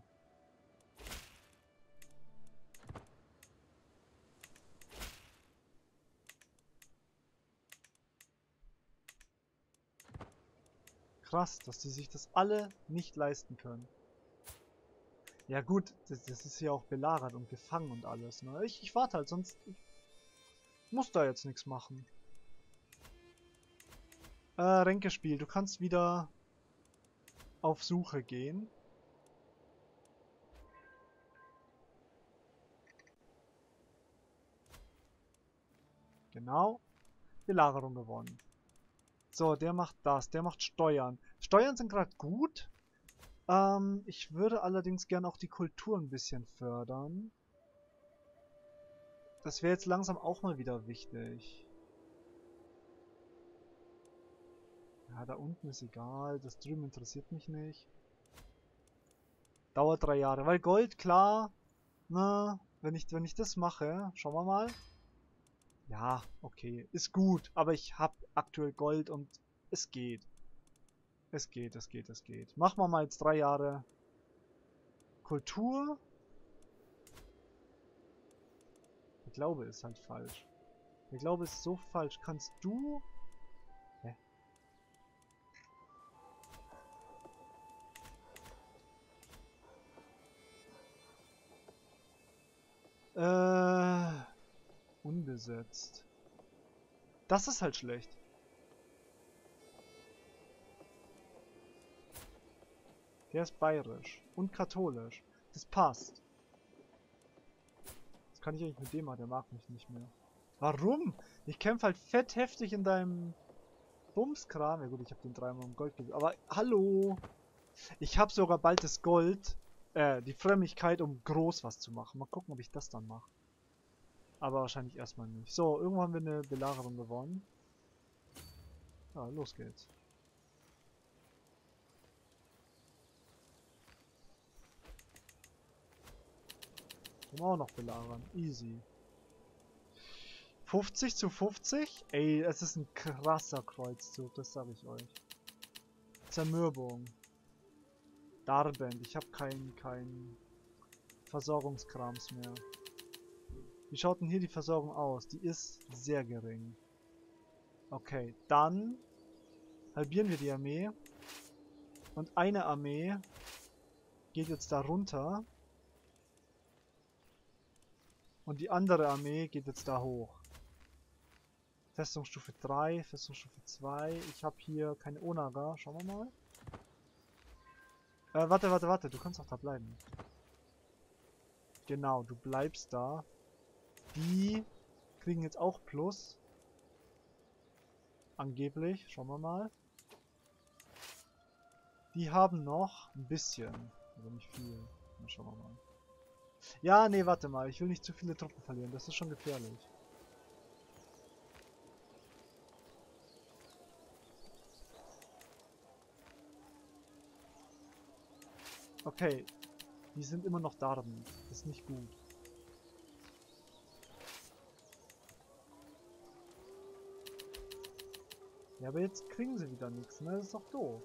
Krass, dass die sich das alle nicht leisten können. Ja gut, das ist ja auch belagert und gefangen und alles. Ne? Ich warte halt, sonst... Ich muss da jetzt nichts machen. Ränkespiel, du kannst wieder auf Suche gehen. Genau. Belagerung gewonnen. So, der macht das. Der macht Steuern. Steuern sind gerade gut. Ich würde allerdings gerne auch die Kultur ein bisschen fördern. Das wäre jetzt langsam auch mal wieder wichtig. Ja, da unten ist egal. Das drüben interessiert mich nicht. Dauert 3 Jahre. Weil Gold, klar. Na, wenn ich das mache, schauen wir mal. Ja, okay. Ist gut. Aber ich habe aktuell Gold und es geht. Es geht, es geht, es geht. Machen wir mal jetzt 3 Jahre Kultur. Der Glaube ist halt falsch. Der Glaube ist so falsch. Kannst du... Hä? Unbesetzt. Das ist halt schlecht. Der ist bayerisch und katholisch. Das passt. Das kann ich eigentlich mit dem machen, der mag mich nicht mehr. Warum? Ich kämpfe halt fett heftig in deinem Bumskram. Ja gut, ich habe den 3-mal um Gold gegeben. Aber hallo! Ich habe sogar bald das Gold, die Frömmigkeit, um groß was zu machen. Mal gucken, ob ich das dann mache. Aber wahrscheinlich erstmal nicht. So, irgendwo haben wir eine Belagerung gewonnen. Ja, los geht's. Können wir auch noch belagern. Easy. 50:50? Ey, es ist ein krasser Kreuzzug, das sage ich euch. Zermürbung. Darbend. Ich habe kein Versorgungskrams mehr. Wie schaut denn hier die Versorgung aus? Die ist sehr gering. Okay, dann halbieren wir die Armee. Und eine Armee geht jetzt da runter. Und die andere Armee geht jetzt da hoch. Festungsstufe 3, Festungsstufe 2. Ich habe hier keine Onaga. Schauen wir mal. Warte. Du kannst auch da bleiben. Genau, du bleibst da. Die kriegen jetzt auch Plus. Angeblich. Schauen wir mal. Die haben noch ein bisschen. Also nicht viel. Dann schauen wir mal. Ja, nee, warte mal. Ich will nicht zu viele Truppen verlieren. Das ist schon gefährlich. Okay. Die sind immer noch da. Das ist nicht gut. Ja, aber jetzt kriegen sie wieder nichts, ne? Das ist doch doof.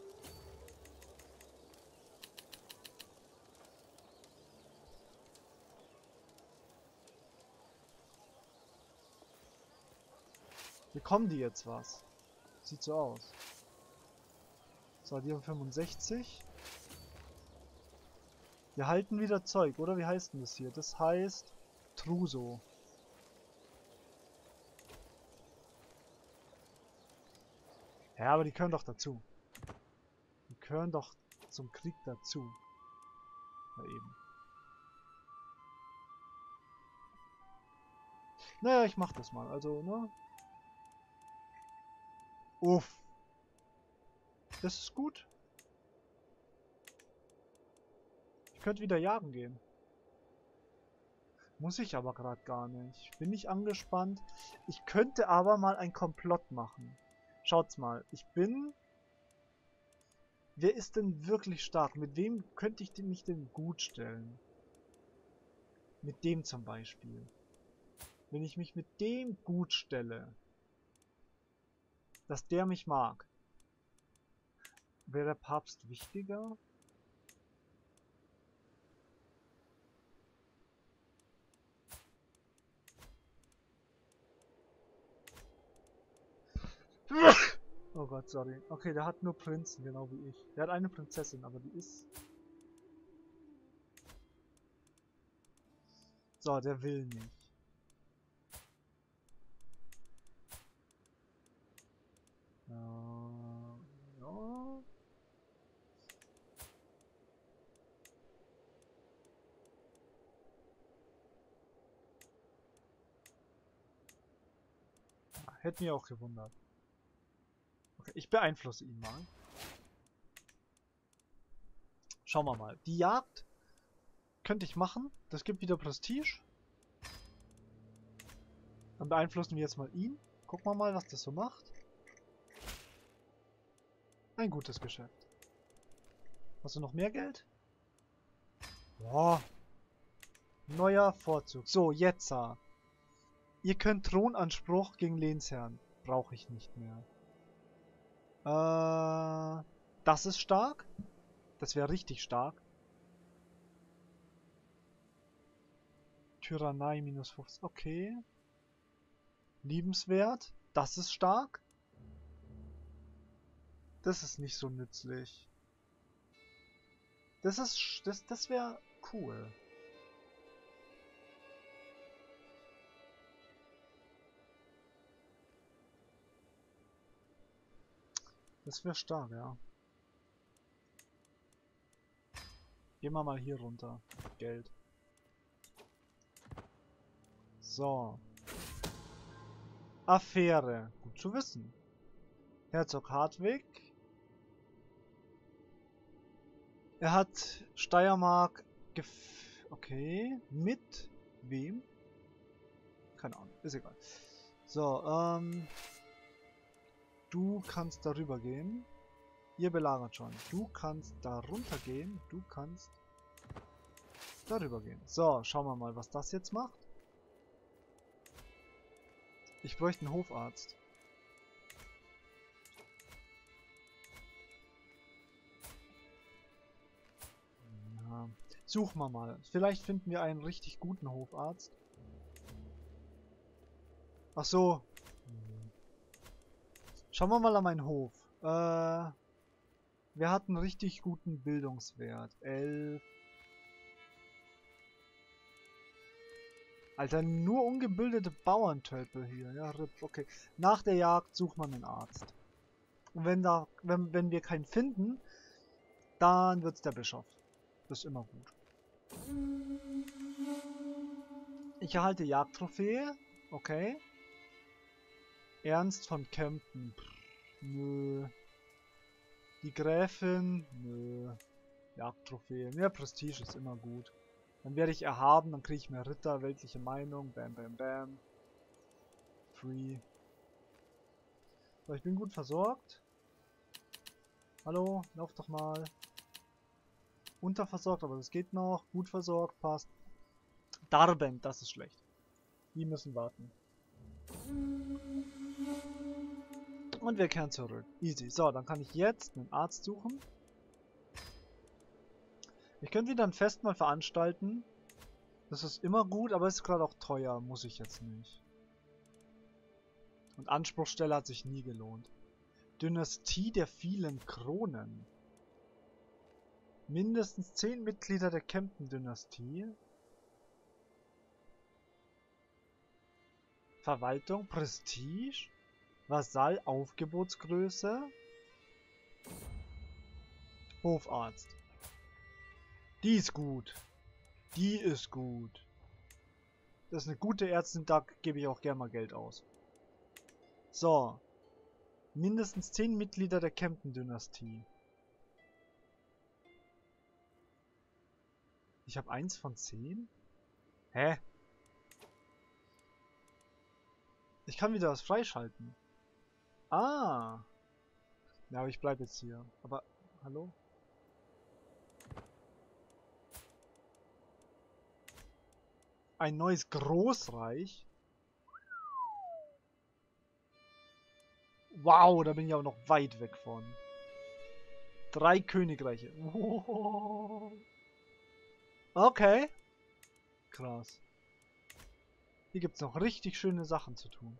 Bekommen die jetzt was? Sieht so aus. So, die haben 65. Wir halten wieder Zeug, oder? Wie heißt denn das hier? Das heißt Truso. Ja, aber die gehören doch dazu. Die gehören doch zum Krieg dazu. Ja, eben. Naja, ich mach das mal. Also, ne? Uff. Das ist gut. Ich könnte wieder jagen gehen. Muss ich aber gerade gar nicht. Bin nicht angespannt. Ich könnte aber mal ein Komplott machen. Schaut's mal. Ich bin... Wer ist denn wirklich stark? Mit wem könnte ich mich denn gut stellen? Mit dem zum Beispiel. Wenn ich mich mit dem gut stelle, dass der mich mag, wäre der Papst wichtiger? Oh Gott, sorry. Okay, der hat nur Prinzen, genau wie ich. Der hat eine Prinzessin, aber die ist... So, der will nicht. Ja. Hätte mich auch gewundert. Okay, ich beeinflusse ihn mal. Schauen wir mal. Die Jagd könnte ich machen. Das gibt wieder Prestige. Dann beeinflussen wir jetzt mal ihn. Gucken wir mal, was das so macht. Ein gutes Geschäft. Hast du noch mehr Geld? Boah. Neuer Vorzug. So, jetzt. Ihr könnt Thronanspruch gegen Lehnsherrn. Brauche ich nicht mehr. Das ist stark. Das wäre richtig stark. Tyrannei minus 50. Okay. Liebenswert. Das ist stark. Das ist nicht so nützlich. Das wäre cool. Das wäre stark, ja. Gehen wir mal hier runter. Geld. So. Affäre. Gut zu wissen. Herzog Hartwig. Er hat Steiermark okay. Mit wem? Keine Ahnung. Ist egal. So, du kannst darüber gehen. Ihr belagert schon. Du kannst da runter gehen. Du kannst darüber gehen. So, schauen wir mal, was das jetzt macht. Ich bräuchte einen Hofarzt. Ja. Suchen wir mal. Vielleicht finden wir einen richtig guten Hofarzt. Ach so. Schauen wir mal an meinen Hof. Wer hat einen richtig guten Bildungswert? 11. Alter, nur ungebildete Bauerntölpel hier. Ja, RIP, okay. Nach der Jagd sucht man einen Arzt. Und wenn wir keinen finden, dann wird's der Bischof. Das ist immer gut. Ich erhalte Jagdtrophäe. Okay. Ernst von Kempten. Nö. Die Gräfin. Nö. Jagdtrophäe. Mehr Prestige ist immer gut. Dann werde ich erhaben, dann kriege ich mehr Ritter, weltliche Meinung. Bam, bam, bam. Free. So, ich bin gut versorgt. Hallo, lauf doch mal. Unterversorgt, aber das geht noch. Gut versorgt, passt. Darbend, das ist schlecht. Die müssen warten. Und wir kehren zurück. Easy. So, dann kann ich jetzt einen Arzt suchen. Ich könnte wieder ein Fest mal veranstalten. Das ist immer gut, aber es ist gerade auch teuer. Muss ich jetzt nicht. Und Anspruchsstelle hat sich nie gelohnt. Dynastie der vielen Kronen. Mindestens 10 Mitglieder der Kempten-Dynastie. Verwaltung, Prestige, Vasall, Aufgebotsgröße, Hofarzt. Die ist gut. Die ist gut. Das ist eine gute Ärztin, da gebe ich auch gerne mal Geld aus. So. Mindestens 10 Mitglieder der Kempten-Dynastie. Ich habe 1 von 10? Hä? Ich kann wieder was freischalten. Ah. Ja, aber ich bleibe jetzt hier. Aber, hallo? Ein neues Großreich? Wow, da bin ich aber noch weit weg von. 3 Königreiche. Okay. Krass. Hier gibt es noch richtig schöne Sachen zu tun.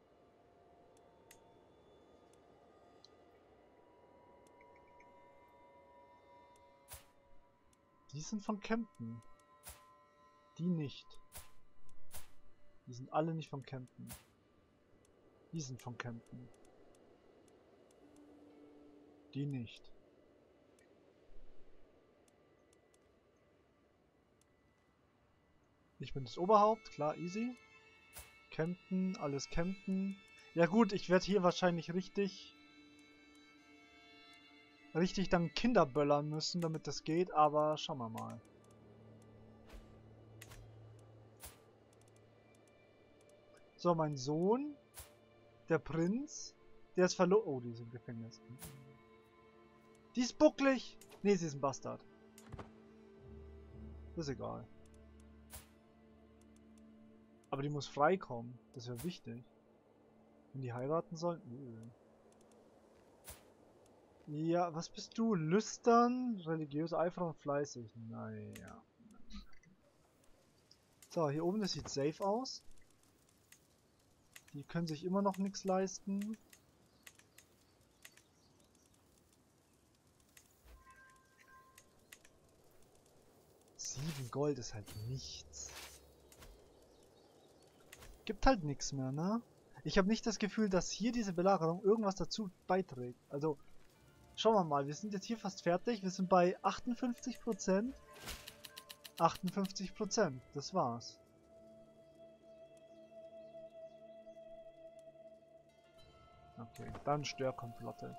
Die sind von Kempten. Die nicht. Die sind alle nicht von Kempten. Die sind von Kempten. Die nicht. Ich bin das Oberhaupt, klar, easy. Kempten, alles Kempten. Ja gut, ich werde hier wahrscheinlich richtig dann Kinder böllern müssen, damit das geht, aber schauen wir mal. So, mein Sohn, der Prinz, der ist verloren. Oh, die ist im Gefängnis. Die ist bucklig. Nee, sie ist ein Bastard. Das ist egal. Aber die muss freikommen. Das wäre wichtig. Wenn die heiraten sollen? Ja, was bist du? Lüstern, religiös, eifrig und fleißig. Naja. So, hier oben, das sieht safe aus. Die können sich immer noch nichts leisten. Sieben Gold ist halt nichts. Gibt halt nichts mehr, ne? Ich habe nicht das Gefühl, dass hier diese Belagerung irgendwas dazu beiträgt. Also, schauen wir mal. Wir sind jetzt hier fast fertig. Wir sind bei 58%. 58%. Das war's. Okay, dann Störkomplotte.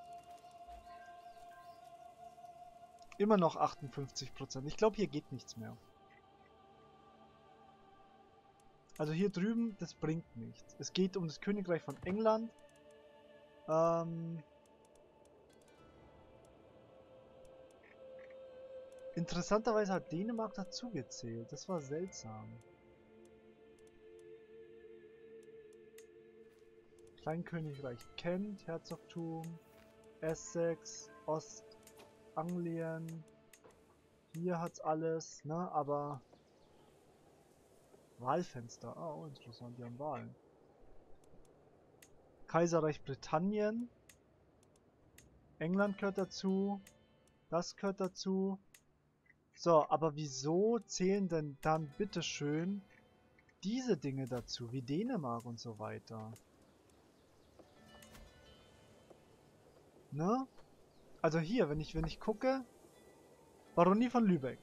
Immer noch 58%. Ich glaube, hier geht nichts mehr. Also hier drüben, das bringt nichts. Es geht um das Königreich von England. Interessanterweise hat Dänemark dazu gezählt. Das war seltsam. Kleinkönigreich Kent, Herzogtum, Essex, Ostanglien. Hier hat's alles, ne? Aber Wahlfenster. Oh, interessant, die haben Wahlen. Kaiserreich Britannien. England gehört dazu. Das gehört dazu. So, aber wieso zählen denn dann bitteschön diese Dinge dazu, wie Dänemark und so weiter. Ne? Also hier, wenn ich gucke, Baronie von Lübeck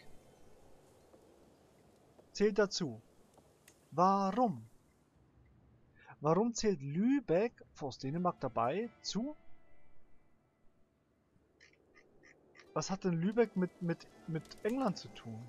zählt dazu. Warum? Warum zählt Lübeck aus Dänemark dabei zu? Was hat denn Lübeck mit England zu tun?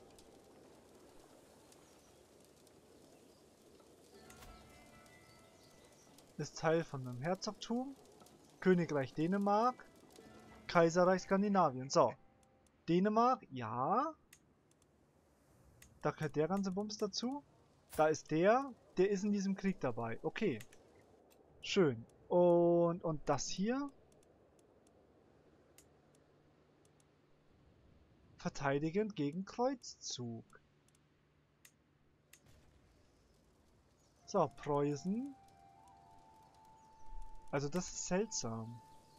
Ist Teil von einem Herzogtum, Königreich Dänemark, Kaiserreich Skandinavien. So, Dänemark, ja. Da gehört der ganze Bums dazu. Da ist der ist in diesem Krieg dabei. Okay, schön. Und das hier? Verteidigend gegen Kreuzzug. So, Preußen. Also das ist seltsam.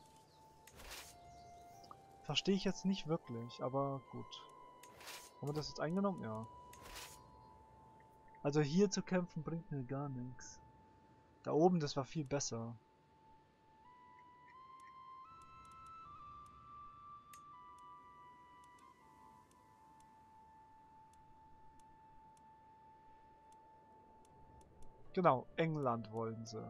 Verstehe ich jetzt nicht wirklich, aber gut. Haben wir das jetzt eingenommen? Ja. Also hier zu kämpfen bringt mir gar nichts. Da oben, das war viel besser. Genau, England wollen sie.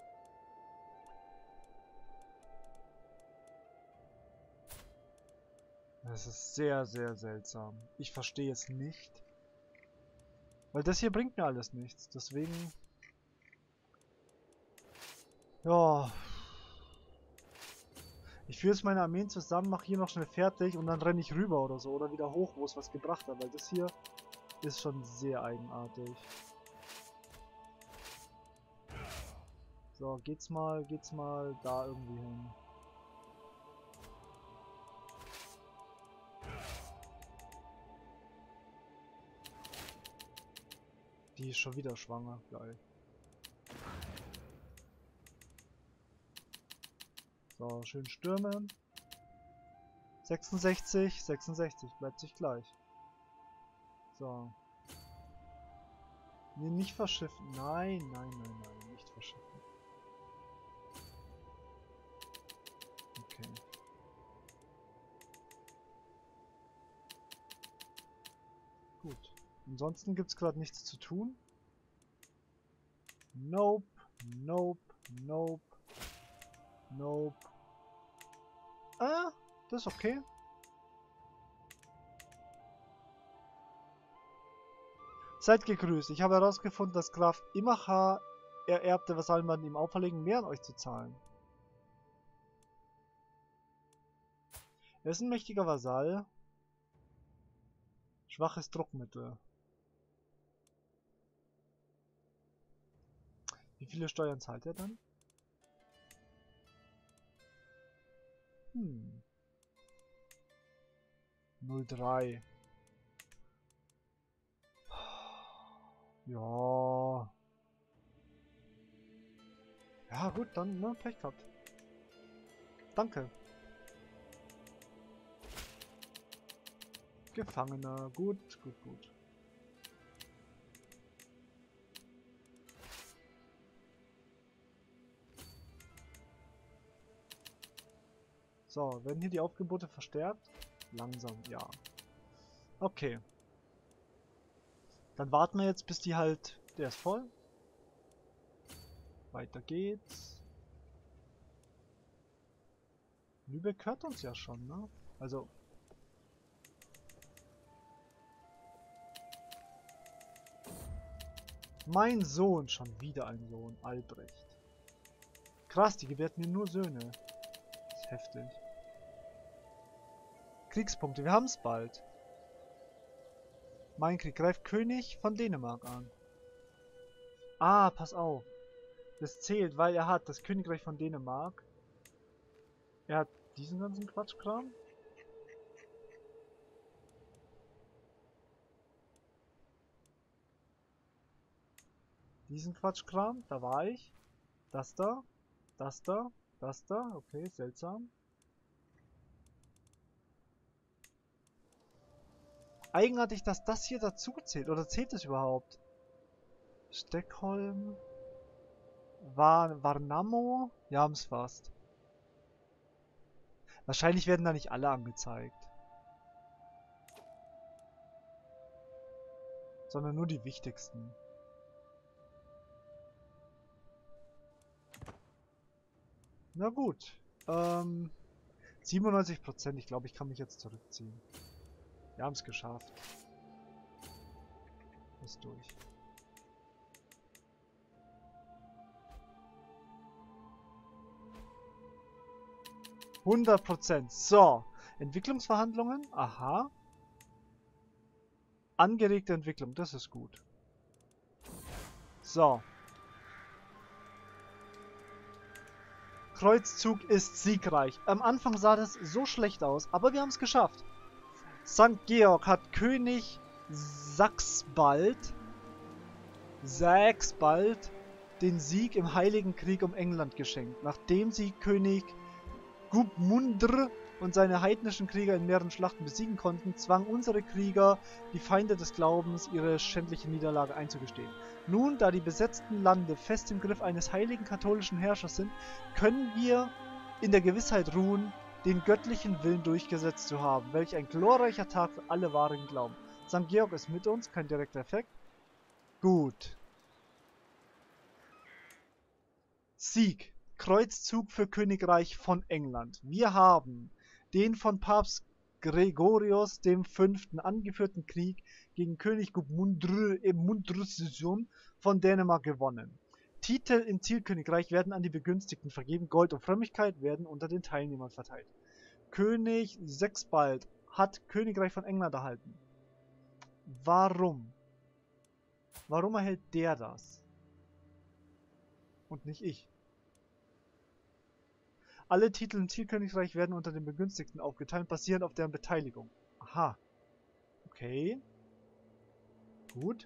Das ist sehr, sehr seltsam. Ich verstehe es nicht. Weil das hier bringt mir alles nichts. Deswegen... Ja... Ich führe jetzt meine Armeen zusammen, mache hier noch schnell fertig und dann renne ich rüber oder so. Oder wieder hoch, wo es was gebracht hat. Weil das hier ist schon sehr eigenartig. So, geht's mal da irgendwie hin. Die ist schon wieder schwanger. Geil. So, schön stürmen. 66, 66, bleibt sich gleich. So. Nee, nicht verschiffen. Nein, nein, nein, nein, nicht verschiffen. Okay. Gut. Ansonsten gibt es gerade nichts zu tun. Nope, nope, nope, nope. Ah, das ist okay. Seid gegrüßt. Ich habe herausgefunden, dass Graf Immacher ererbte Vasallen man ihm auferlegen, mehr an euch zu zahlen. Er ist ein mächtiger Vasall. Schwaches Druckmittel. Wie viele Steuern zahlt er dann? 0,3. Ja. Ja gut, dann ne, Pech gehabt. Danke. Gefangener. Gut, gut, gut. So, werden hier die Aufgebote verstärkt? Langsam, ja. Okay. Dann warten wir jetzt, bis die halt... Der ist voll. Weiter geht's. Lübeck hört uns ja schon, ne? Also... Mein Sohn, schon wieder ein Sohn, Albrecht. Krass, die gewährt mir nur Söhne. Das ist heftig. Kriegspunkte, wir haben es bald. Mein Krieg greift König von Dänemark an. Ah, pass auf. Das zählt, weil er hat das Königreich von Dänemark. Er hat diesen ganzen Quatschkram. Diesen Quatschkram, da war ich. Das da, das da, das da. Okay, seltsam. Eigenartig, dass das hier dazu zählt. Oder zählt es überhaupt? Stockholm. Varnamo? Ja, haben's fast. Wahrscheinlich werden da nicht alle angezeigt. Sondern nur die wichtigsten. Na gut. 97%. Ich glaube, ich kann mich jetzt zurückziehen. Wir haben es geschafft. Ist durch. %. So. Entwicklungsverhandlungen. Aha. Angeregte Entwicklung. Das ist gut. So. Kreuzzug ist siegreich. Am Anfang sah das so schlecht aus, aber wir haben es geschafft. St. Georg hat König Saxbald den Sieg im Heiligen Krieg um England geschenkt, nachdem sie König Gudmundr und seine heidnischen Krieger in mehreren Schlachten besiegen konnten, zwangen unsere Krieger, die Feinde des Glaubens, ihre schändliche Niederlage einzugestehen. Nun, da die besetzten Lande fest im Griff eines heiligen katholischen Herrschers sind, können wir in der Gewissheit ruhen, den göttlichen Willen durchgesetzt zu haben. Welch ein glorreicher Tag für alle wahren Glauben. St. Georg ist mit uns, kein direkter Effekt. Gut. Sieg. Kreuzzug für Königreich von England. Wir haben den von Papst Gregorius V. angeführten Krieg gegen König Gudmundr von Dänemark gewonnen. Titel im Zielkönigreich werden an die Begünstigten vergeben. Gold und Frömmigkeit werden unter den Teilnehmern verteilt. König Sexbald hat Königreich von England erhalten. Warum? Warum erhält der das? Und nicht ich. Alle Titel im Zielkönigreich werden unter den Begünstigten aufgeteilt, basierend auf deren Beteiligung. Aha. Okay. Gut.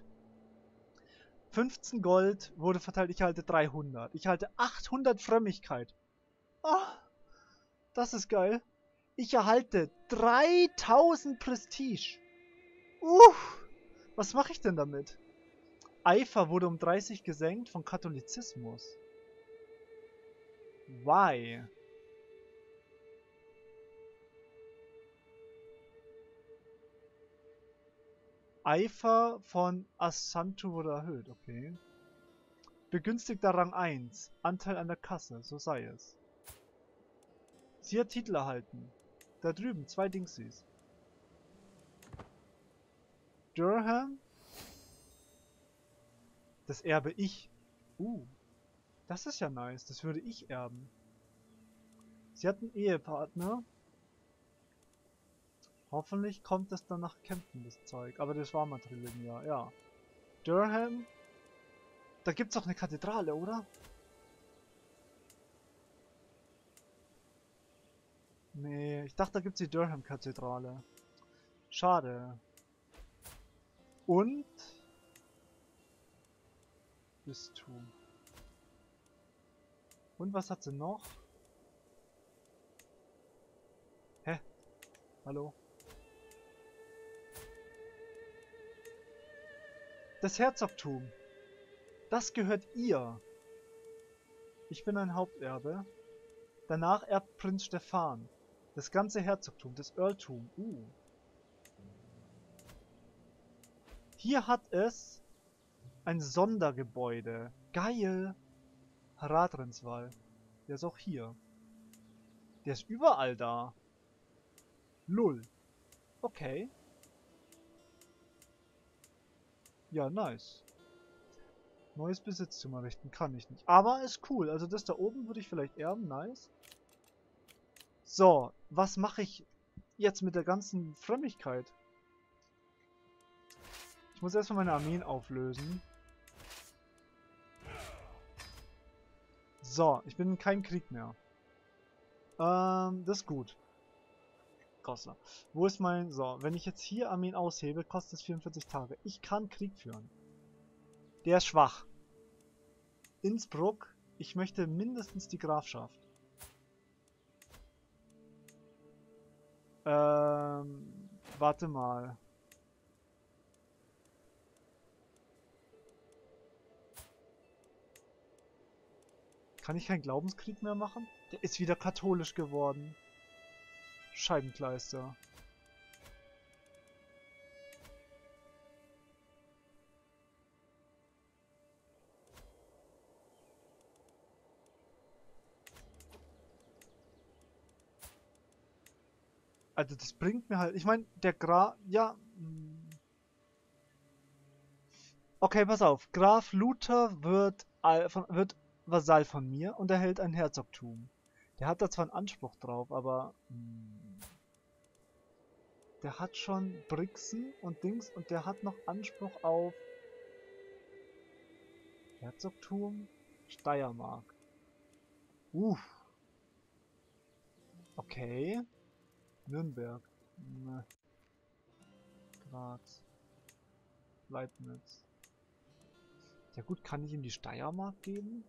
15 Gold wurde verteilt, ich erhalte 300. Ich erhalte 800 Frömmigkeit. Ah, das ist geil. Ich erhalte 3000 Prestige. Was mache ich denn damit? Eifer wurde um 30 gesenkt von Katholizismus. Why? Eifer von Assantu wurde erhöht, okay. Begünstigter Rang 1. Anteil an der Kasse, so sei es. Sie hat Titel erhalten. Da drüben, 2 Dingsies. Durham. Das erbe ich. Das ist ja nice. Das würde ich erben. Sie hat einen Ehepartner. Hoffentlich kommt es dann nach Kempten, das Zeug. Aber das war mal drin, ja. Durham. Da gibt's doch eine Kathedrale, oder? Nee, ich dachte, da gibt's die Durham-Kathedrale. Schade. Und... Bistum. Und was hat sie noch? Hä? Hallo? Das Herzogtum. Das gehört ihr. Ich bin ein Haupterbe. Danach erbt Prinz Stefan. Das ganze Herzogtum, das Earltum. Hier hat es ein Sondergebäude. Geil. Radrenswall. Der ist auch hier. Der ist überall da. Lull. Okay. Ja, nice. Neues Besitztum errichten kann ich nicht. Aber ist cool. Also das da oben würde ich vielleicht erben. Nice. So, was mache ich jetzt mit der ganzen Frömmigkeit? Ich muss erstmal meine Armeen auflösen. So, ich bin in keinem Krieg mehr. Das ist gut. Kostet. Wo ist mein... So, wenn ich jetzt hier Armeen aushebe, kostet es 44 Tage. Ich kann Krieg führen. Der ist schwach. Innsbruck. Ich möchte mindestens die Grafschaft. Warte mal. Kann ich keinen Glaubenskrieg mehr machen? Der ist wieder katholisch geworden. Scheibenkleister. Also das bringt mir halt... Ich meine, der Ja... Okay, pass auf. Graf Luther wird Vasall von mir und erhält ein Herzogtum. Der hat da zwar einen Anspruch drauf, aber... Der hat schon Brixen und Dings und der hat noch Anspruch auf Herzogtum Steiermark. Okay. Nürnberg. Ne. Graz. Leibniz. Ja gut, kann ich ihm die Steiermark geben?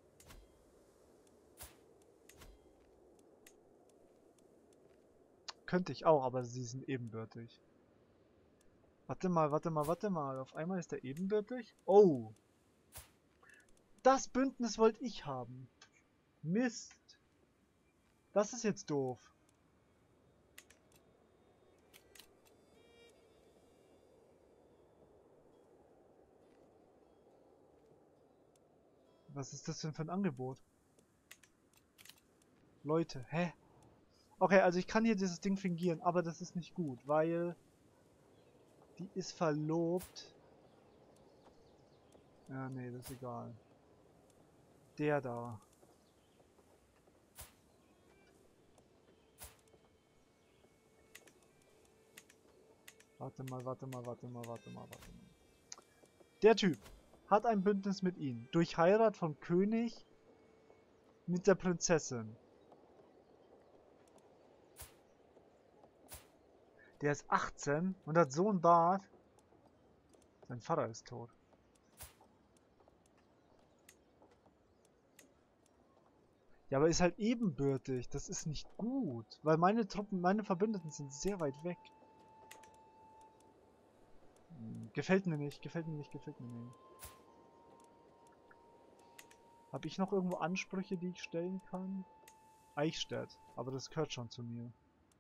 Könnte ich auch, aber sie sind ebenbürtig. Warte mal, warte mal, warte mal. Auf einmal ist er ebenbürtig? Oh! Das Bündnis wollte ich haben. Mist. Das ist jetzt doof. Was ist das denn für ein Angebot? Leute, hä? Okay, also ich kann hier dieses Ding fingieren, aber das ist nicht gut, weil die ist verlobt. Ja, nee, das ist egal. Der da. Warte mal, warte mal, warte mal, warte mal, warte mal. Der Typ hat ein Bündnis mit ihm. Durch Heirat vom König mit der Prinzessin. Der ist 18 und hat so einen Bart. Sein Vater ist tot. Ja, aber ist halt ebenbürtig. Das ist nicht gut. Weil meine Truppen, meine Verbündeten sind sehr weit weg. Gefällt mir nicht, gefällt mir nicht, gefällt mir nicht. Habe ich noch irgendwo Ansprüche, die ich stellen kann? Eichstätt, aber das gehört schon zu mir.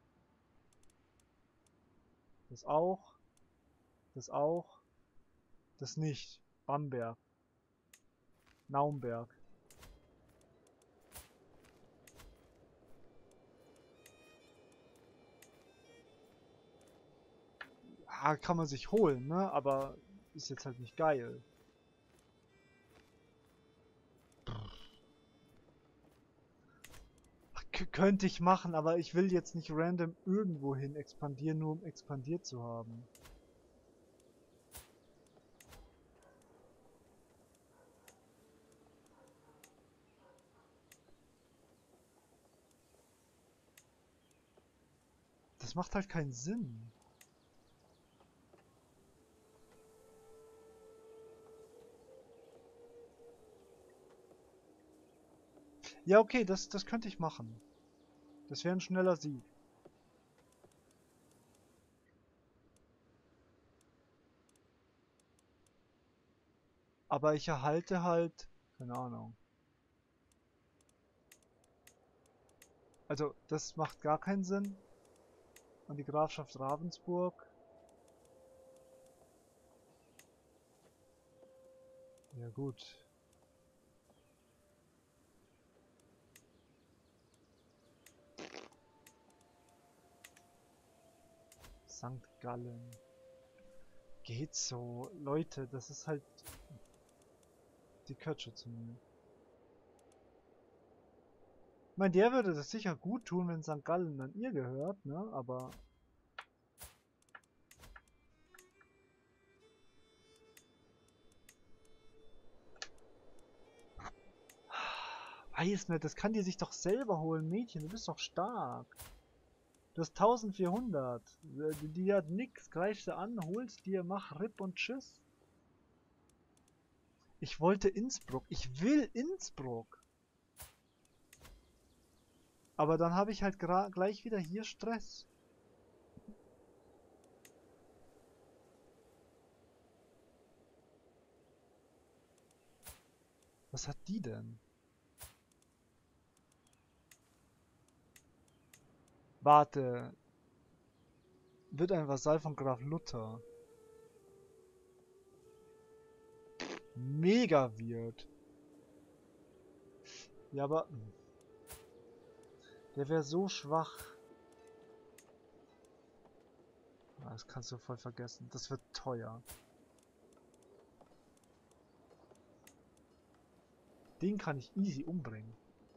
Das auch. Das auch. Das nicht. Bamberg. Naumberg. Ja, kann man sich holen, ne? Aber ist jetzt halt nicht geil. Könnte ich machen, aber ich will jetzt nicht random irgendwo hin expandieren, nur um expandiert zu haben. Das macht halt keinen Sinn. Ja, okay, das könnte ich machen. Das wäre ein schneller Sieg. Aber ich erhalte halt... Keine Ahnung. Also, das macht gar keinen Sinn. Und die Grafschaft Ravensburg. Ja gut. St. Gallen. Geht so. Leute, das ist halt... Die gehört schon zu mir. Ich meine, der würde das sicher gut tun, wenn St. Gallen dann ihr gehört, ne? Aber... Weiß nicht, das kann die sich doch selber holen, Mädchen. Du bist doch stark. Du hast 1400. Die hat nix. Greifst du an, holst dir, mach RIP und tschüss. Ich wollte Innsbruck. Ich will Innsbruck. Aber dann habe ich halt gleich wieder hier Stress. Was hat die denn? Warte. Wird ein Vasall von Graf Luther. Mega weird. Ja, aber... Der wäre so schwach. Das kannst du voll vergessen. Das wird teuer. Den kann ich easy umbringen.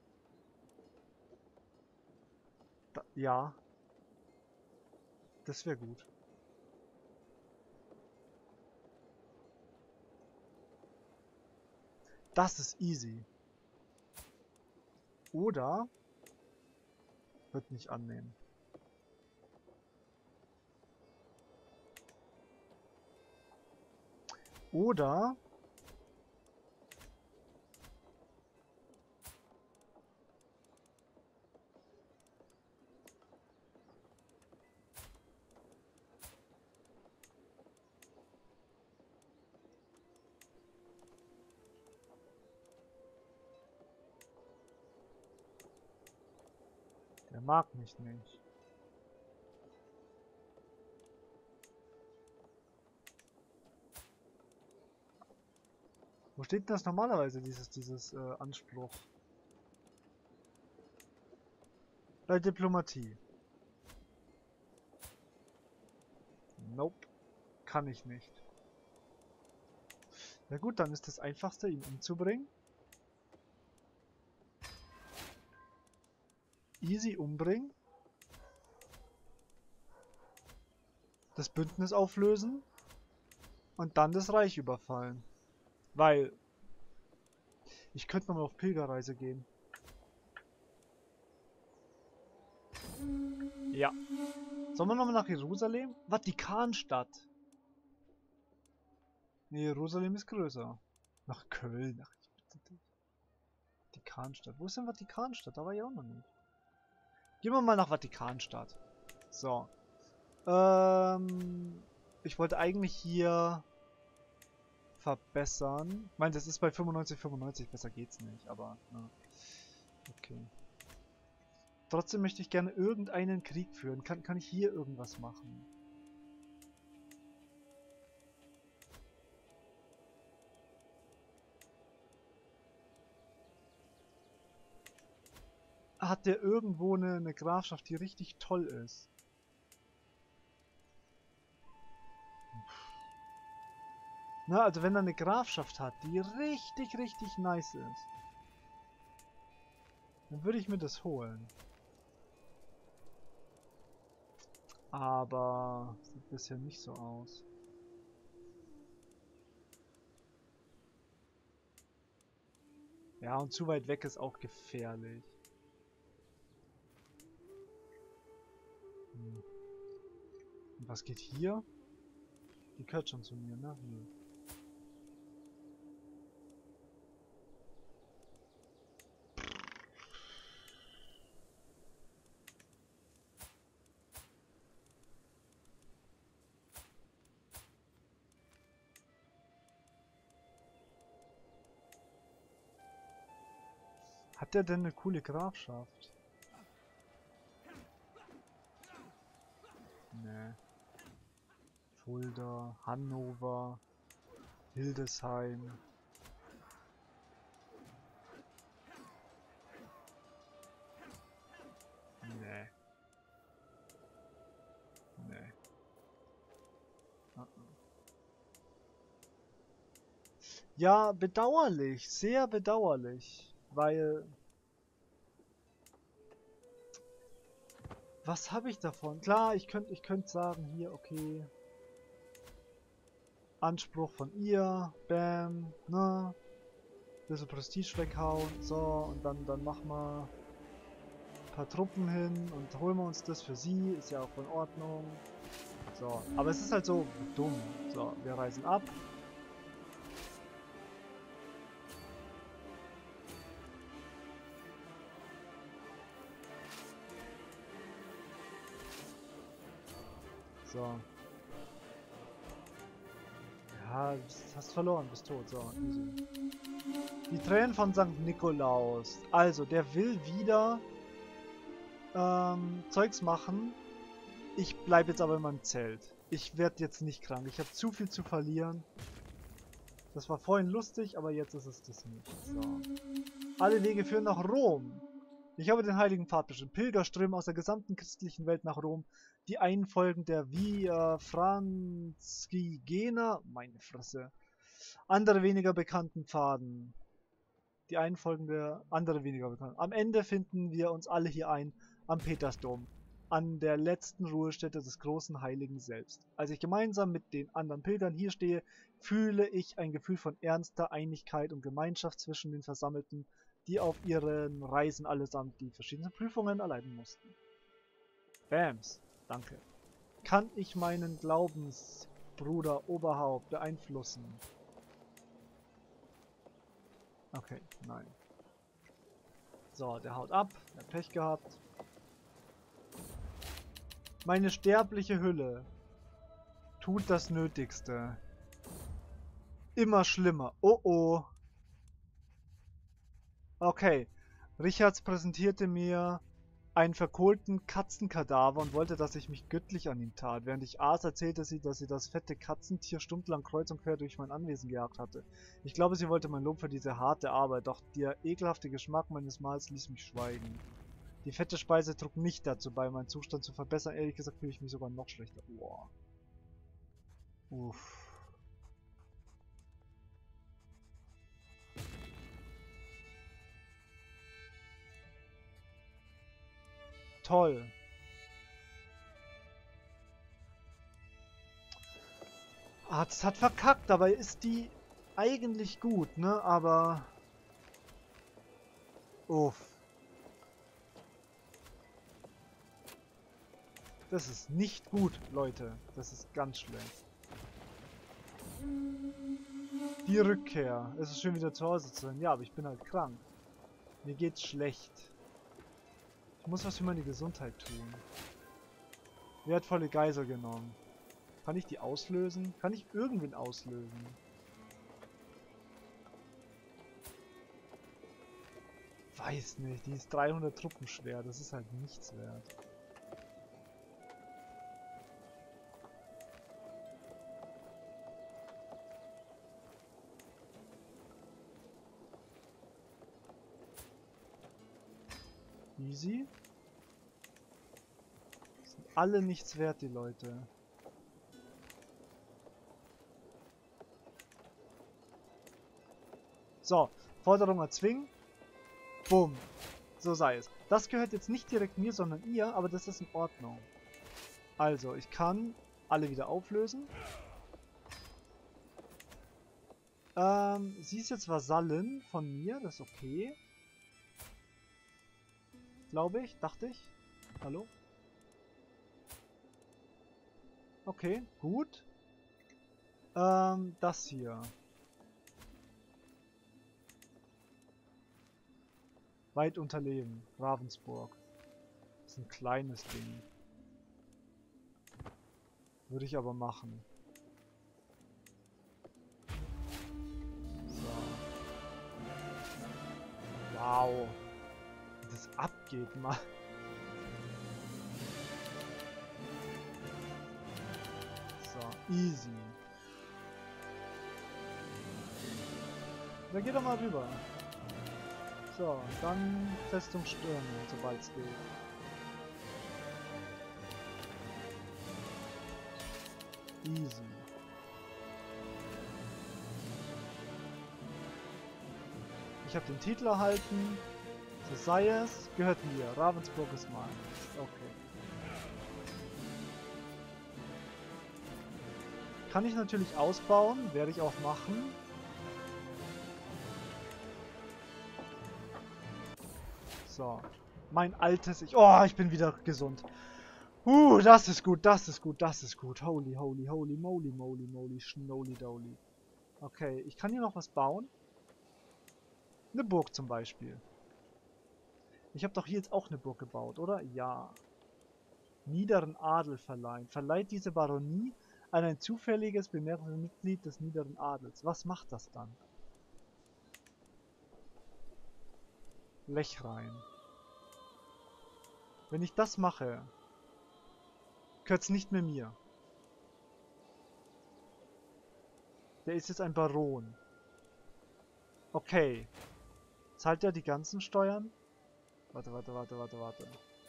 Ja. Das wäre gut. Das ist easy. Oder... Wird nicht annehmen. Oder... Der mag mich nicht. Wo steht denn das normalerweise, dieses Anspruch? Bei Diplomatie. Nope. Kann ich nicht. Na gut, dann ist das Einfachste, ihn umzubringen. Easy umbringen. Das Bündnis auflösen. Und dann das Reich überfallen. Weil... Ich könnte nochmal auf Pilgerreise gehen. Ja. Sollen wir nochmal nach Jerusalem? Vatikanstadt. Nee, Jerusalem ist größer. Nach Köln. Ach, ich bitte dich. Vatikanstadt. Wo ist denn Vatikanstadt? Da war ich auch noch nicht. Gehen wir mal nach Vatikanstadt. So. Ich wollte eigentlich hier verbessern. Ich meine, das ist bei 95,95. Besser geht's nicht, aber... Ne. Okay. Trotzdem möchte ich gerne irgendeinen Krieg führen. Kann ich hier irgendwas machen? Hat der irgendwo eine Grafschaft, die richtig toll ist? Na, also wenn er eine Grafschaft hat, die richtig nice ist, dann würde ich mir das holen. Aber sieht bisher nicht so aus. Ja, und zu weit weg ist auch gefährlich. Und was geht hier? Die gehört schon zu mir, ne? Hier. Hat der denn eine coole Grafschaft? Nee. Fulda, Hannover, Hildesheim. Nee. Nee. Ja, bedauerlich. Sehr bedauerlich. Weil... Was habe ich davon? Klar, ich könnte sagen, hier, okay. Anspruch von ihr, bam, ne? Bisschen Prestige weghauen, so, und dann machen wir ein paar Truppen hin und holen wir uns das für sie, ist ja auch in Ordnung. So, aber es ist halt so dumm. So, wir reisen ab. So. Ja, hast verloren, bist tot. So, easy. Die Tränen von St. Nikolaus. Also, der will wieder Zeugs machen. Ich bleibe jetzt aber in meinem Zelt. Ich werde jetzt nicht krank. Ich habe zu viel zu verlieren. Das war vorhin lustig, aber jetzt ist es das nicht. So. Alle Wege führen nach Rom. Ich habe den heiligen Pfad bestimmt. Pilger strömen aus der gesamten christlichen Welt nach Rom. Die einen folgen der Via Francigena, meine Fresse. Andere weniger bekannten Pfaden. Die einen folgen der andere weniger bekannten. Am Ende finden wir uns alle hier ein, am Petersdom. An der letzten Ruhestätte des großen Heiligen selbst. Als ich gemeinsam mit den anderen Pilgern hier stehe, fühle ich ein Gefühl von ernster Einigkeit und Gemeinschaft zwischen den Versammelten, die auf ihren Reisen allesamt die verschiedenen Prüfungen erleiden mussten. Bams, danke. Kann ich meinen Glaubensbruder Oberhaupt beeinflussen? Okay, nein. So, der haut ab, er hat Pech gehabt. Meine sterbliche Hülle tut das Nötigste. Immer schlimmer. Oh oh. Okay. Richards präsentierte mir einen verkohlten Katzenkadaver und wollte, dass ich mich göttlich an ihm tat. Während ich aß, erzählte sie, dass sie das fette Katzentier stundenlang kreuz und quer durch mein Anwesen gejagt hatte. Ich glaube, sie wollte mein Lob für diese harte Arbeit, doch der ekelhafte Geschmack meines Mahls ließ mich schweigen. Die fette Speise trug nicht dazu bei, meinen Zustand zu verbessern. Ehrlich gesagt fühle ich mich sogar noch schlechter. Boah. Uff. Toll. Ah, das hat verkackt, dabei ist die eigentlich gut, ne? Aber... Uff. Das ist nicht gut, Leute. Das ist ganz schlecht. Die Rückkehr. Es ist schön, wieder zu Hause zu sein. Ja, aber ich bin halt krank. Mir geht's schlecht. Ich muss was für meine Gesundheit tun. Wertvolle Geisel genommen. Kann ich die auslösen? Kann ich irgendwen auslösen? Weiß nicht. Die ist 300 Truppen schwer. Das ist halt nichts wert. Easy. Sind alle nichts wert, die Leute. So, Forderung erzwingen. Bumm. So sei es. Das gehört jetzt nicht direkt mir, sondern ihr, aber das ist in Ordnung. Also, ich kann alle wieder auflösen. Sie ist jetzt Vasallin von mir, das ist okay. Glaube ich, dachte ich. Hallo? Okay, gut. Das hier. Weit unterleben. Ravensburg. Das ist ein kleines Ding. Würde ich aber machen. So. Wow. Wie das abgeht, mal. So, easy. Da geht doch mal rüber. So, dann Festung stürmen, sobald es geht. Easy. Ich habe den Titel erhalten. So sei es. Gehört mir. Ravensburg ist mein. Okay. Kann ich natürlich ausbauen. Werde ich auch machen. So. Mein altes Ich. Oh, ich bin wieder gesund. Das ist gut, das ist gut, das ist gut. Holy, holy, holy, moly, moly, moly, schnoli, doli. Okay, ich kann hier noch was bauen. Eine Burg zum Beispiel. Ich habe doch hier jetzt auch eine Burg gebaut, oder? Ja. Niederen Adel verleihen. Verleiht diese Baronie an ein zufälliges, bemerkenswertes Mitglied des niederen Adels. Was macht das dann? Lechrein. Wenn ich das mache, gehört's nicht mehr mir. Der ist jetzt ein Baron. Okay. Zahlt er die ganzen Steuern? Warte.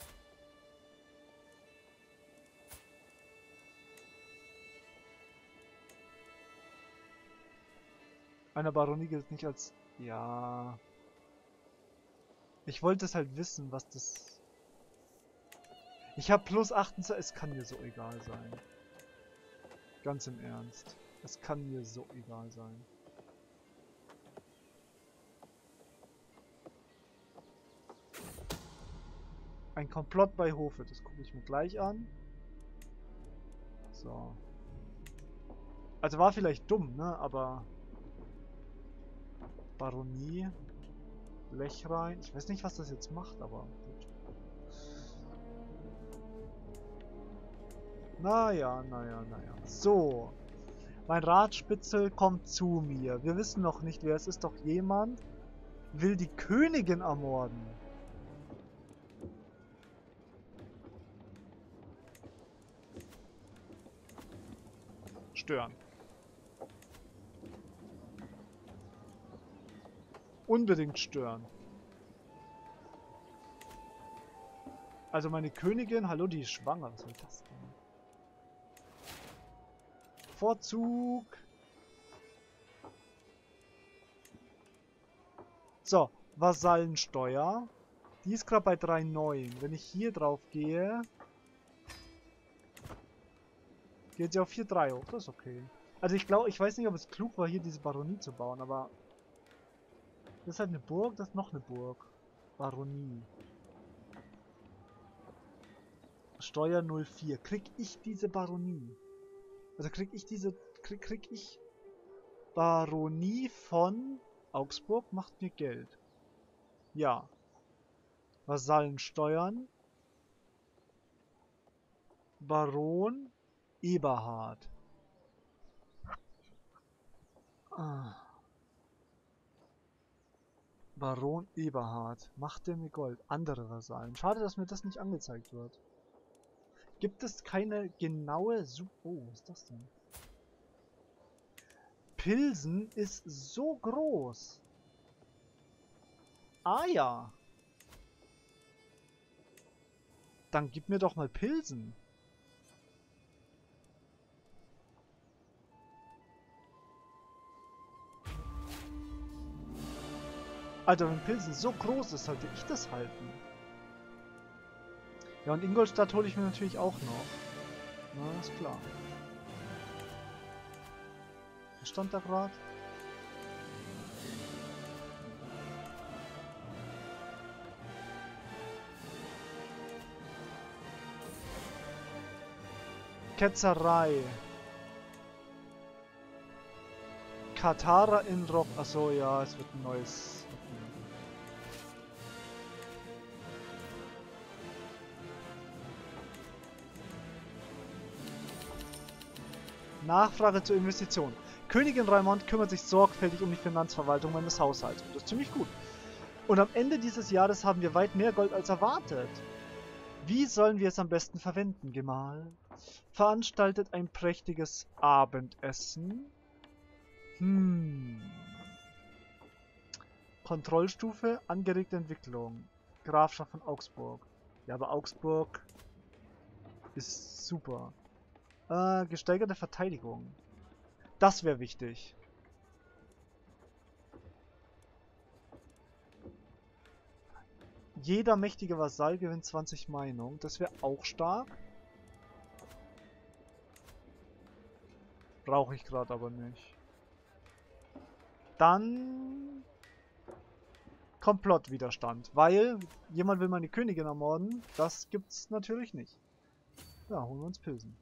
Eine Baronie gilt nicht als... Ja... Ich wollte es halt wissen, was das... Ich habe plus 28... Es kann mir so egal sein. Ganz im Ernst. Es kann mir so egal sein. Ein Komplott bei Hofe. Das gucke ich mir gleich an. So. Also war vielleicht dumm, ne? Aber... Baronie... Lechrein. Ich weiß nicht, was das jetzt macht, aber gut. Naja. So. Mein Ratspitzel kommt zu mir. Wir wissen noch nicht, wer es ist. Doch jemand will die Königin ermorden. Stören. Unbedingt stören. Also meine Königin, hallo, die ist schwanger. Was soll das denn? Vorzug. So, Vasallensteuer. Die ist gerade bei 3,9. Wenn ich hier drauf gehe, geht sie auf 4,3 hoch. Das ist okay. Also ich glaube, ich weiß nicht, ob es klug war, hier diese Baronie zu bauen, aber das ist halt eine Burg, das ist noch eine Burg. Baronie. Steuer 04. Krieg ich diese Baronie? Also krieg ich Baronie von Augsburg? Macht mir Geld. Ja. Vasallensteuern. Baron Eberhard. Ah. Baron Eberhard. Macht der mir Gold. Andere Vasallen. Schade, dass mir das nicht angezeigt wird. Gibt es keine genaue... Oh, was ist das denn? Pilsen ist so groß. Ah ja. Dann gib mir doch mal Pilsen. Alter, wenn Pilsen so groß ist, sollte ich das halten. Ja, und Ingolstadt hole ich mir natürlich auch noch. Na, ist klar. Was stand da gerade? Ketzerei. Katara in Rock. Achso, ja, es wird ein neues. Nachfrage zur Investition. Königin Raimond kümmert sich sorgfältig um die Finanzverwaltung meines Haushalts. Das ist ziemlich gut. Und am Ende dieses Jahres haben wir weit mehr Gold als erwartet. Wie sollen wir es am besten verwenden, Gemahl? Veranstaltet ein prächtiges Abendessen. Kontrollstufe, angeregte Entwicklung. Grafschaft von Augsburg. Ja, aber Augsburg ist super. Gesteigerte Verteidigung. Das wäre wichtig. Jeder mächtige Vasall gewinnt 20 Meinung. Das wäre auch stark. Brauche ich gerade aber nicht. Dann Komplottwiderstand. Weil jemand will meine Königin ermorden. Das gibt's natürlich nicht. Ja, holen wir uns Pilsen.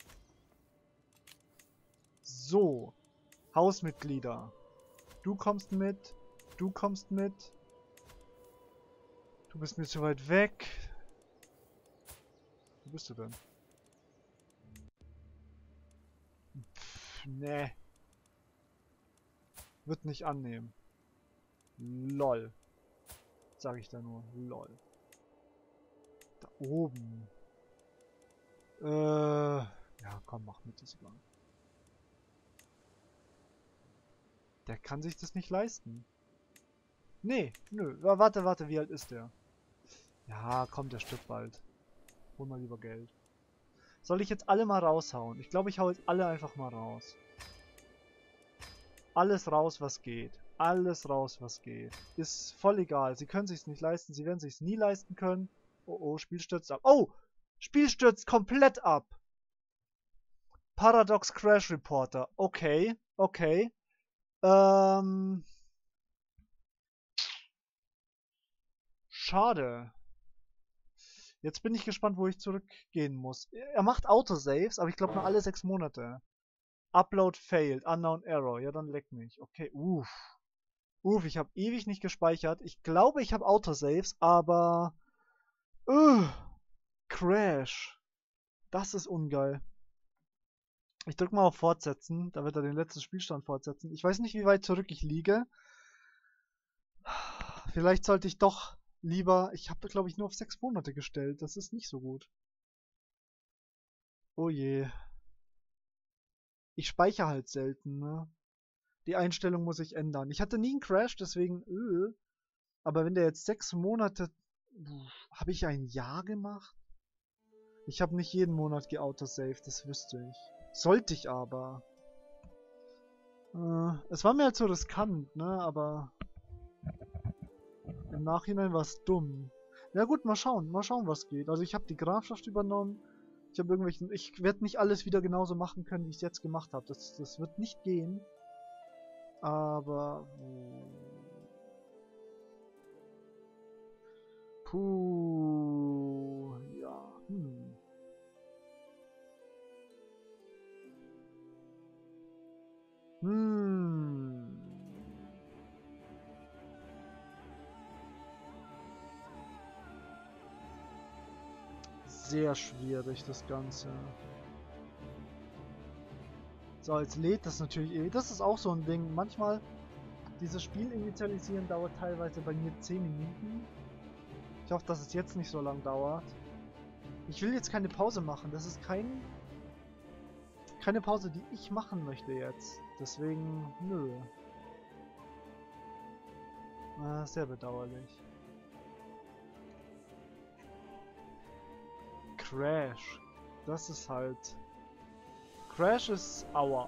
So. Hausmitglieder. Du kommst mit. Du kommst mit. Du bist mir zu weit weg. Wo bist du denn? Pff, nee. Wird nicht annehmen. LOL. Sag ich da nur. LOL. Da. oben. Ja, komm, mach mit, ist egal. Der kann sich das nicht leisten. Nee, nö. Warte, wie alt ist der? Ja, komm, der stirbt bald. Hol mal lieber Geld. Soll ich jetzt alle mal raushauen? Ich glaube, ich hau jetzt alle einfach mal raus. Alles raus, was geht. Alles raus, was geht. Ist voll egal. Sie können sich's nicht leisten. Sie werden sich's nie leisten können. Oh, oh, Spiel stürzt ab. Oh! Spiel stürzt komplett ab. Paradox Crash Reporter. Okay, okay. Schade. Jetzt bin ich gespannt, wo ich zurückgehen muss. Er macht Autosaves, aber ich glaube nur alle 6 Monate. Upload failed. Unknown error. Ja, dann leck mich. Okay, uff. Uff, ich habe ewig nicht gespeichert. Ich glaube, ich habe Autosaves, aber... Crash. Das ist ungeil. Ich drücke mal auf Fortsetzen. Da wird er den letzten Spielstand fortsetzen. Ich weiß nicht, wie weit zurück ich liege. Vielleicht sollte ich doch lieber... Ich habe, glaube ich, nur auf 6 Monate gestellt. Das ist nicht so gut. Oh je. Ich speichere halt selten, ne? Die Einstellung muss ich ändern. Ich hatte nie einen Crash, deswegen aber wenn der jetzt 6 Monate... Habe ich ein Jahr gemacht? Ich habe nicht jeden Monat geautosaved, das wüsste ich. Sollte ich aber. Es war mir halt so riskant, ne? Aber im Nachhinein war es dumm. Ja gut, mal schauen, was geht. Also ich habe die Grafschaft übernommen. Ich habe irgendwelchen... Ich werde nicht alles wieder genauso machen können, wie ich es jetzt gemacht habe. Das wird nicht gehen. Aber... Puh... Ja... Sehr schwierig, das Ganze. So, jetzt lädt das natürlich ewig. Das ist auch so ein Ding. Manchmal, dieses Spiel initialisieren dauert teilweise bei mir 10 Minuten. Ich hoffe, dass es jetzt nicht so lang dauert. Ich will jetzt keine Pause machen. Das ist keine Pause, die ich machen möchte jetzt. Deswegen, nö. Sehr bedauerlich. Crash. Das ist halt... Crash ist Aua.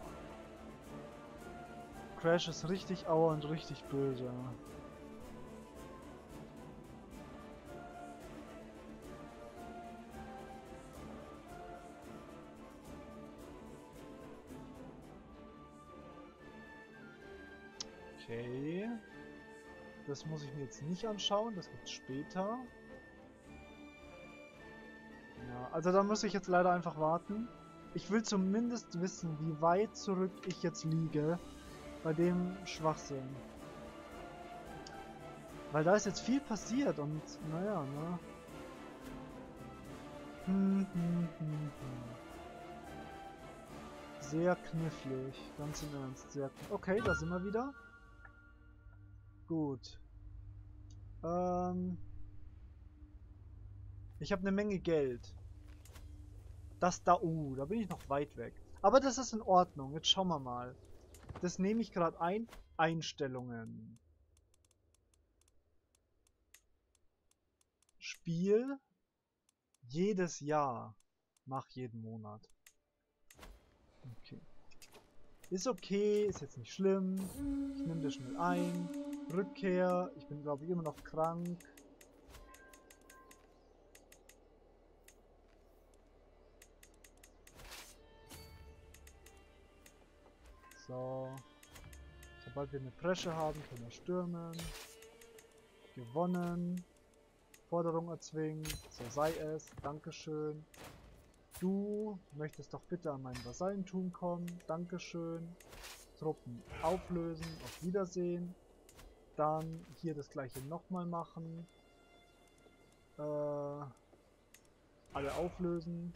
Crash ist richtig Aua und richtig böse. Okay. Das muss ich mir jetzt nicht anschauen, das gibt's später. Ja, also da muss ich jetzt leider einfach warten. Ich will zumindest wissen, wie weit zurück ich jetzt liege bei dem Schwachsinn. Weil da ist jetzt viel passiert und naja, ne? Sehr knifflig, ganz im Ernst. Sehr okay, da sind wir wieder. Gut. Ich habe eine Menge Geld. Das da, da bin ich noch weit weg. Aber das ist in Ordnung. Jetzt schauen wir mal. Das nehme ich gerade ein. Einstellungen. Spiel. Jedes Jahr. Mach jeden Monat. Okay. Ist okay, ist jetzt nicht schlimm. Ich nehme das schnell ein. Rückkehr. Ich bin, glaube ich, immer noch krank. So. Sobald wir eine Presche haben, können wir stürmen. Gewonnen. Forderung erzwingen. So sei es. Dankeschön. Du möchtest doch bitte an mein Vasallentum kommen. Dankeschön. Truppen auflösen. Auf Wiedersehen. Dann hier das gleiche nochmal machen. Alle auflösen.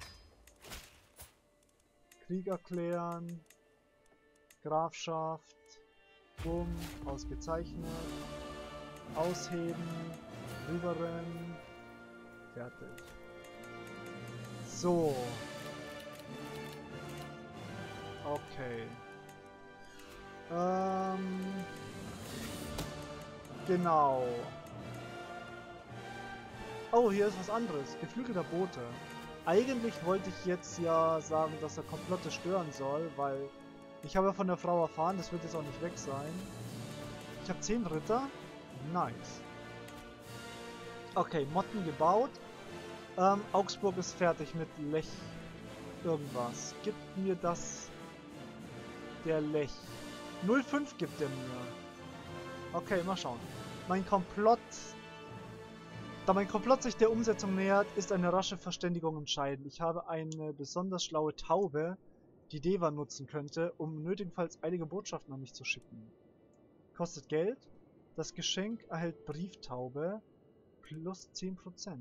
Krieg erklären. Grafschaft. Bumm. Ausgezeichnet. Ausheben. Rüberrennen. Fertig. So. Okay. Genau. Oh, hier ist was anderes. Geflügelter Bote. Eigentlich wollte ich jetzt ja sagen, dass er Komplotte stören soll, weil ich habe ja von der Frau erfahren, das wird jetzt auch nicht weg sein. Ich habe 10 Ritter. Nice. Okay, Motten gebaut. Augsburg ist fertig mit Lech. Irgendwas. Gibt mir das... Der Lech. 05 gibt er mir. Okay, mal schauen. Mein Komplott... Da mein Komplott sich der Umsetzung nähert, ist eine rasche Verständigung entscheidend. Ich habe eine besonders schlaue Taube, die Deva nutzen könnte, um nötigenfalls einige Botschaften an mich zu schicken. Kostet Geld. Das Geschenk erhält Brieftaube plus 10%.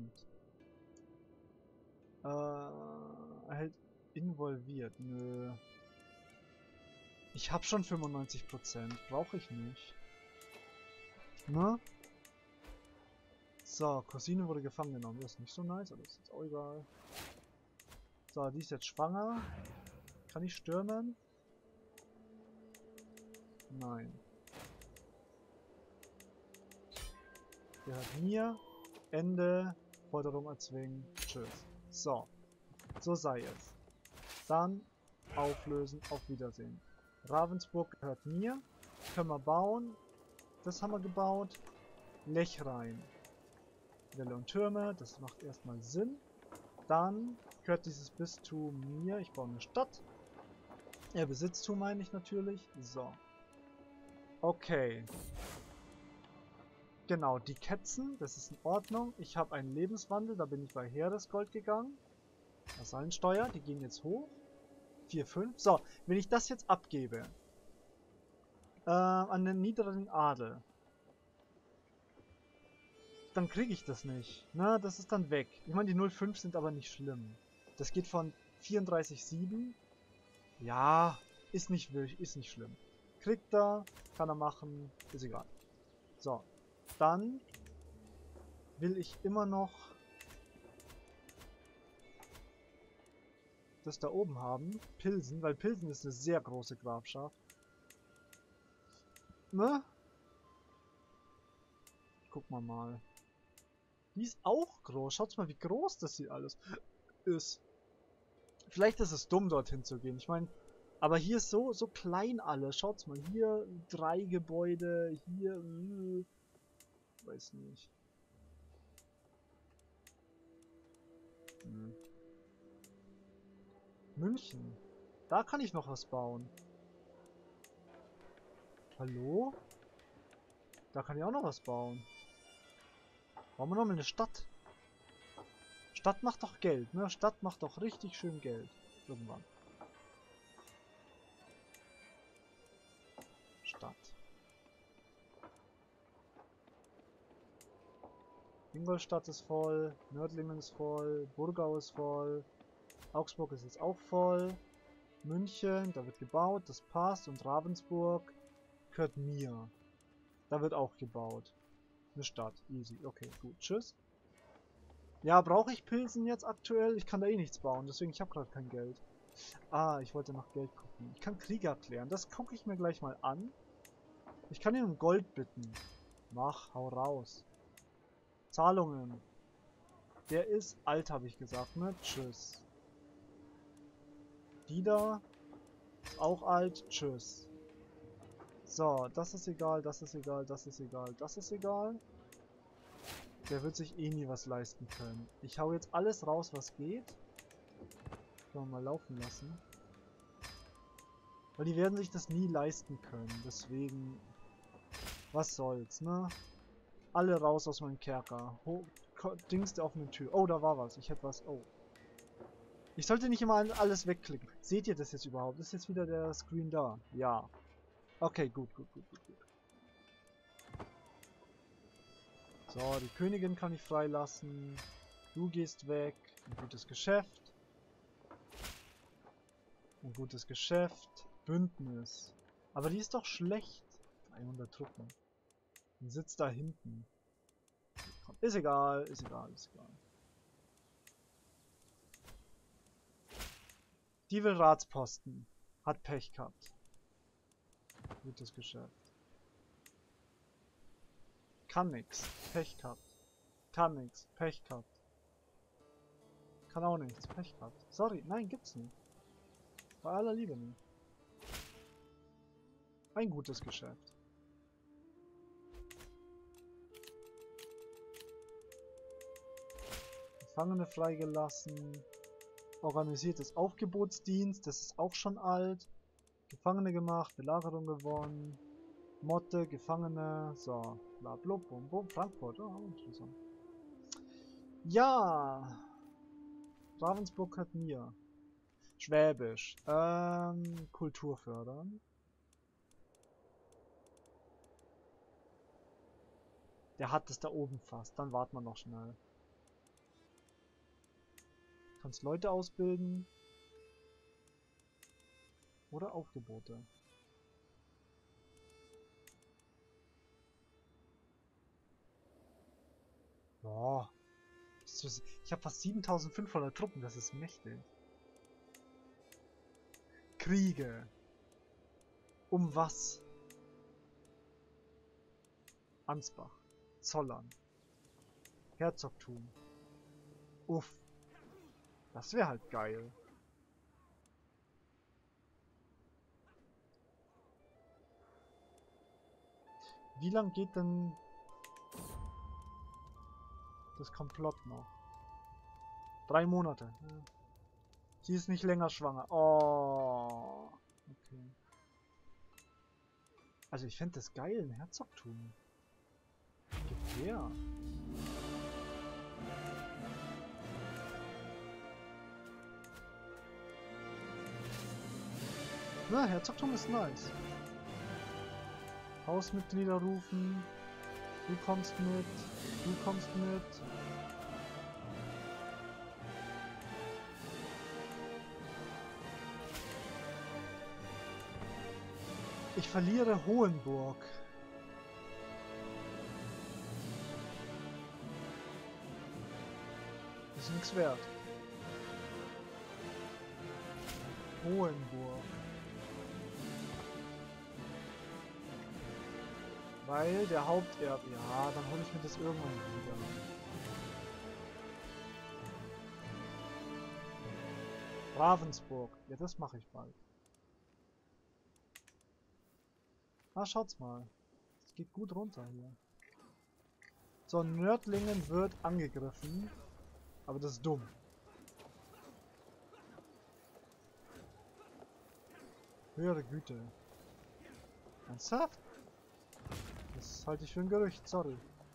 Erhält involviert. Nö. Ich habe schon 95%. Brauche ich nicht. Ne? So, Cousine wurde gefangen genommen. Das ist nicht so nice, aber das ist jetzt auch egal. So, die ist jetzt schwanger. Kann ich stürmen? Nein. Gehört mir. Ende. Forderung erzwingen. Tschüss. So. So sei es. Dann auflösen. Auf Wiedersehen. Ravensburg gehört mir. Können wir bauen. Das haben wir gebaut. Lech rein. Wälle und Türme. Das macht erstmal Sinn. Dann gehört dieses Bistum mir. Ich baue eine Stadt. Besitztum meine ich natürlich. So. Okay. Genau, die Ketzen, das ist in Ordnung. Ich habe einen Lebenswandel, da bin ich bei Heeresgold gegangen. Vasallensteuer, die gehen jetzt hoch. 4, 5. So, wenn ich das jetzt abgebe an den niederen Adel, dann kriege ich das nicht. Na, das ist dann weg. Ich meine, die 05 sind aber nicht schlimm. Das geht von 34,7. Ja, ist nicht schlimm. Kriegt er, kann er machen, ist egal. So, dann will ich immer noch das da oben haben. Pilsen, weil Pilsen ist eine sehr große Grafschaft. Ne? Guck mal. Die ist auch groß. Schaut mal, wie groß das hier alles ist. Vielleicht ist es dumm, dorthin zu gehen. Ich meine, aber hier ist so klein alles. Schaut mal, hier 3 Gebäude, hier... weiß nicht. München. Da kann ich noch was bauen. Hallo? Da kann ich auch noch was bauen. Bauen wir nochmal eine Stadt. Stadt macht doch Geld, ne? Stadt macht doch richtig schön Geld. Irgendwann. Stadt. Ingolstadt ist voll, Nördlingen ist voll, Burgau ist voll, Augsburg ist jetzt auch voll, München, da wird gebaut, das passt, und Ravensburg gehört mir. Da wird auch gebaut. Eine Stadt, easy. Okay, gut, tschüss. Ja, brauche ich Pilsen jetzt aktuell? Ich kann da eh nichts bauen, deswegen ich habe gerade kein Geld. Ah, ich wollte nach Geld gucken. Ich kann Krieg erklären, das gucke ich mir gleich mal an. Ich kann ihn um Gold bitten. Mach, hau raus. Zahlungen. Der ist alt, habe ich gesagt, ne? Tschüss. Die da ist auch alt. Tschüss. So, das ist egal, das ist egal, das ist egal, das ist egal. Der wird sich eh nie was leisten können. Ich hau jetzt alles raus, was geht. Können wir mal laufen lassen. Weil die werden sich das nie leisten können. Deswegen, was soll's, ne? Alle raus aus meinem Kerker. Dings der offenen Tür. Oh, da war was. Ich hätte was. Oh. Ich sollte nicht immer alles wegklicken. Seht ihr das jetzt überhaupt? Ist jetzt wieder der Screen da? Ja. Okay, gut. So, die Königin kann ich freilassen. Du gehst weg. Ein gutes Geschäft. Ein gutes Geschäft. Bündnis. Aber die ist doch schlecht. 300 Truppen. Die sitzt da hinten. Ist egal, ist egal, ist egal. Die will Ratsposten. Hat Pech gehabt. Gutes Geschäft. Kann nix. Pech gehabt. Kann nix. Pech gehabt. Kann auch nichts. Pech gehabt. Sorry. Nein, gibt's nicht. Bei aller Liebe nicht. Ein gutes Geschäft. Gefangene freigelassen. Organisiertes Aufgebotsdienst. Das ist auch schon alt. Gefangene gemacht. Belagerung gewonnen. Motte, Gefangene. So. Bla, blub, bum, bum. Frankfurt. Oh, interessant. Ja. Ravensburg hat mir. Schwäbisch. Kultur fördern. Der hat es da oben fast. Dann warten wir noch schnell. Kannst Leute ausbilden. Oder Aufgebote. Boah. Ich habe fast 7500 Truppen. Das ist mächtig. Kriege. Um was? Ansbach. Zollern. Herzogtum. Uff. Das wäre halt geil. Wie lang geht denn das Komplott noch? 3 Monate. Ja. Sie ist nicht länger schwanger. Oh. Okay. Also ich fände das geil, ein Herzogtum. Gib her. Na, Herzogtum ist nice. Hausmitglieder rufen. Du kommst mit. Du kommst mit. Ich verliere Hohenburg. Das ist nichts wert. Hohenburg. Weil der Haupterbe... Ja, dann hole ich mir das irgendwann wieder. Ravensburg. Ja, das mache ich bald. Ah, schaut's mal. Es geht gut runter hier. So, Nördlingen wird angegriffen. Aber das ist dumm. Höhere Güte. Ernsthaft? Das halte ich für ein Gerücht, sorry.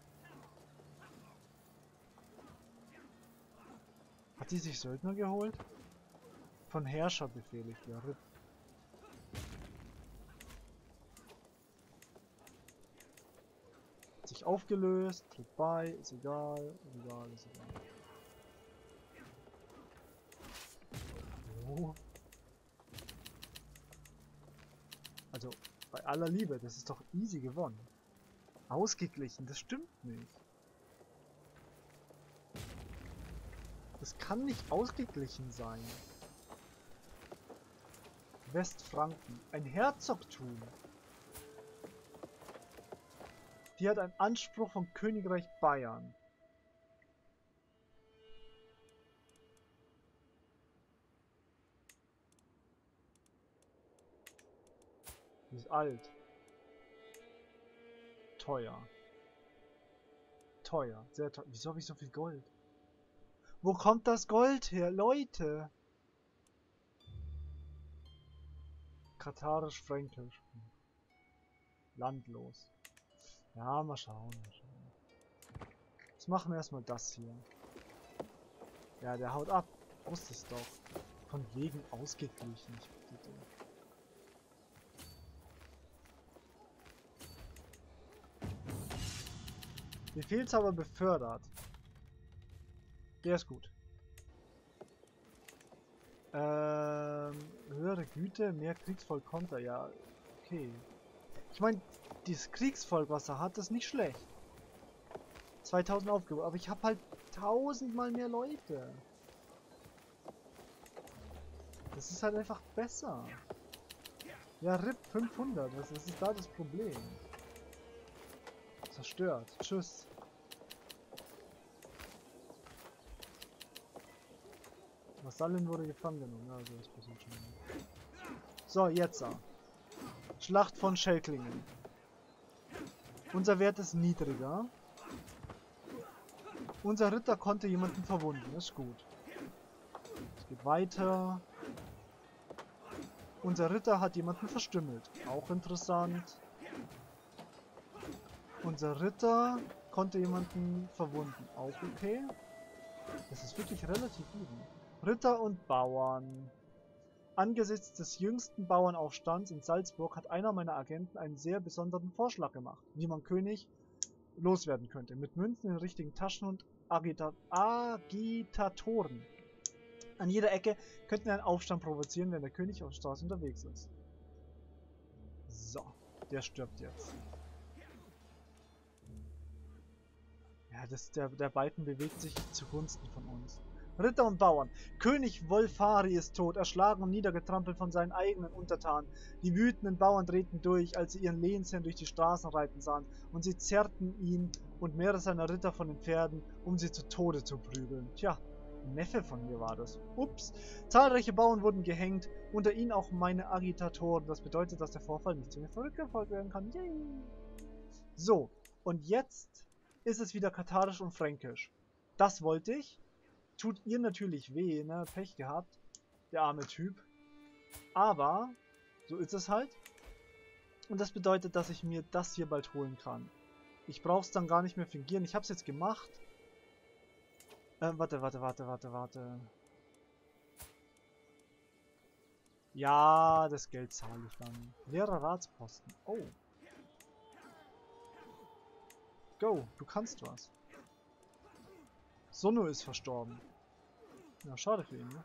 Hat die sich Söldner geholt? Von Herrscher befehligt, ja. RIP. Hat sich aufgelöst, tritt bei, ist egal, ist egal, ist egal. Oh. Also, bei aller Liebe, das ist doch easy gewonnen. Ausgeglichen, das stimmt nicht. Das kann nicht ausgeglichen sein. Westfranken, ein Herzogtum. Die hat einen Anspruch vom Königreich Bayern. Die ist alt. Teuer. Teuer, sehr teuer. Wieso habe ich so viel Gold? Wo kommt das Gold her, Leute? Katarisch-Fränkisch. Landlos. Ja, mal schauen, mal schauen. Jetzt machen wir erstmal das hier. Ja, der haut ab. Wusste es doch. Von wegen ausgeglichen. Ich bitte. Befehlshaber befördert. Der ist gut. Höhere Güte, mehr Kriegsvolk Konter. Ja, okay. Ich meine, dieses Kriegsvolk, was er hat, ist nicht schlecht. 2000 aufgebaut, aber ich habe halt 1000 mal mehr Leute. Das ist halt einfach besser. Ja, RIP 500. Was ist da das Problem? Zerstört. Tschüss. Vasallin wurde gefangen genommen. Also das passiert schon. So, jetzt. Schlacht von Schelklingen. Unser Wert ist niedriger. Unser Ritter konnte jemanden verwunden. Das ist gut. Es geht weiter. Unser Ritter hat jemanden verstümmelt. Auch interessant. Unser Ritter konnte jemanden verwunden. Auch okay. Das ist wirklich relativ eben. Ritter und Bauern. Angesichts des jüngsten Bauernaufstands in Salzburg hat einer meiner Agenten einen sehr besonderen Vorschlag gemacht, wie man König loswerden könnte. Mit Münzen in den richtigen Taschen und Agitatoren. An jeder Ecke könnten wir einen Aufstand provozieren, wenn der König auf der Straße unterwegs ist. So, der stirbt jetzt. Ja, der Balken bewegt sich zugunsten von uns. Ritter und Bauern. König Wolfari ist tot, erschlagen und niedergetrampelt von seinen eigenen Untertanen. Die wütenden Bauern drehten durch, als sie ihren Lehnsherrn durch die Straßen reiten sahen, und sie zerrten ihn und mehrere seiner Ritter von den Pferden, um sie zu Tode zu prügeln. Tja, Neffe von mir war das. Ups. Zahlreiche Bauern wurden gehängt, unter ihnen auch meine Agitatoren. Das bedeutet, dass der Vorfall nicht zu mir zurückverfolgt werden kann. Yay. So, und jetzt ist es wieder katharisch und fränkisch. Das wollte ich. Tut ihr natürlich weh, ne? Pech gehabt. Der arme Typ. Aber, so ist es halt. Und das bedeutet, dass ich mir das hier bald holen kann. Ich brauche es dann gar nicht mehr fingieren. Ich habe es jetzt gemacht. Warte. Ja, das Geld zahle ich dann. Leerer Ratsposten. Oh. Go, du kannst was. Sonno ist verstorben. Ja, schade für ihn, ne?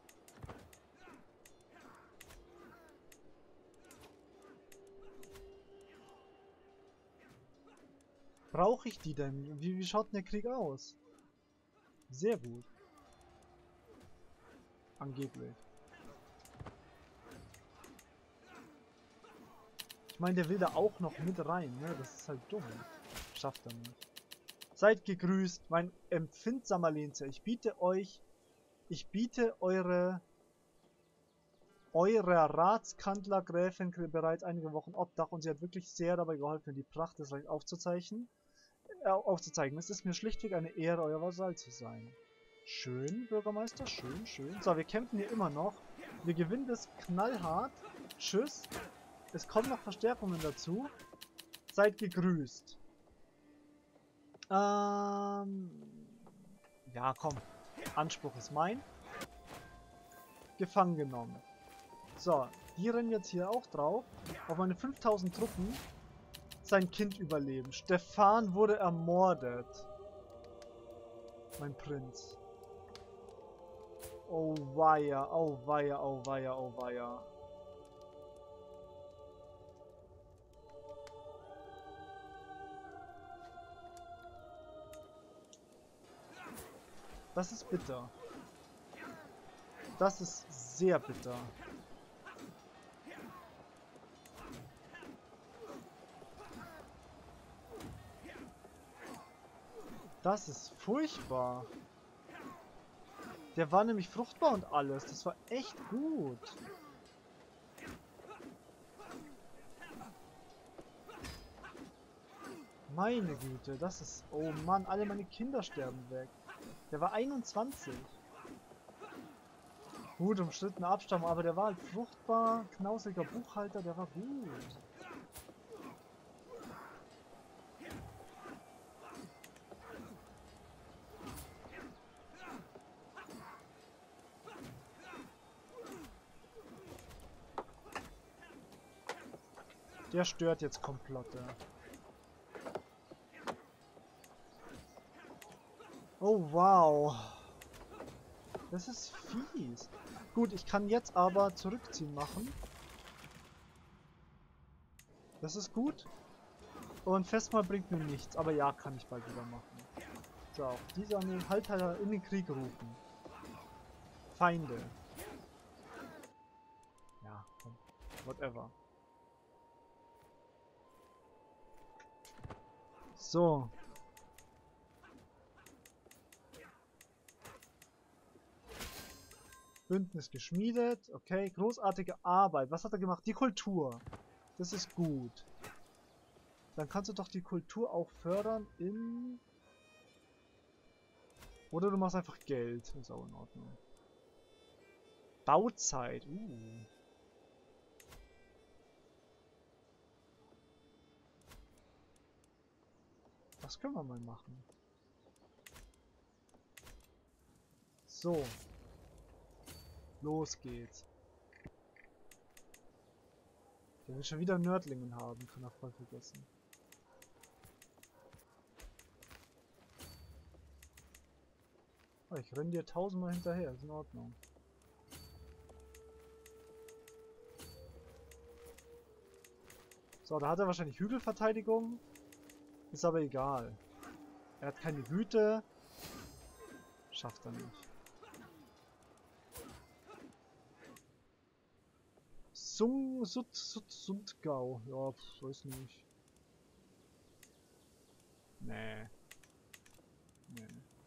Brauche ich die denn? Wie schaut denn der Krieg aus? Sehr gut. Angeblich. Ich meine, der will da auch noch mit rein, ne? Das ist halt dumm. Schafft er nicht. Seid gegrüßt, mein empfindsamer Lehnsherr. Ich biete eurer Ratskantler Gräfin bereits einige Wochen Obdach und sie hat wirklich sehr dabei geholfen, die Pracht des Reichs aufzuzeigen. Es ist mir schlichtweg eine Ehre, euer Vasall zu sein. Schön, Bürgermeister, schön, schön. So, wir kämpfen hier immer noch. Wir gewinnen das knallhart. Tschüss. Es kommen noch Verstärkungen dazu. Seid gegrüßt. Ja, komm. Anspruch ist mein. Gefangen genommen. So, die rennen jetzt hier auch drauf. Auf meine 5000 Truppen. Sein Kind überleben. Stefan wurde ermordet. Mein Prinz. Oh weia, oh weia, oh weia, oh weia. Das ist bitter. Das ist sehr bitter. Das ist furchtbar. Der war nämlich fruchtbar und alles. Das war echt gut. Meine Güte, das ist... Oh Mann, alle meine Kinder sterben weg. Der war 21. Gut, umstrittener Abstammung, aber der war halt fruchtbar, knausiger Buchhalter, der war gut. Der stört jetzt Komplotte. Oh wow. Das ist fies. Gut, ich kann jetzt aber zurückziehen machen. Das ist gut. Und Festmahl bringt mir nichts, aber ja, kann ich bald wieder machen. So, diese Armee halt in den Krieg rufen. Feinde. Whatever. So. Bündnis geschmiedet. Okay, großartige Arbeit. Was hat er gemacht? Die Kultur. Das ist gut. Dann kannst du doch die Kultur auch fördern in... Oder du machst einfach Geld. Ist auch in Ordnung. Bauzeit. Das können wir mal machen. So. Los geht's. Der will schon wieder Nördlingen haben. Kann er voll vergessen. Oh, ich renne dir tausendmal hinterher. Ist in Ordnung. So, da hat er wahrscheinlich Hügelverteidigung. Ist aber egal. Er hat keine Güte. Schafft er nicht. Sundgau. Ja, weiß nicht. Nee. Nee.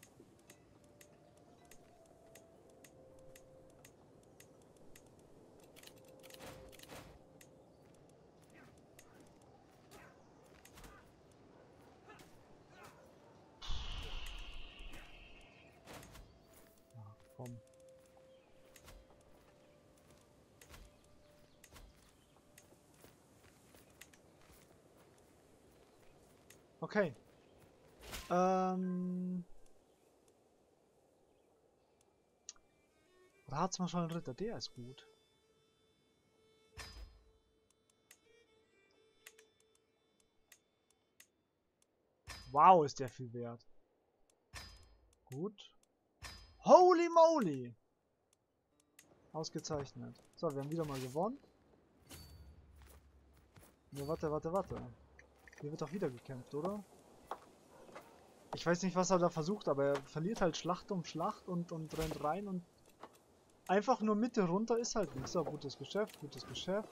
Ach, komm. Okay. Ratsmarschall Ritter, der ist gut. Wow, ist der viel wert. Gut. Holy moly! Ausgezeichnet. So, wir haben wieder mal gewonnen. Ne, warte. Hier wird doch wieder gekämpft, oder? Ich weiß nicht, was er da versucht, aber er verliert halt Schlacht um Schlacht und rennt rein und einfach nur Mitte runter ist halt nicht. So, gutes Geschäft, gutes Geschäft.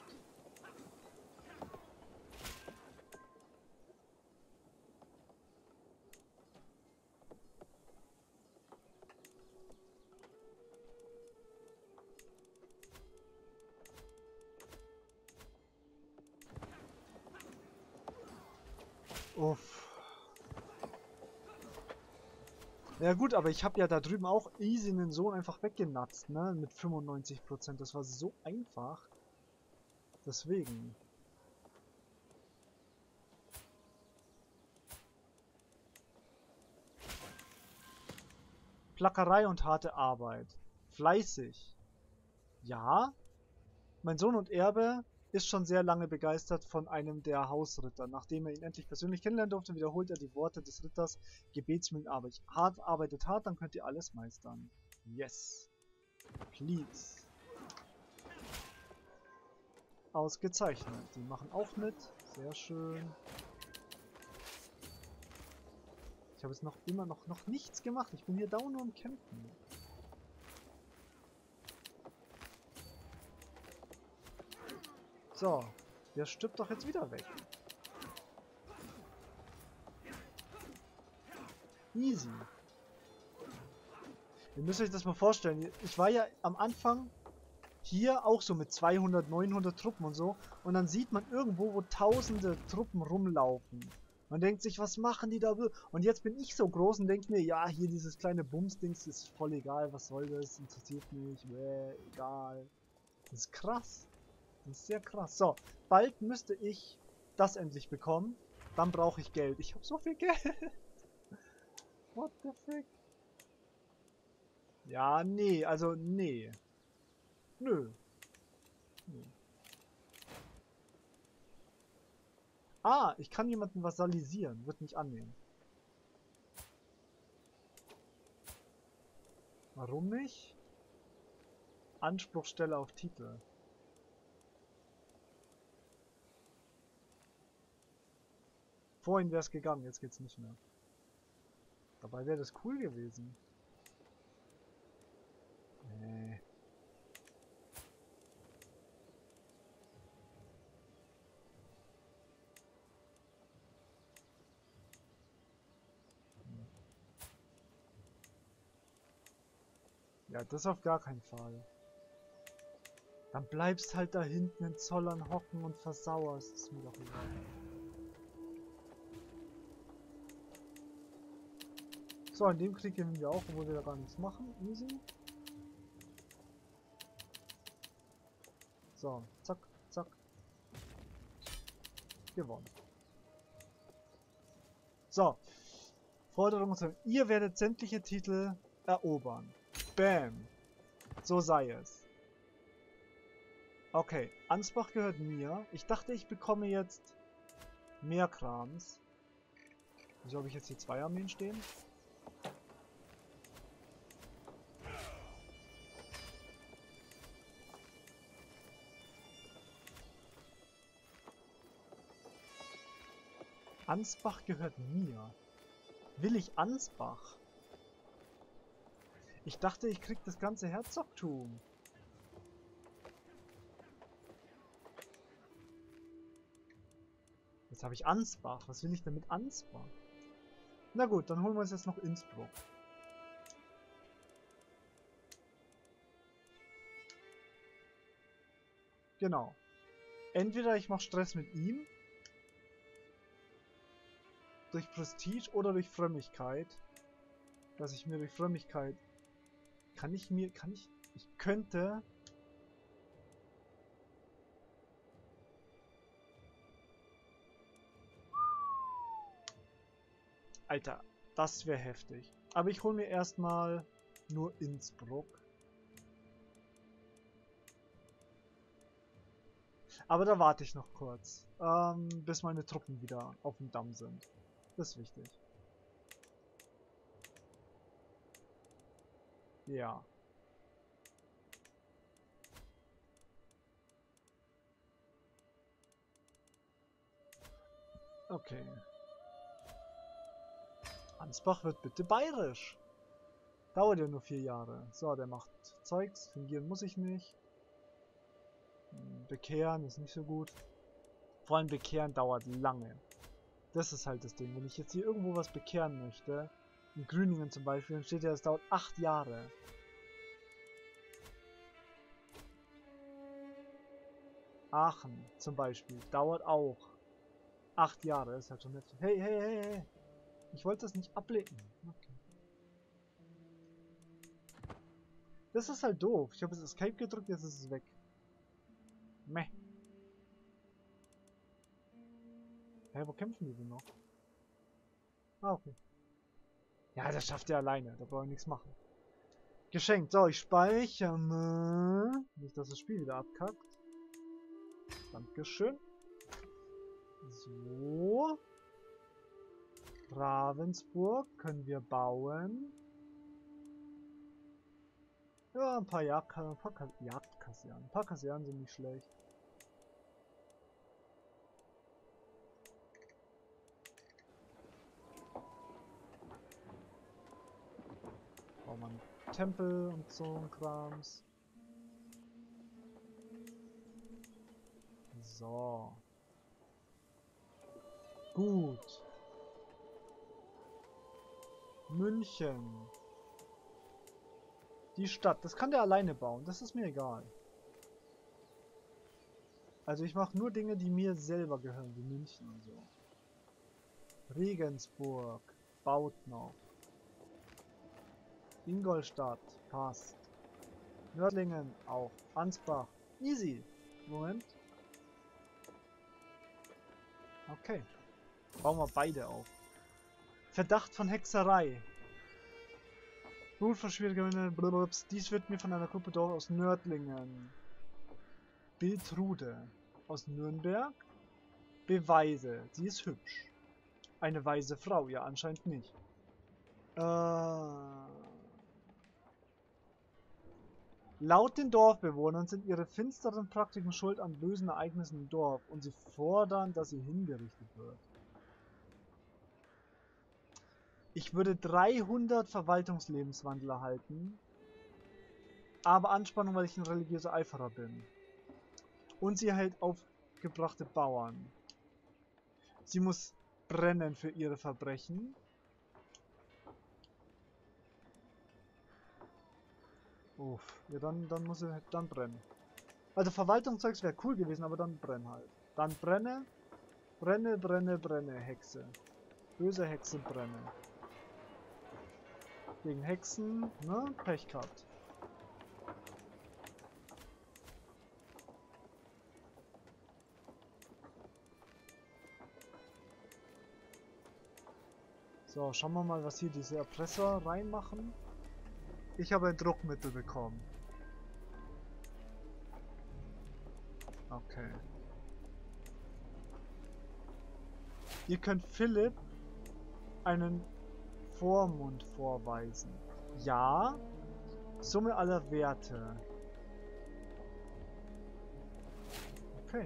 Uff. Ja gut, aber ich habe ja da drüben auch easy einen Sohn einfach weggenatzt, ne? Mit 95%. Das war so einfach. Deswegen. Plackerei und harte Arbeit. Fleißig. Ja. Mein Sohn und Erbe ist schon sehr lange begeistert von einem der Hausritter. Nachdem er ihn endlich persönlich kennenlernen durfte, wiederholt er die Worte des Ritters. Gebetsmühlenarbeit. Hart arbeitet hart, dann könnt ihr alles meistern. Yes. Please. Ausgezeichnet. Die machen auch mit. Sehr schön. Ich habe jetzt noch immer noch nichts gemacht. Ich bin hier dauernd nur am Kämpfen. So, der stirbt doch jetzt wieder weg. Easy. Ihr müsst euch das mal vorstellen. Ich war ja am Anfang hier auch so mit 200, 900 Truppen und so. Und dann sieht man irgendwo, wo tausende Truppen rumlaufen. Man denkt sich, was machen die da? Und jetzt bin ich so groß und denke mir, ja, hier dieses kleine Bumsdings ist voll egal. Was soll das? Interessiert mich. Egal. Das ist krass. Das ist sehr krass. So, bald müsste ich das endlich bekommen. Dann brauche ich Geld. Ich habe so viel Geld. What the fuck? Ja, nee, also nee. Nö. Nö. Ah, ich kann jemanden vasalisieren. Wird nicht annehmen. Warum nicht? Anspruchsstelle auf Titel. Vorhin wäre es gegangen, jetzt geht's nicht mehr. Dabei wäre das cool gewesen. Nee. Ja, das auf gar keinen Fall. Dann bleibst halt da hinten in Zollern hocken und versauerst. Ist mir doch egal. So, in dem Krieg gewinnen wir auch, obwohl wir da gar nichts machen. Easy. So, zack, zack. Gewonnen. So. Forderung ist, ihr werdet sämtliche Titel erobern. Bam. So sei es. Okay, Ansbach gehört mir. Ich dachte, ich bekomme jetzt mehr Krams. Wieso habe ich jetzt hier 2 Armeen stehen? Ansbach gehört mir. Will ich Ansbach? Ich dachte, ich krieg das ganze Herzogtum. Jetzt habe ich Ansbach. Was will ich denn mit Ansbach? Na gut, dann holen wir uns jetzt noch Innsbruck. Genau. Entweder ich mache Stress mit ihm. Durch Prestige oder durch Frömmigkeit. Dass ich mir durch Frömmigkeit... Ich könnte... Alter, das wäre heftig. Aber ich hole mir erstmal nur Innsbruck. Aber da warte ich noch kurz, bis meine Truppen wieder auf dem Damm sind. Das ist wichtig. Ja. Okay. Ansbach wird bitte bayerisch. Dauert ja nur 4 Jahre. So, der macht Zeugs. Fingieren muss ich nicht. Bekehren ist nicht so gut. Vor allem Bekehren dauert lange. Das ist halt das Ding. Wenn ich jetzt hier irgendwo was bekehren möchte, in Grüningen zum Beispiel, dann steht ja, es dauert 8 Jahre. Aachen zum Beispiel dauert auch 8 Jahre. Ist halt schon nett. Hey, hey, hey, hey. Ich wollte das nicht ablehnen. Okay. Das ist halt doof. Ich habe das Escape gedrückt, jetzt ist es weg. Meh. Hä, wo kämpfen die denn noch? Ah, okay. Ja, das schafft er alleine. Da brauche ich nichts machen. Geschenkt. So, ich speichere. Nicht, dass das Spiel wieder abkackt. Dankeschön. So. Ravensburg können wir bauen. Ja, ein paar Jagdkasernen. Ein paar Kasernen sind nicht schlecht. Bauen wir einen Tempel und so ein Krams. So. Gut. München. Die Stadt. Das kann der alleine bauen. Das ist mir egal. Also ich mache nur Dinge, die mir selber gehören, wie München und so. Regensburg. Baut noch. Ingolstadt. Passt. Nördlingen auch. Ansbach. Easy. Moment. Okay. Bauen wir beide auf. Verdacht von Hexerei. Blutverschwörungen. Dies wird mir von einer Gruppe dort aus Nördlingen. Biltrude. Aus Nürnberg. Beweise. Sie ist hübsch. Eine weise Frau. Ja, anscheinend nicht. Laut den Dorfbewohnern sind ihre finsteren Praktiken schuld an bösen Ereignissen im Dorf und sie fordern, dass sie hingerichtet wird. Ich würde 300 Verwaltungslebenswandel erhalten, aber Anspannung, weil ich ein religiöser Eiferer bin. Und sie erhält aufgebrachte Bauern. Sie muss brennen für ihre Verbrechen. Uff. Ja, dann muss er dann brennen. Also Verwaltungszeugs wäre cool gewesen, aber dann brenn halt. Dann brenne. Brenne, brenne, brenne, Hexe. Böse Hexe, brenne. Gegen Hexen, ne? Pech gehabt. So, schauen wir mal, was hier diese Erpresser reinmachen. Ich habe ein Druckmittel bekommen. Okay. Ihr könnt Philipp einen Vormund vorweisen. Ja. Summe aller Werte. Okay.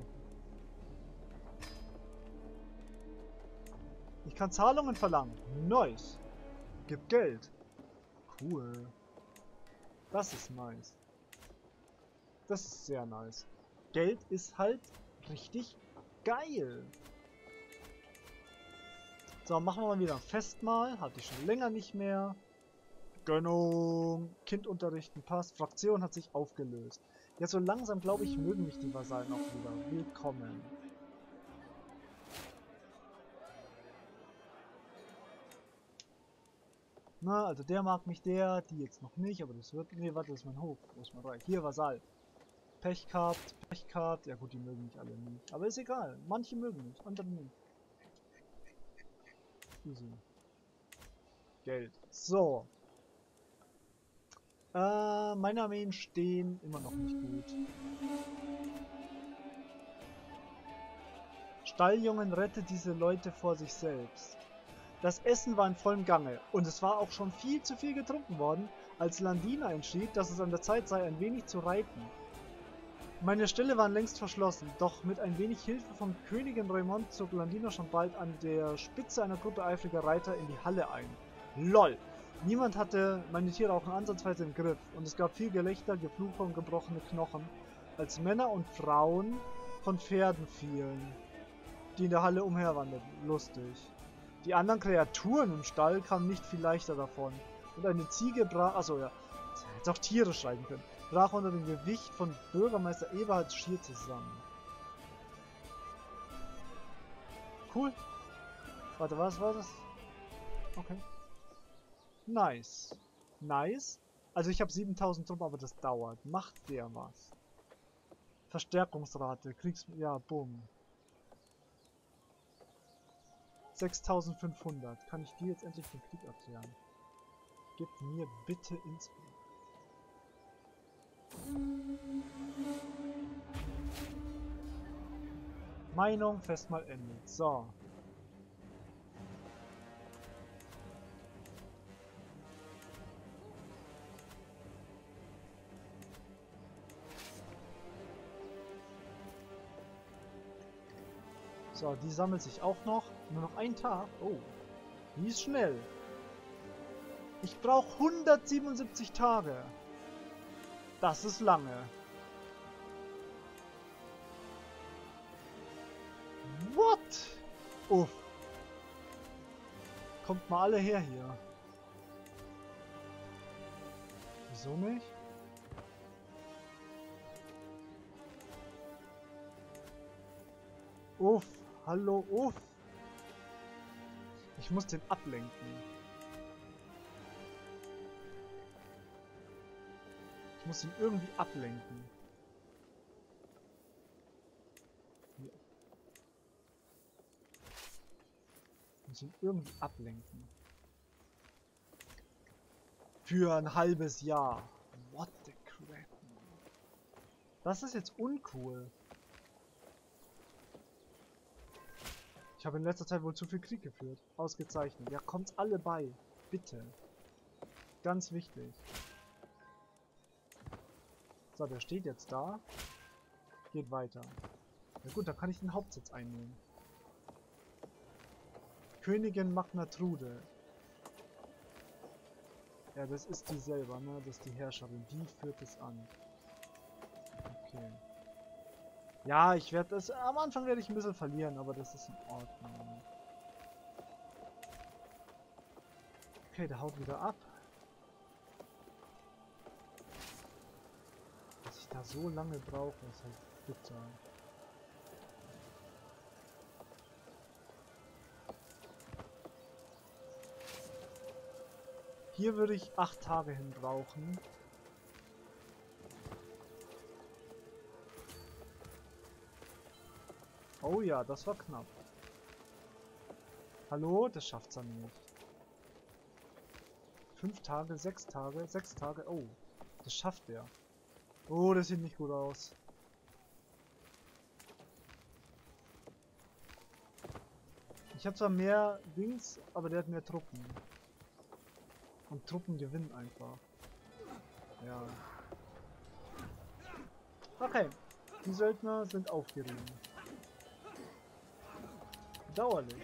Ich kann Zahlungen verlangen. Nice. Gib Geld. Cool. Das ist nice. Das ist sehr nice. Geld ist halt richtig geil. So, machen wir mal wieder ein Festmahl. Hatte ich schon länger nicht mehr. Gönnung. Kind unterrichten passt. Fraktion hat sich aufgelöst. Ja, so langsam, glaube ich, mögen mich die Vasallen auch wieder. Willkommen. Na, also der mag mich, die jetzt noch nicht, aber das wird... Nee, warte, das ist mein Hof. Wo ist mein Reich? Hier, Vasall. Pech gehabt, Pech gehabt. Ja gut, die mögen mich alle nicht. Aber ist egal. Manche mögen mich, andere nicht. Easy. Geld. So. Meine Armeen stehen immer noch nicht gut. Stalljungen, rette diese Leute vor sich selbst. Das Essen war in vollem Gange und es war auch schon viel zu viel getrunken worden, als Landina entschied, dass es an der Zeit sei, ein wenig zu reiten. Meine Ställe waren längst verschlossen, doch mit ein wenig Hilfe von Königin Raymond zog Landina schon bald an der Spitze einer Gruppe eifriger Reiter in die Halle ein. LOL! Niemand hatte meine Tiere auch ansatzweise im Griff und es gab viel Gelächter, Gefluche und gebrochene Knochen, als Männer und Frauen von Pferden fielen, die in der Halle umherwanderten. Lustig. Die anderen Kreaturen im Stall kamen nicht viel leichter davon und eine Ziege brach... Achso, ja. Hätte auch Tiere schreiben können. Brach unter dem Gewicht von Bürgermeister Eberhard Schier zusammen. Cool. Warte, was war das? Okay. Nice. Nice. Also ich habe 7000 Truppen, aber das dauert. Macht der was? Verstärkungsrate. Ja, bumm. 6500. Kann ich dir jetzt endlich den Krieg erklären? Gib mir bitte Innsbruck. Meinung, Festmahl endet. So. So, die sammelt sich auch noch. Nur noch ein Tag. Oh. Die ist schnell. Ich brauche 177 Tage. Das ist lange. What? Uff. Kommt mal alle her hier. Wieso nicht? Uff. Hallo, uff. Ich muss den ablenken. Ich muss ihn irgendwie ablenken. Hier. Ich muss ihn irgendwie ablenken. Für ein halbes Jahr. What the crap? Das ist jetzt uncool. Ich habe in letzter Zeit wohl zu viel Krieg geführt. Ausgezeichnet. Ja, kommt alle bei. Bitte. Ganz wichtig. So, der steht jetzt da. Geht weiter. Ja gut, dann kann ich den Hauptsitz einnehmen. Königin Magnatrude. Ja, das ist die selber, ne? Das ist die Herrscherin. Die führt es an. Okay. Ja, ich werde das... Am Anfang werde ich ein bisschen verlieren, aber das ist in Ordnung. Okay, der haut wieder ab. da so lange brauche, ist halt bitter. Hier würde ich 8 Tage hin brauchen. Oh ja, das war knapp. Hallo? Das schafft's dann nicht. 5 Tage, 6 Tage, 6 Tage. Oh, das schafft er. Oh, das sieht nicht gut aus. Ich habe zwar mehr Dings, aber der hat mehr Truppen. Und Truppen gewinnen einfach. Ja. Okay. Die Söldner sind aufgerieben. Bedauerlich.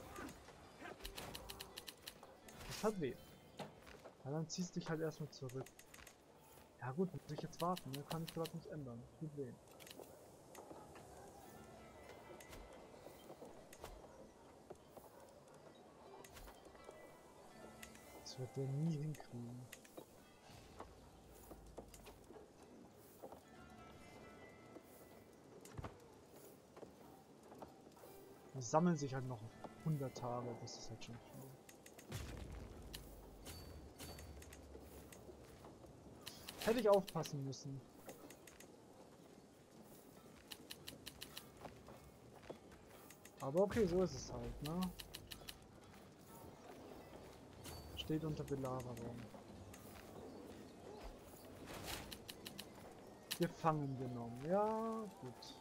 Das hat weh. Ja, dann ziehst du dich halt erstmal zurück. Ja gut, muss ich jetzt warten, ne? Kann ich gerade nicht ändern. Tut weh. Das wird der nie hinkriegen. Die sammeln sich halt noch 100 Tage, das ist halt schon viel. Hätte ich aufpassen müssen. Aber okay, so ist es halt, ne? Steht unter Belagerung. Gefangen genommen. Ja, gut.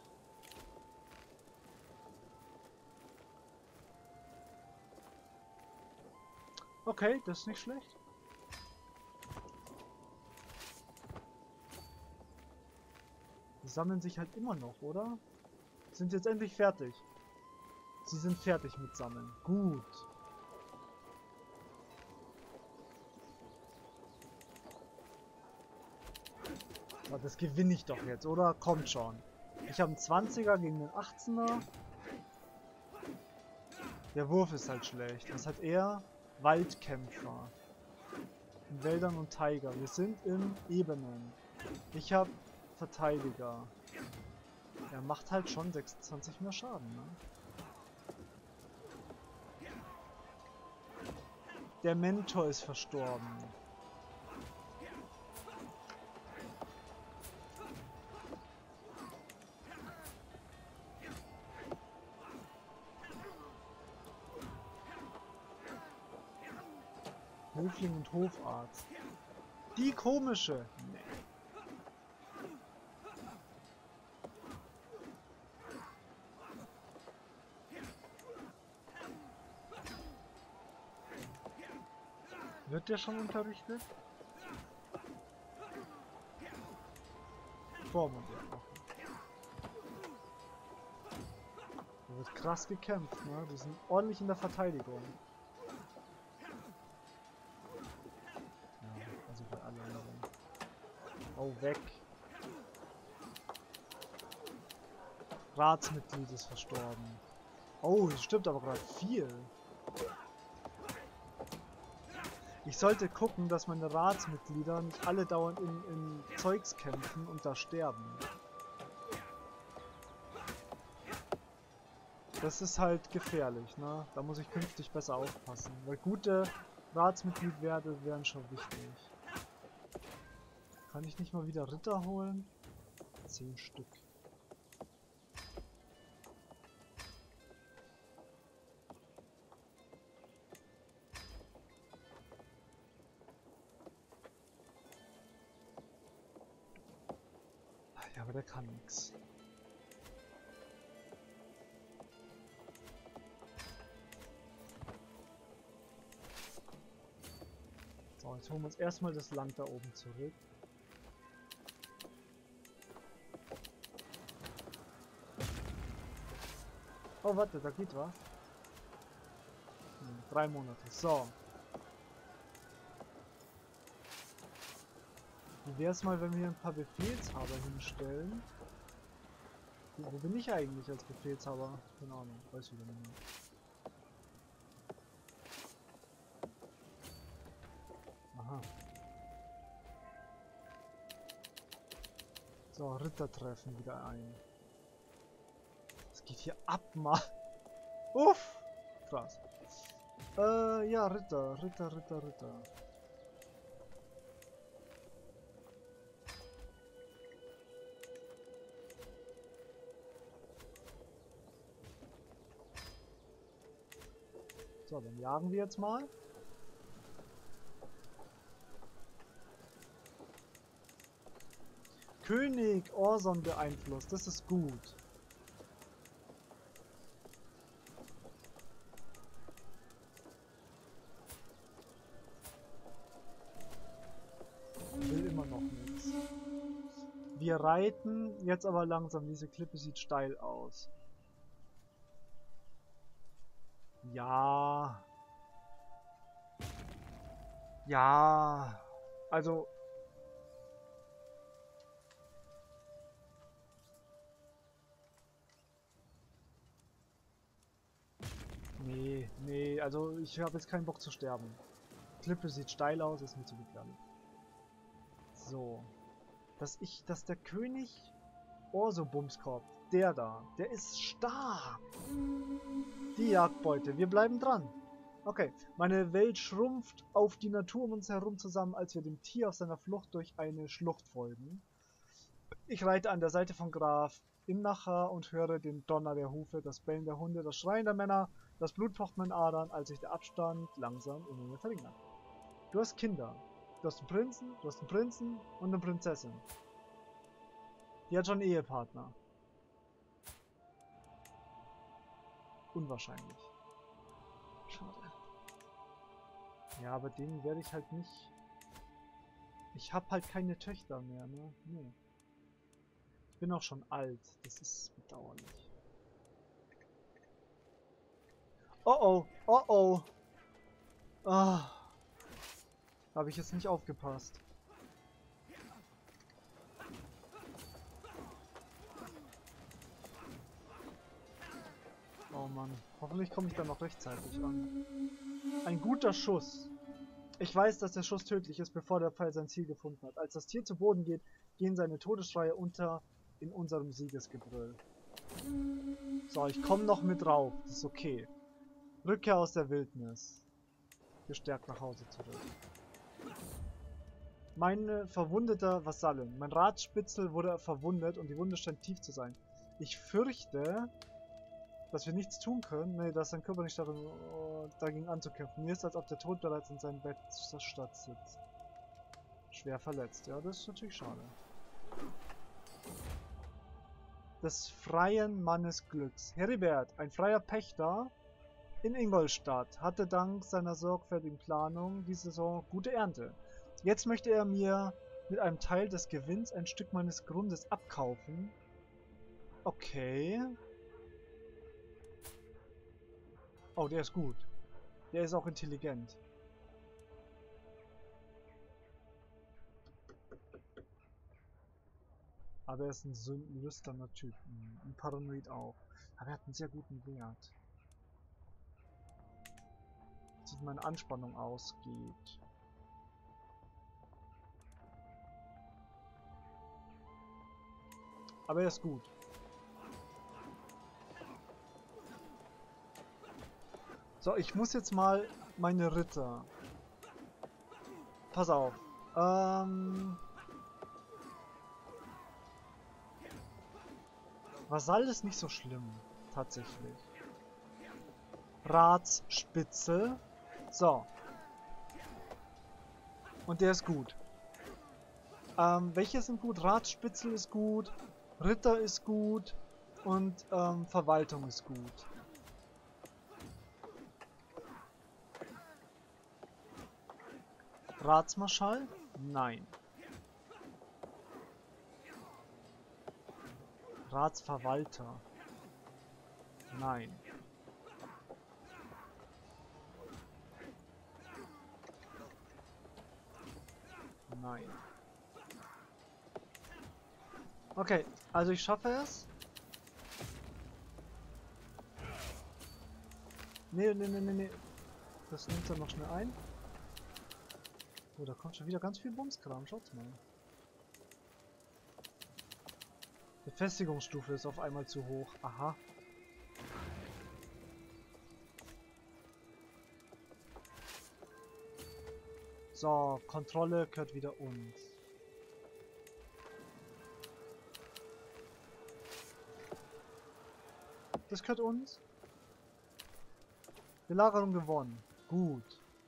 Okay, das ist nicht schlecht. Die sammeln sich halt immer noch, oder? Sind jetzt endlich fertig. Sie sind fertig mit Sammeln. Gut. Aber das gewinne ich doch jetzt, oder? Kommt schon. Ich habe einen 20er gegen den 18er. Der Wurf ist halt schlecht. Was hat er? Waldkämpfer. In Wäldern und Tiger. Wir sind in Ebenen. Ich habe Verteidiger. Er macht halt schon 26 mehr Schaden, ne? Der Mentor ist verstorben. Höfling und Hofarzt. Die komische. Nee. Wird der schon unterrichtet? Vormodern. Da wird krass gekämpft, ne? Die sind ordentlich in der Verteidigung. Ja, also bei allen anderen. Oh, weg. Ratsmitglied ist verstorben. Oh, es stimmt aber gerade viel. Ich sollte gucken, dass meine Ratsmitglieder nicht alle dauernd in Zeugs kämpfen und da sterben. Das ist halt gefährlich, ne? Da muss ich künftig besser aufpassen. Weil gute Ratsmitgliedwerte wären schon wichtig. Kann ich nicht mal wieder Ritter holen? 10 Stück. Ja, aber der kann nichts. So, jetzt holen wir uns erstmal das Land da oben zurück. Oh, warte, da geht was. 3 Monate. So. Wie wäre es mal, wenn wir ein paar Befehlshaber hinstellen? Wo bin ich eigentlich als Befehlshaber? Keine Ahnung, weiß wieder nicht mehr. Aha. So, Ritter treffen wieder ein. Es geht hier ab, Mann. Uff! Krass. Ja, Ritter. So, dann jagen wir jetzt mal. König Orson beeinflusst, das ist gut. Will immer noch nichts. Wir reiten jetzt aber langsam. Diese Klippe sieht steil aus. Ja. Ja. Also. Nee, also ich habe jetzt keinen Bock zu sterben. Klippe sieht steil aus, ist mir zu gefährlich. So. Dass der König Orso-Bumskopf, der da, der ist stark. Die Jagdbeute, wir bleiben dran. Okay, meine Welt schrumpft auf die Natur um uns herum zusammen, als wir dem Tier auf seiner Flucht durch eine Schlucht folgen. Ich reite an der Seite von Graf Imnacher und höre den Donner der Hufe, das Bellen der Hunde, das Schreien der Männer, das Blut pocht in meinen Adern, als sich der Abstand langsam immer mehr verringert. Du hast Kinder. Du hast einen Prinzen und eine Prinzessin. Die hat schon einen Ehepartner. Unwahrscheinlich. Schade. Ja, aber den werde ich halt nicht... Ich habe halt keine Töchter mehr, ne? Nee. Ich bin auch schon alt. Das ist bedauerlich. Oh oh, oh oh. Ah. Habe ich jetzt nicht aufgepasst. Oh Mann. Hoffentlich komme ich da noch rechtzeitig an. Ein guter Schuss. Ich weiß, dass der Schuss tödlich ist, bevor der Pfeil sein Ziel gefunden hat. Als das Tier zu Boden geht, gehen seine Todesschreie unter in unserem Siegesgebrüll. So, ich komme noch mit drauf. Das ist okay. Rückkehr aus der Wildnis. Gestärkt nach Hause zurück. Meine verwundeter Vasallin. Mein Ratsspitzel wurde verwundet und die Wunde scheint tief zu sein. Ich fürchte, dass wir nichts tun können. Nee, dass sein Körper nicht dagegen anzukämpfen. Mir ist, als ob der Tod bereits in seinem Bett statt sitzt. Schwer verletzt. Ja, das ist natürlich schade. Des freien Mannes Glücks. Heribert, ein freier Pächter in Ingolstadt, hatte dank seiner sorgfältigen Planung diese Saison gute Ernte. Jetzt möchte er mir mit einem Teil des Gewinns ein Stück meines Grundes abkaufen. Okay. Oh, der ist gut. Der ist auch intelligent. Aber er ist ein lüsterner Typ. Ein Paranoid auch. Aber er hat einen sehr guten Wert. Sieht meine Anspannung ausgeht. Aber er ist gut. So, ich muss jetzt mal meine Ritter. Pass auf. Vasall ist nicht so schlimm. Tatsächlich. Ratsspitze. So. Und der ist gut. Welche sind gut? Ratsspitzel ist gut. Ritter ist gut. Und Verwaltung ist gut. Ratsmarschall? Nein. Ratsverwalter? Nein. Nein. Okay, also ich schaffe es. Nee. Das nimmt er noch schnell ein. Oh, da kommt schon wieder ganz viel Bumskram, schaut's mal. Befestigungsstufe ist auf einmal zu hoch. Aha. So, Kontrolle gehört wieder uns. Das gehört uns. Belagerung gewonnen. Gut.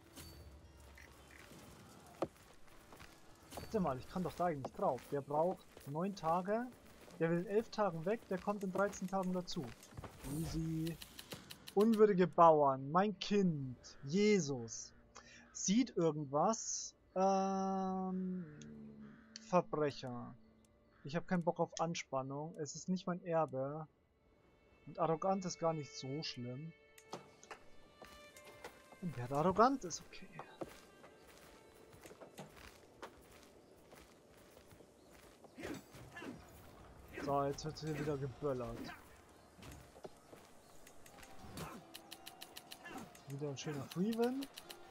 Warte mal, ich kann doch da eigentlich drauf. Der braucht 9 Tage. Der will in 11 Tagen weg. Der kommt in 13 Tagen dazu. Easy. Unwürdige Bauern. Mein Kind. Jesus. Sieht irgendwas. Verbrecher. Ich habe keinen Bock auf Anspannung. Es ist nicht mein Erbe. Und arrogant ist gar nicht so schlimm. Und wer arrogant ist, okay. So, jetzt wird hier wieder geböllert. Wieder ein schöner Freewin.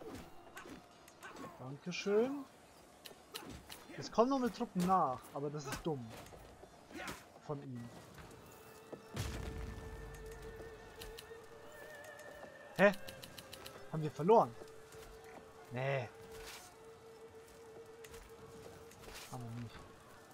Dankeschön. Es kommen noch mit Truppen nach, aber das ist dumm. Von ihm. Hä? Haben wir verloren? Nee. Haben wir nicht.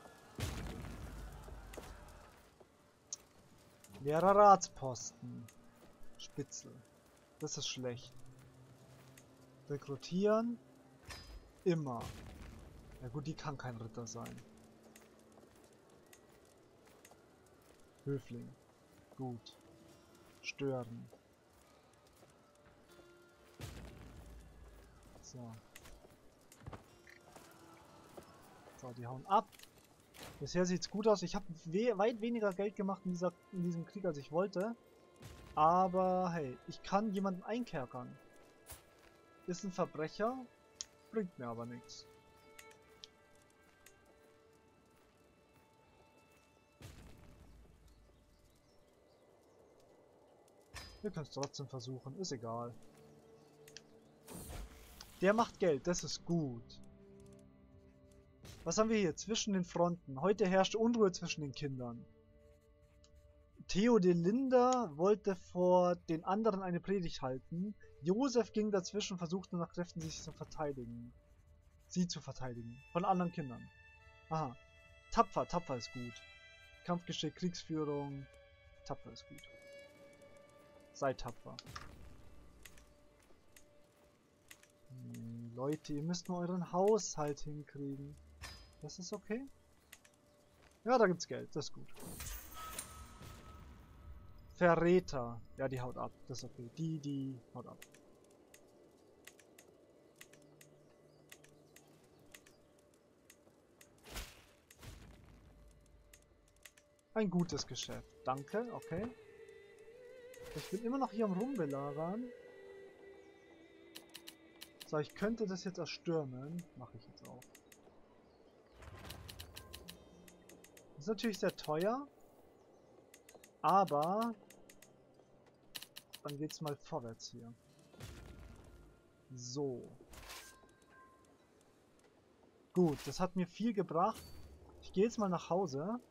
Leerer Ratsposten. Spitzel. Das ist schlecht. Rekrutieren. Immer. Ja gut, die kann kein Ritter sein. Höfling. Gut. Stören. So. So, die hauen ab. Bisher sieht's gut aus. Ich habe weit weniger Geld gemacht in diesem Krieg, als ich wollte. Aber hey, ich kann jemanden einkerkern. Ist ein Verbrecher, bringt mir aber nichts. Wir können es trotzdem versuchen, ist egal. Der macht Geld, das ist gut. Was haben wir hier zwischen den Fronten? Heute herrscht Unruhe zwischen den Kindern. Theodelinder wollte vor den anderen eine Predigt halten. Josef ging dazwischen, versuchte nach Kräften sich zu verteidigen. Sie zu verteidigen. Von anderen Kindern. Aha. Tapfer, tapfer ist gut. Kampfgeschick, Kriegsführung. Tapfer ist gut. Sei tapfer. Leute, ihr müsst nur euren Haushalt hinkriegen. Das ist okay? Ja, da gibt's Geld, das ist gut. Verräter. Ja, die haut ab, das ist okay. Die haut ab. Ein gutes Geschäft. Danke, okay. Ich bin immer noch hier am Rumbelagern. So, ich könnte das jetzt erstürmen. Mache ich jetzt auch. Das ist natürlich sehr teuer. Aber dann geht's mal vorwärts hier. So. Gut, das hat mir viel gebracht. Ich gehe jetzt mal nach Hause,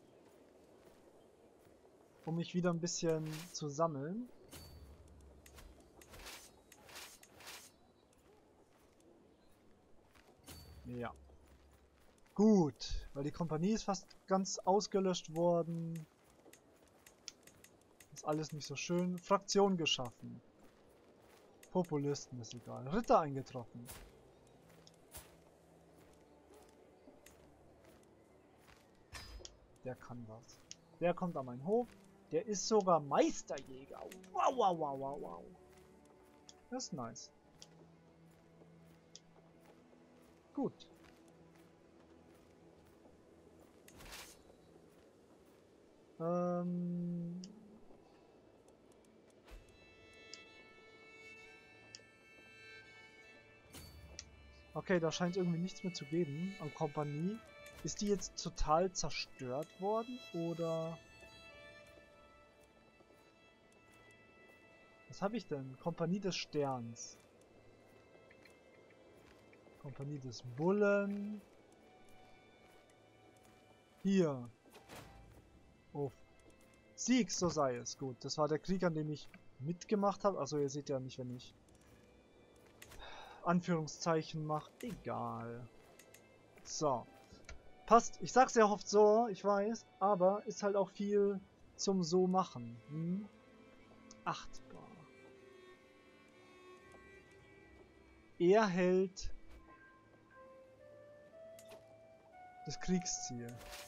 um mich wieder ein bisschen zu sammeln. Ja. Gut, weil die Kompanie ist fast ganz ausgelöscht worden. Ist alles nicht so schön. Fraktion geschaffen. Populisten ist egal. Ritter eingetroffen. Der kann was. Der kommt an meinen Hof. Der ist sogar Meisterjäger. Wow, wow, wow, wow, wow. Das ist nice. Gut. Okay, da scheint irgendwie nichts mehr zu geben an Kompanie. Ist die jetzt total zerstört worden, oder? Was habe ich denn? Kompanie des Sterns. Kompanie des Bullen. Hier. Oh. Sieg, so sei es. Gut, das war der Krieg, an dem ich mitgemacht habe. Also ihr seht ja nicht, wenn ich Anführungszeichen mache. Egal. So. Passt. Ich sag's ja oft so, ich weiß. Aber ist halt auch viel zum so machen. Hm? Achtbar. Er hält das Kriegsziel.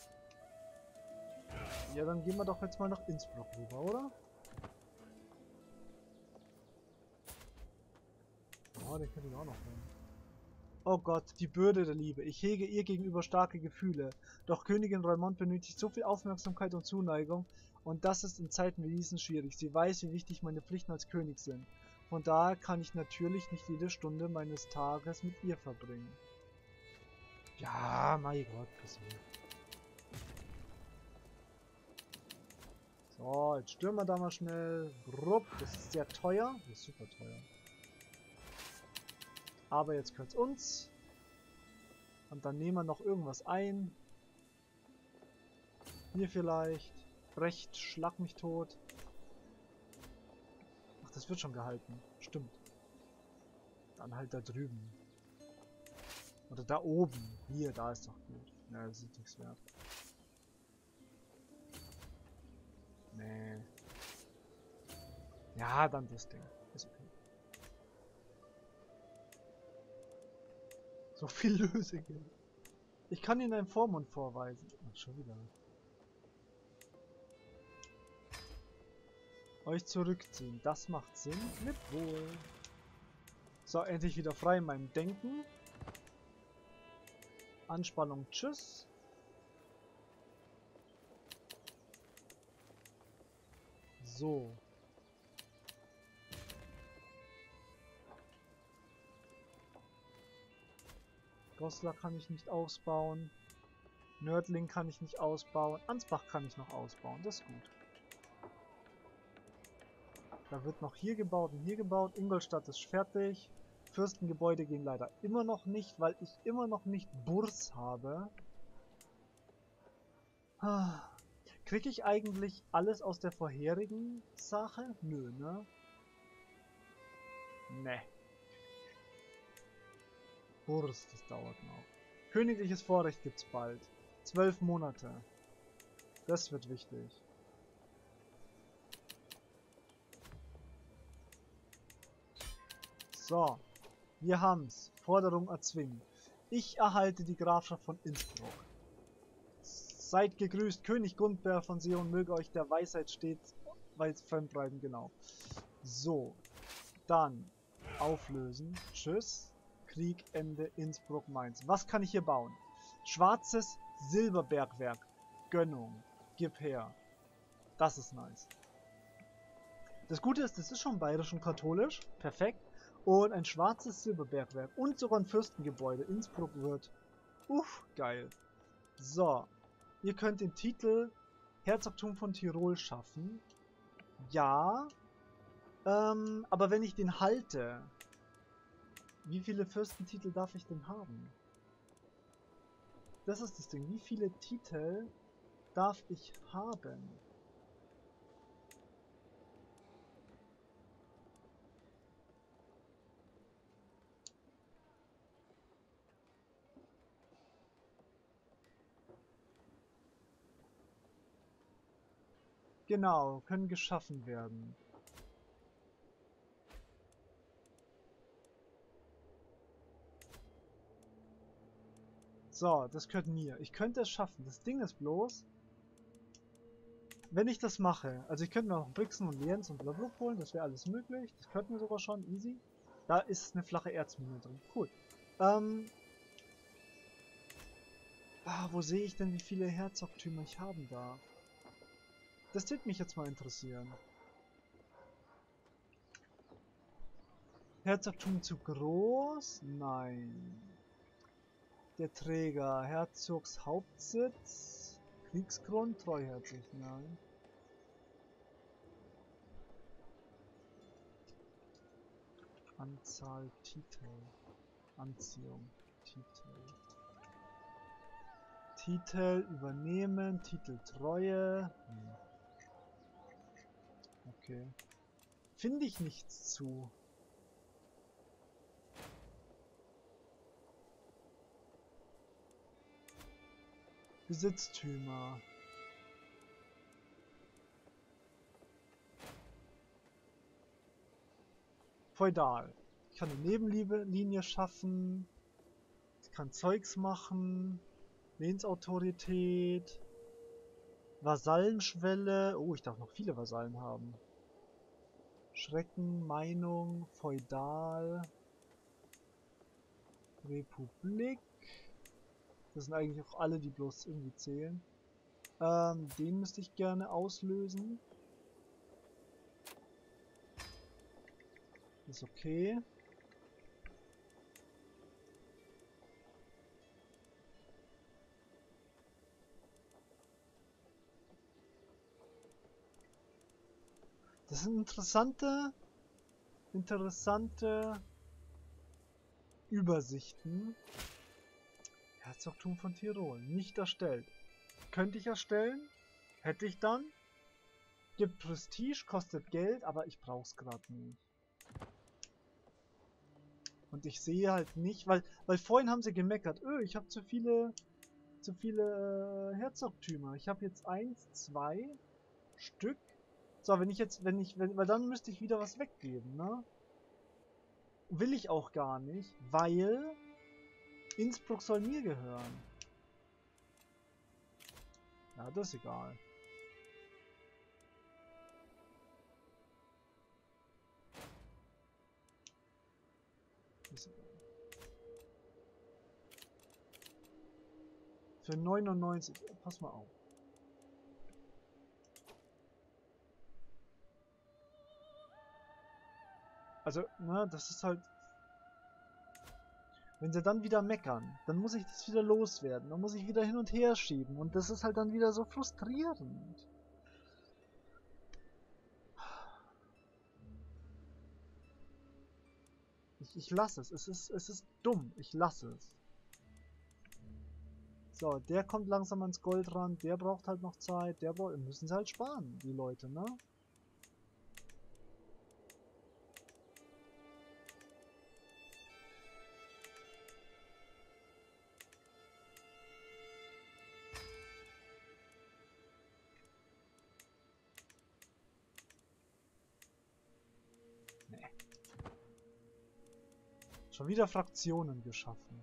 Ja, dann gehen wir doch jetzt mal nach Innsbruck rüber, oder? Oh, den könnte ich auch noch nehmen. Oh Gott, die Bürde der Liebe. Ich hege ihr gegenüber starke Gefühle. Doch Königin Raimond benötigt so viel Aufmerksamkeit und Zuneigung. Und das ist in Zeiten wie diesen schwierig. Sie weiß, wie wichtig meine Pflichten als König sind. Von daher kann ich natürlich nicht jede Stunde meines Tages mit ihr verbringen. Ja, mein Gott, passiert. So, jetzt stürmen wir da mal schnell. Rupp, das ist sehr teuer. Das ist super teuer. Aber jetzt gehört es uns. Und dann nehmen wir noch irgendwas ein. Hier vielleicht. Brecht, schlag mich tot. Ach, das wird schon gehalten. Stimmt. Dann halt da drüben. Oder da oben. Hier, da ist doch gut. Ja, das ist nichts wert. Nee. Ja, dann das Ding. Ist okay. So viel Lösegeld. Ich kann Ihnen einen Vormund vorweisen. Ach, schon wieder. Euch zurückziehen. Das macht Sinn. Mit wohl. So, endlich wieder frei in meinem Denken. Anspannung, tschüss. So. Goslar kann ich nicht ausbauen. Nördling kann ich nicht ausbauen. Ansbach kann ich noch ausbauen. Das ist gut. Da wird noch hier gebaut und hier gebaut. Ingolstadt ist fertig. Fürstengebäude gehen leider immer noch nicht, weil ich immer noch nicht Burs habe. Kriege ich eigentlich alles aus der vorherigen Sache? Nö, ne? Ne. Burs, das dauert noch. Königliches Vorrecht gibt's bald. 12 Monate. Das wird wichtig. So. Wir haben's. Forderung erzwingen. Ich erhalte die Grafschaft von Innsbruck. Seid gegrüßt, König Gundbert von Sion, möge euch der Weisheit stets weit fremdbleiben, genau. So, dann auflösen. Tschüss. Krieg, Ende, Innsbruck, Mainz. Was kann ich hier bauen? Schwarzes Silberbergwerk. Gönnung. Gib her. Das ist nice. Das Gute ist, das ist schon bayerisch und katholisch. Perfekt. Und ein schwarzes Silberbergwerk. Und sogar ein Fürstengebäude. Innsbruck wird. Geil. So. Ihr könnt den Titel Herzogtum von Tirol schaffen. Ja. Aber wenn ich den halte, wie viele Fürstentitel darf ich denn haben? Das ist das Ding. Wie viele Titel darf ich haben? Genau, können geschaffen werden. So, das gehört mir. Ich könnte es schaffen. Das Ding ist bloß, wenn ich das mache, also ich könnte mir noch Brixen und Lienz und Blablabla holen, das wäre alles möglich. Das könnten wir sogar schon, easy. Da ist eine flache Erzmine drin. Cool. Wo sehe ich denn, wie viele Herzogtümer ich haben darf? Das wird mich jetzt mal interessieren. Herzogtum zu groß? Nein. Der Träger, Herzogshauptsitz, Kriegsgrund, treuherzig, nein. Anzahl Titel, Anziehung, Titel. Titel übernehmen, Titeltreue. Okay. Finde ich nichts zu. Besitztümer. Feudal. Ich kann eine Nebenlinie schaffen. Ich kann Zeugs machen. Lehnsautorität. Vasallenschwelle. Oh, ich darf noch viele Vasallen haben. Schrecken, Meinung, Feudal. Republik. Das sind eigentlich auch alle, die bloß irgendwie zählen. Den müsste ich gerne auslösen. Ist okay. Das sind interessante Übersichten. Herzogtum von Tirol. Nicht erstellt. Könnte ich erstellen. Hätte ich dann. Gibt Prestige, kostet Geld, aber ich brauch's gerade nicht. Und ich sehe halt nicht, weil vorhin haben sie gemeckert, ich habe zu viele Herzogtümer. Ich habe jetzt 1, 2 Stück. So, weil dann müsste ich wieder was weggeben, ne? Will ich auch gar nicht, weil Innsbruck soll mir gehören. Ja, das ist egal. Das ist egal. Für 99, pass mal auf. Also, ne, das ist halt... Wenn sie dann wieder meckern, dann muss ich das wieder loswerden. Dann muss ich wieder hin und her schieben. Und das ist halt dann wieder so frustrierend. Ich lasse es. Es ist dumm. Ich lasse es. So, der kommt langsam ans Gold ran. Der braucht halt noch Zeit. Müssen sie halt sparen, die Leute, ne? Nee. Schon wieder Fraktionen geschaffen.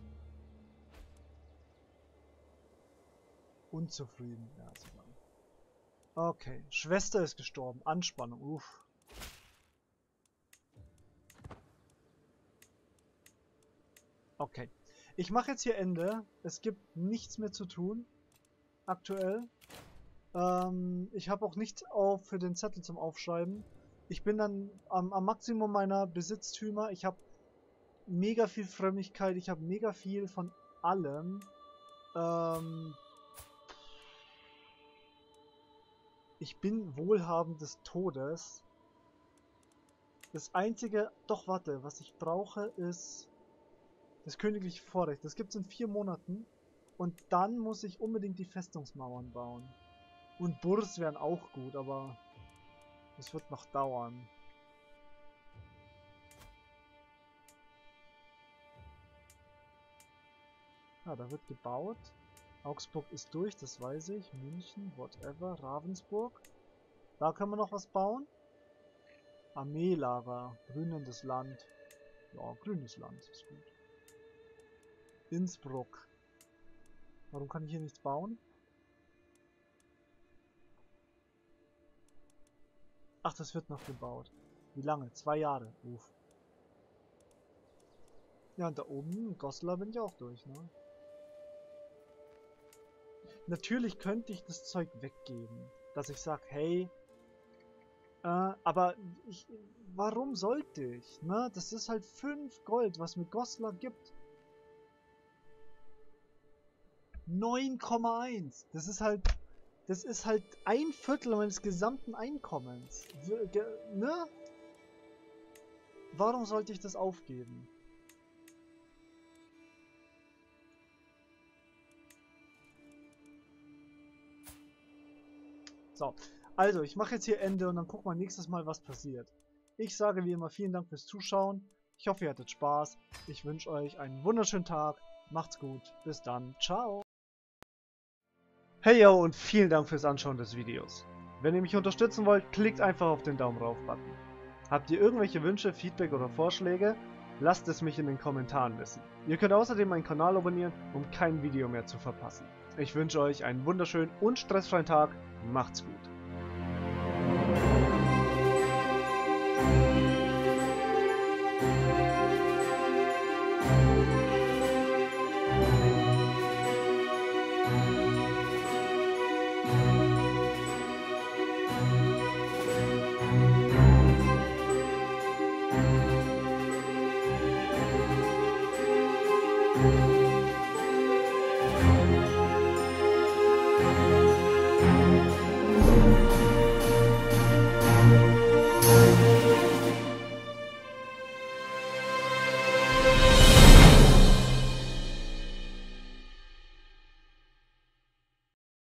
Unzufrieden. Ja, super. Okay, Schwester ist gestorben. Anspannung. Uff. Okay. Ich mache jetzt hier Ende. Es gibt nichts mehr zu tun. Aktuell. Ich habe auch nichts für den Zettel zum Aufschreiben. Ich bin dann am Maximum meiner Besitztümer. Ich habe mega viel Frömmigkeit. Ich habe mega viel von allem. Ich bin wohlhabend des Todes. Das einzige... Doch, warte. Was ich brauche ist... das königliche Vorrecht. Das gibt es in 4 Monaten. Und dann muss ich unbedingt die Festungsmauern bauen. Und Burgs wären auch gut, aber... das wird noch dauern. Ja, da wird gebaut. Augsburg ist durch, das weiß ich. München, whatever. Ravensburg. Da können wir noch was bauen. Armeelager. Grünendes Land. Ja, grünes Land. Ist gut. Innsbruck. Warum kann ich hier nichts bauen? Ach, das wird noch gebaut. Wie lange? 2 Jahre. Uff. Ja, und da oben, Goslar bin ich auch durch, ne? Natürlich könnte ich das Zeug weggeben. Dass ich sage, hey, aber warum sollte ich? Ne? Das ist halt 5 Gold, was mir Goslar gibt. 9,1. Das ist halt 1/4 meines gesamten Einkommens. Ne? Warum sollte ich das aufgeben? So, also ich mache jetzt hier Ende und dann gucken wir nächstes Mal, was passiert. Ich sage wie immer vielen Dank fürs Zuschauen. Ich hoffe, ihr hattet Spaß. Ich wünsche euch einen wunderschönen Tag. Macht's gut. Bis dann. Ciao. Hey yo und vielen Dank fürs Anschauen des Videos. Wenn ihr mich unterstützen wollt, klickt einfach auf den Daumen rauf Button. Habt ihr irgendwelche Wünsche, Feedback oder Vorschläge? Lasst es mich in den Kommentaren wissen. Ihr könnt außerdem meinen Kanal abonnieren, um kein Video mehr zu verpassen. Ich wünsche euch einen wunderschönen und stressfreien Tag. Macht's gut.